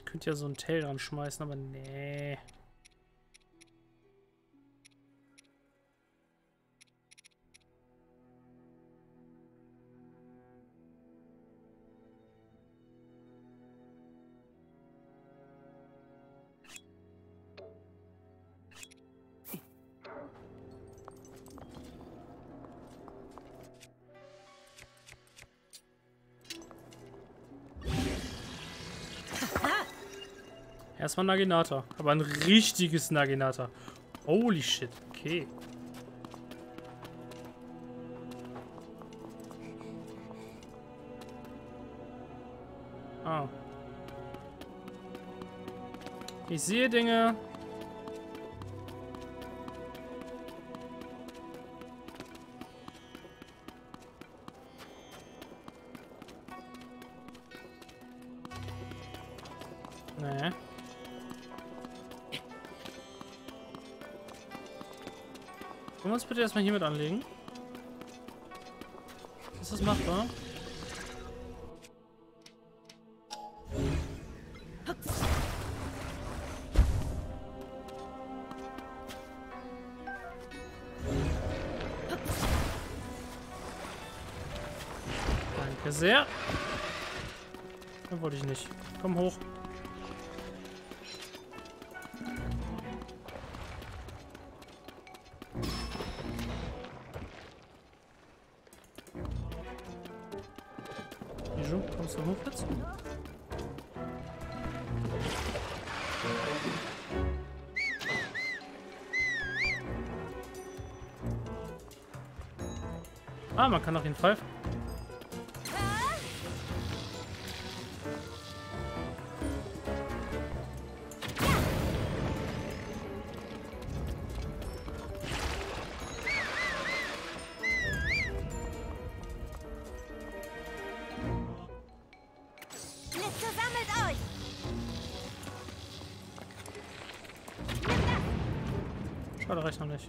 könnte ja so ein Tail dran schmeißen, aber nee. Erstmal Naginata. Aber ein richtiges Naginata. Holy shit. Okay. Ah. Ich sehe Dinge. Nee. Können wir uns bitte erstmal hier mit anlegen? Ist das machbar? Danke sehr. Das wollte ich nicht. Komm hoch. Kommst du hoch jetzt? Ah, man kann auch ihn pfeifen. Schade, reicht noch nicht.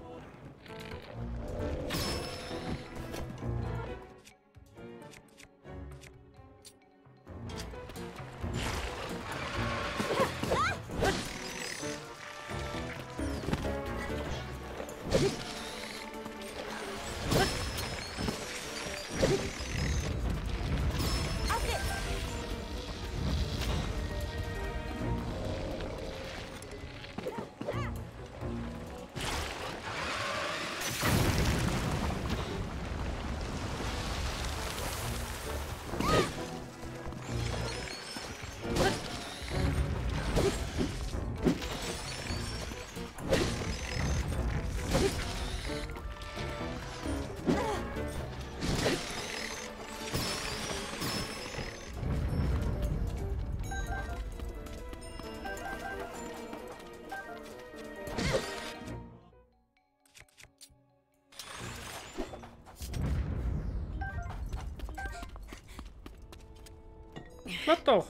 Klappt doch.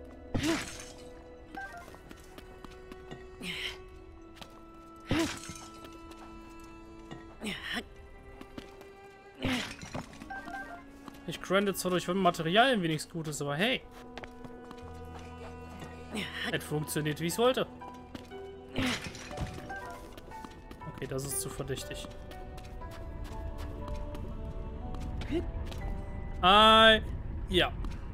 Ich grinde zwar durch Materialien wenigstens Gutes, aber hey. Es funktioniert, wie ich es wollte. Okay, das ist zu verdächtig. Ja.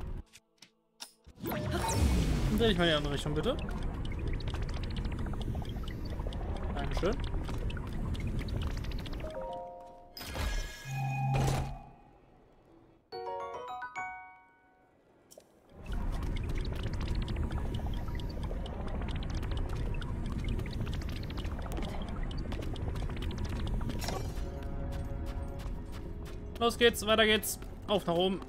Dann drehe ich mal in die andere Richtung, bitte. Dankeschön. Los geht's, weiter geht's. Auf nach oben.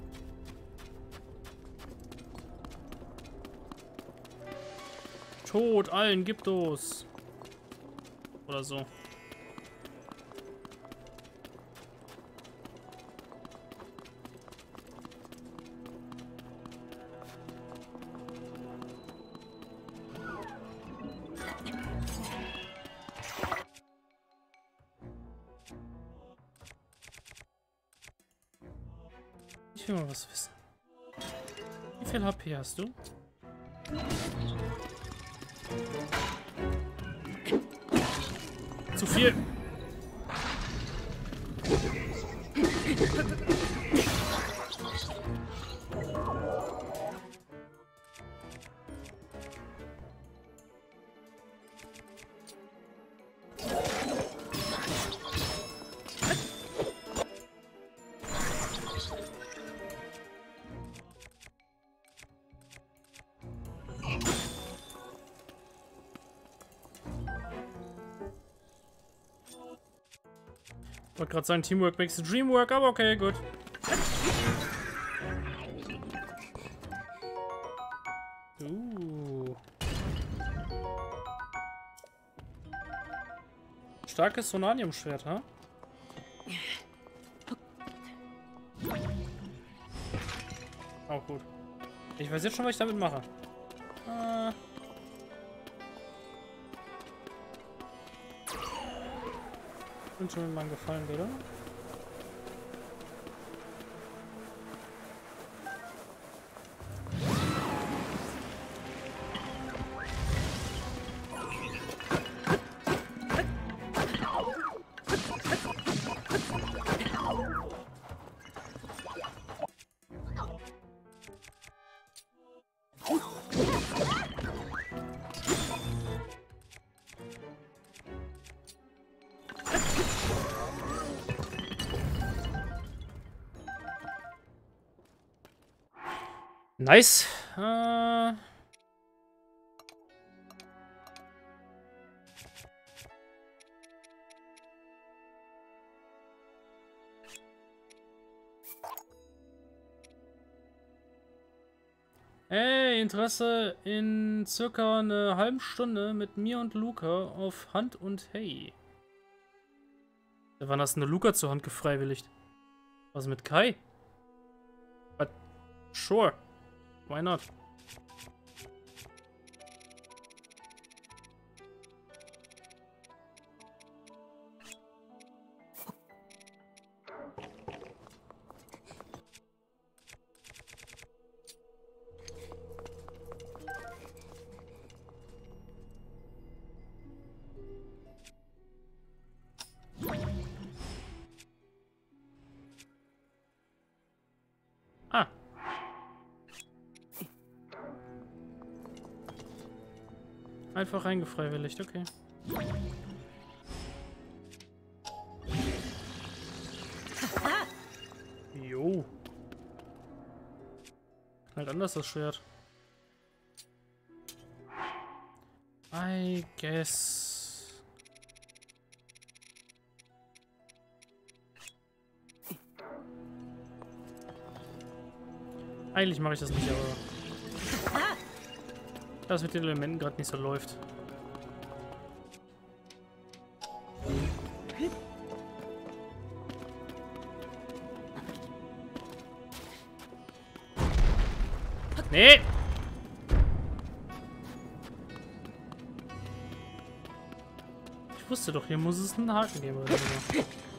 Tod allen Gyptos. Oder so. Ich will mal was wissen. Wie viel HP hast du? Zu viel. Ich wollte gerade sagen, Teamwork makes the dream work, aber okay, gut. Starkes Sonanium-Schwert, ha? Auch gut. Ich weiß jetzt schon, was ich damit mache. Wünsche mir mal einen Gefallen, bitte. Nice. Hey, Interesse in circa einer halben Stunde mit mir und Luca auf Hand und Hey. Wann hast du eine Luca zur Hand gefreiwilligt? Was mit Kai? But sure. Why not? Ah. Einfach reingefreiwilligt, okay. Jo. Halt anders das Schwert. I guess. Eigentlich mache ich das nicht, aber das mit den Elementen gerade nicht so läuft. Nee! Ich wusste doch, hier muss es einen Haken geben oder so.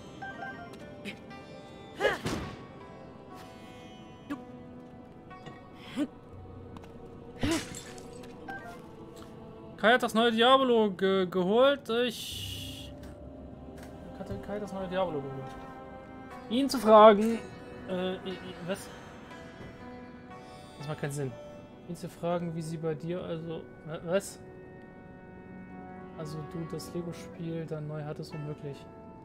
Kai hat das neue Diablo geholt. Hatte Kai das neue Diablo geholt. Ihn zu fragen. Was? Das macht keinen Sinn. Ihn zu fragen, wie sie bei dir, also. Was? Also du das Lego-Spiel dann neu hattest, unmöglich.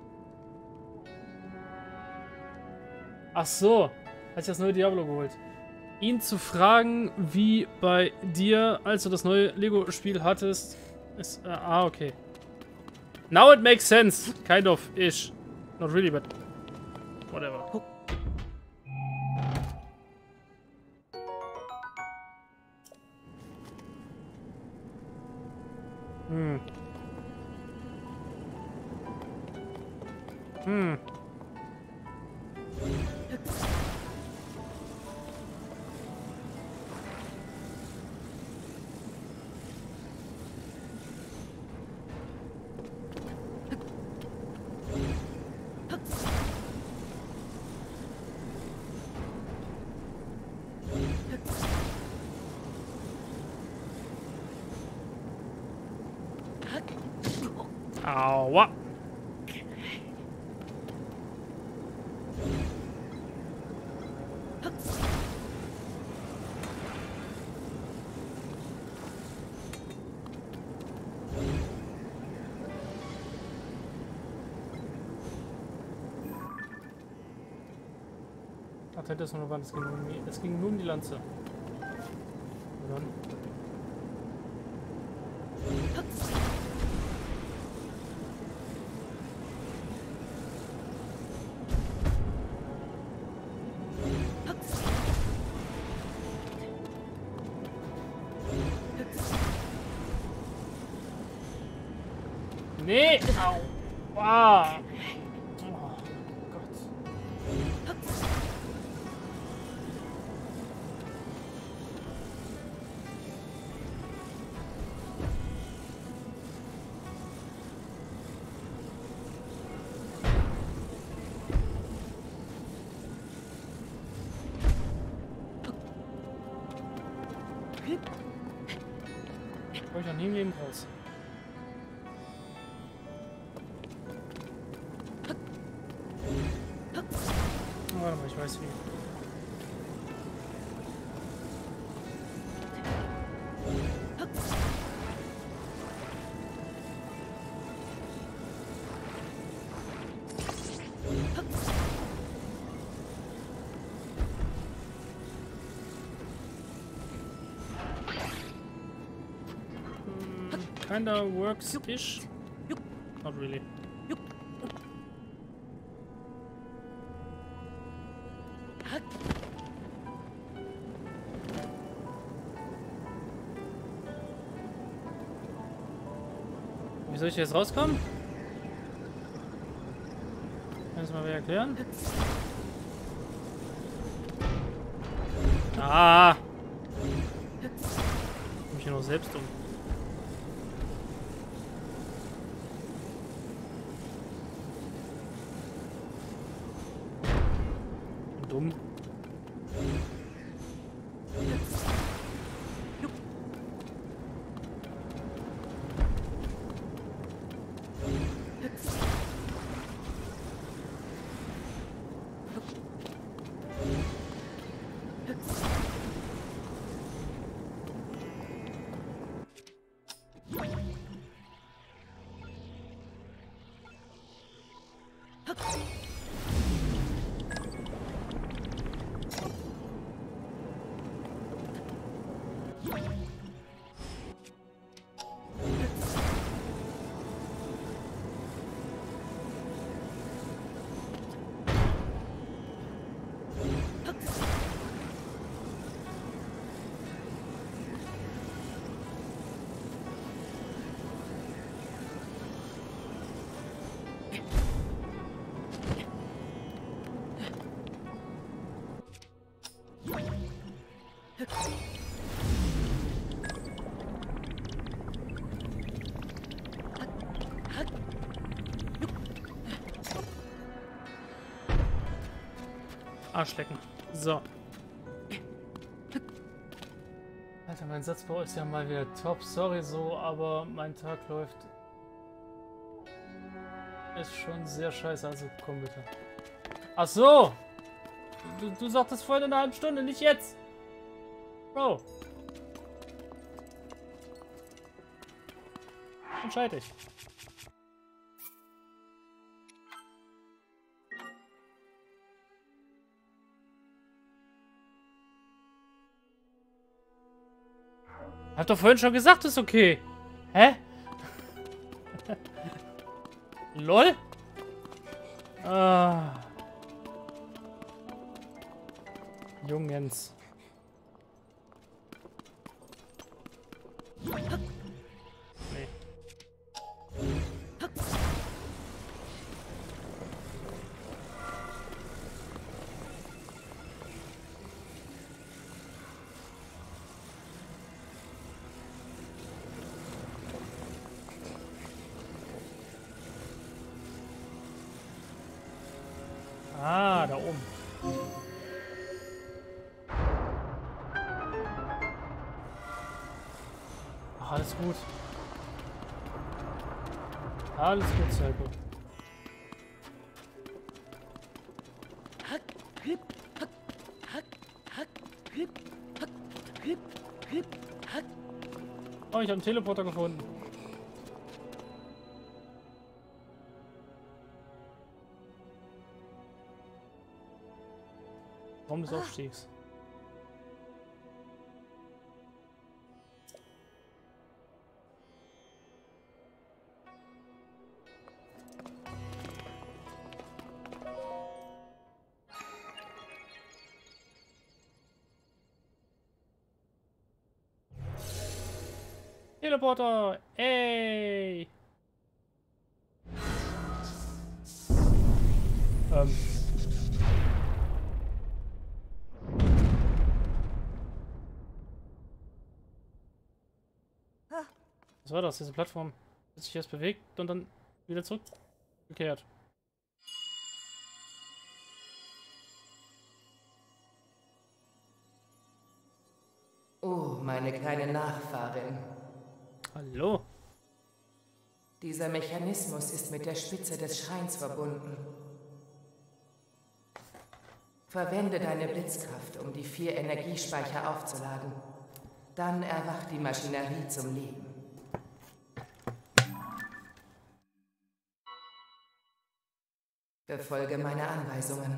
Ach so. Hat sich das neue Diablo geholt. Ihn zu fragen, wie bei dir, als du das neue Lego-Spiel hattest, ist... okay. Now it makes sense. Kind of ish. Not really, but... whatever. Aua. Ach, hätte es nur Wand, es ging nur um die Lanze. Und dann. Nee! Au! Ah. Oh Gott. Ich noch nie im Leben raus. Oh, warte mal, ich weiß wie. Kinda works-ish. Not really. Wie soll ich jetzt rauskommen? Kannst du mal wer erklären? Ah! Ich mich hier noch selbst um. Dumm. Arschlecken. So. Alter, mein Satzbau ist ja mal wieder top. Sorry so, aber mein Tag läuft. Ist schon sehr scheiße. Also komm bitte. Ach so! Du sagtest vorhin in einer halben Stunde, nicht jetzt! Bro! Entscheid dich. Hab doch vorhin schon gesagt, ist okay. Hä? LOL? Ah. Jungens. Nee. Ah, da oben. Ach, alles gut. Alles gut, Psycho. Oh, ich habe einen Teleporter gefunden. Raum des Aufstiegs. Teleporter! Ey! Was war das? Diese Plattform hat sich erst bewegt und dann wieder zurückgekehrt. Oh, meine kleine Nachfahrin. Hallo? Dieser Mechanismus ist mit der Spitze des Schreins verbunden. Verwende deine Blitzkraft, um die 4 Energiespeicher aufzuladen. Dann erwacht die Maschinerie zum Leben. Befolge meine Anweisungen.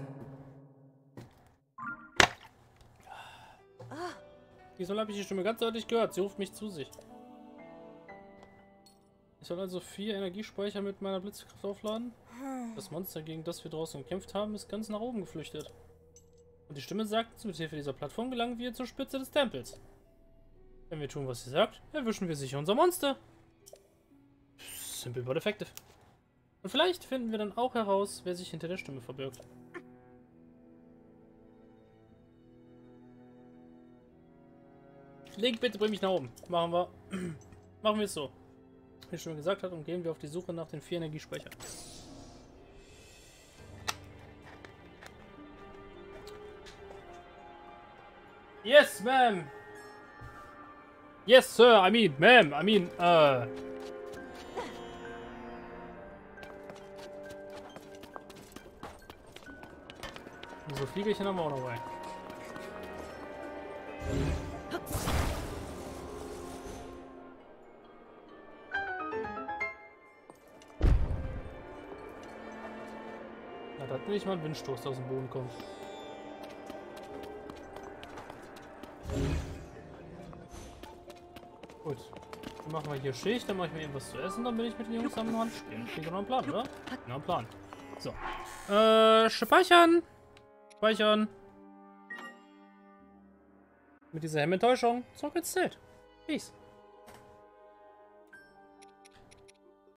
Diesmal habe ich die Stimme ganz deutlich gehört. Sie ruft mich zu sich. Ich soll also 4 Energiespeicher mit meiner Blitzkraft aufladen. Das Monster, gegen das wir draußen gekämpft haben, ist ganz nach oben geflüchtet. Und die Stimme sagt, mit Hilfe dieser Plattform gelangen wir zur Spitze des Tempels. Wenn wir tun, was sie sagt, erwischen wir sicher unser Monster. Simple but effective. Und vielleicht finden wir dann auch heraus, wer sich hinter der Stimme verbirgt. Link, bitte bring mich nach oben. Machen wir. Machen wir es so. Wie schon gesagt hat, und gehen wir auf die Suche nach den 4 Energiespeichern. Yes, ma'am. Yes, sir. I mean, ma'am. I mean, so Fliegerchen haben wir auch noch bei. Na, da hat nicht mal ein Windstoß, der aus dem Boden kommt. Gut. Dann machen wir hier Schicht, dann mache ich mir irgendwas zu essen, dann bin ich mit den Jungs zusammen Hand spielen. Klingt genau ein Plan, oder? Genau ein Plan. So. Speichern. Speichern. Mit dieser Hemmentäuschung zurück ins Zelt. Peace.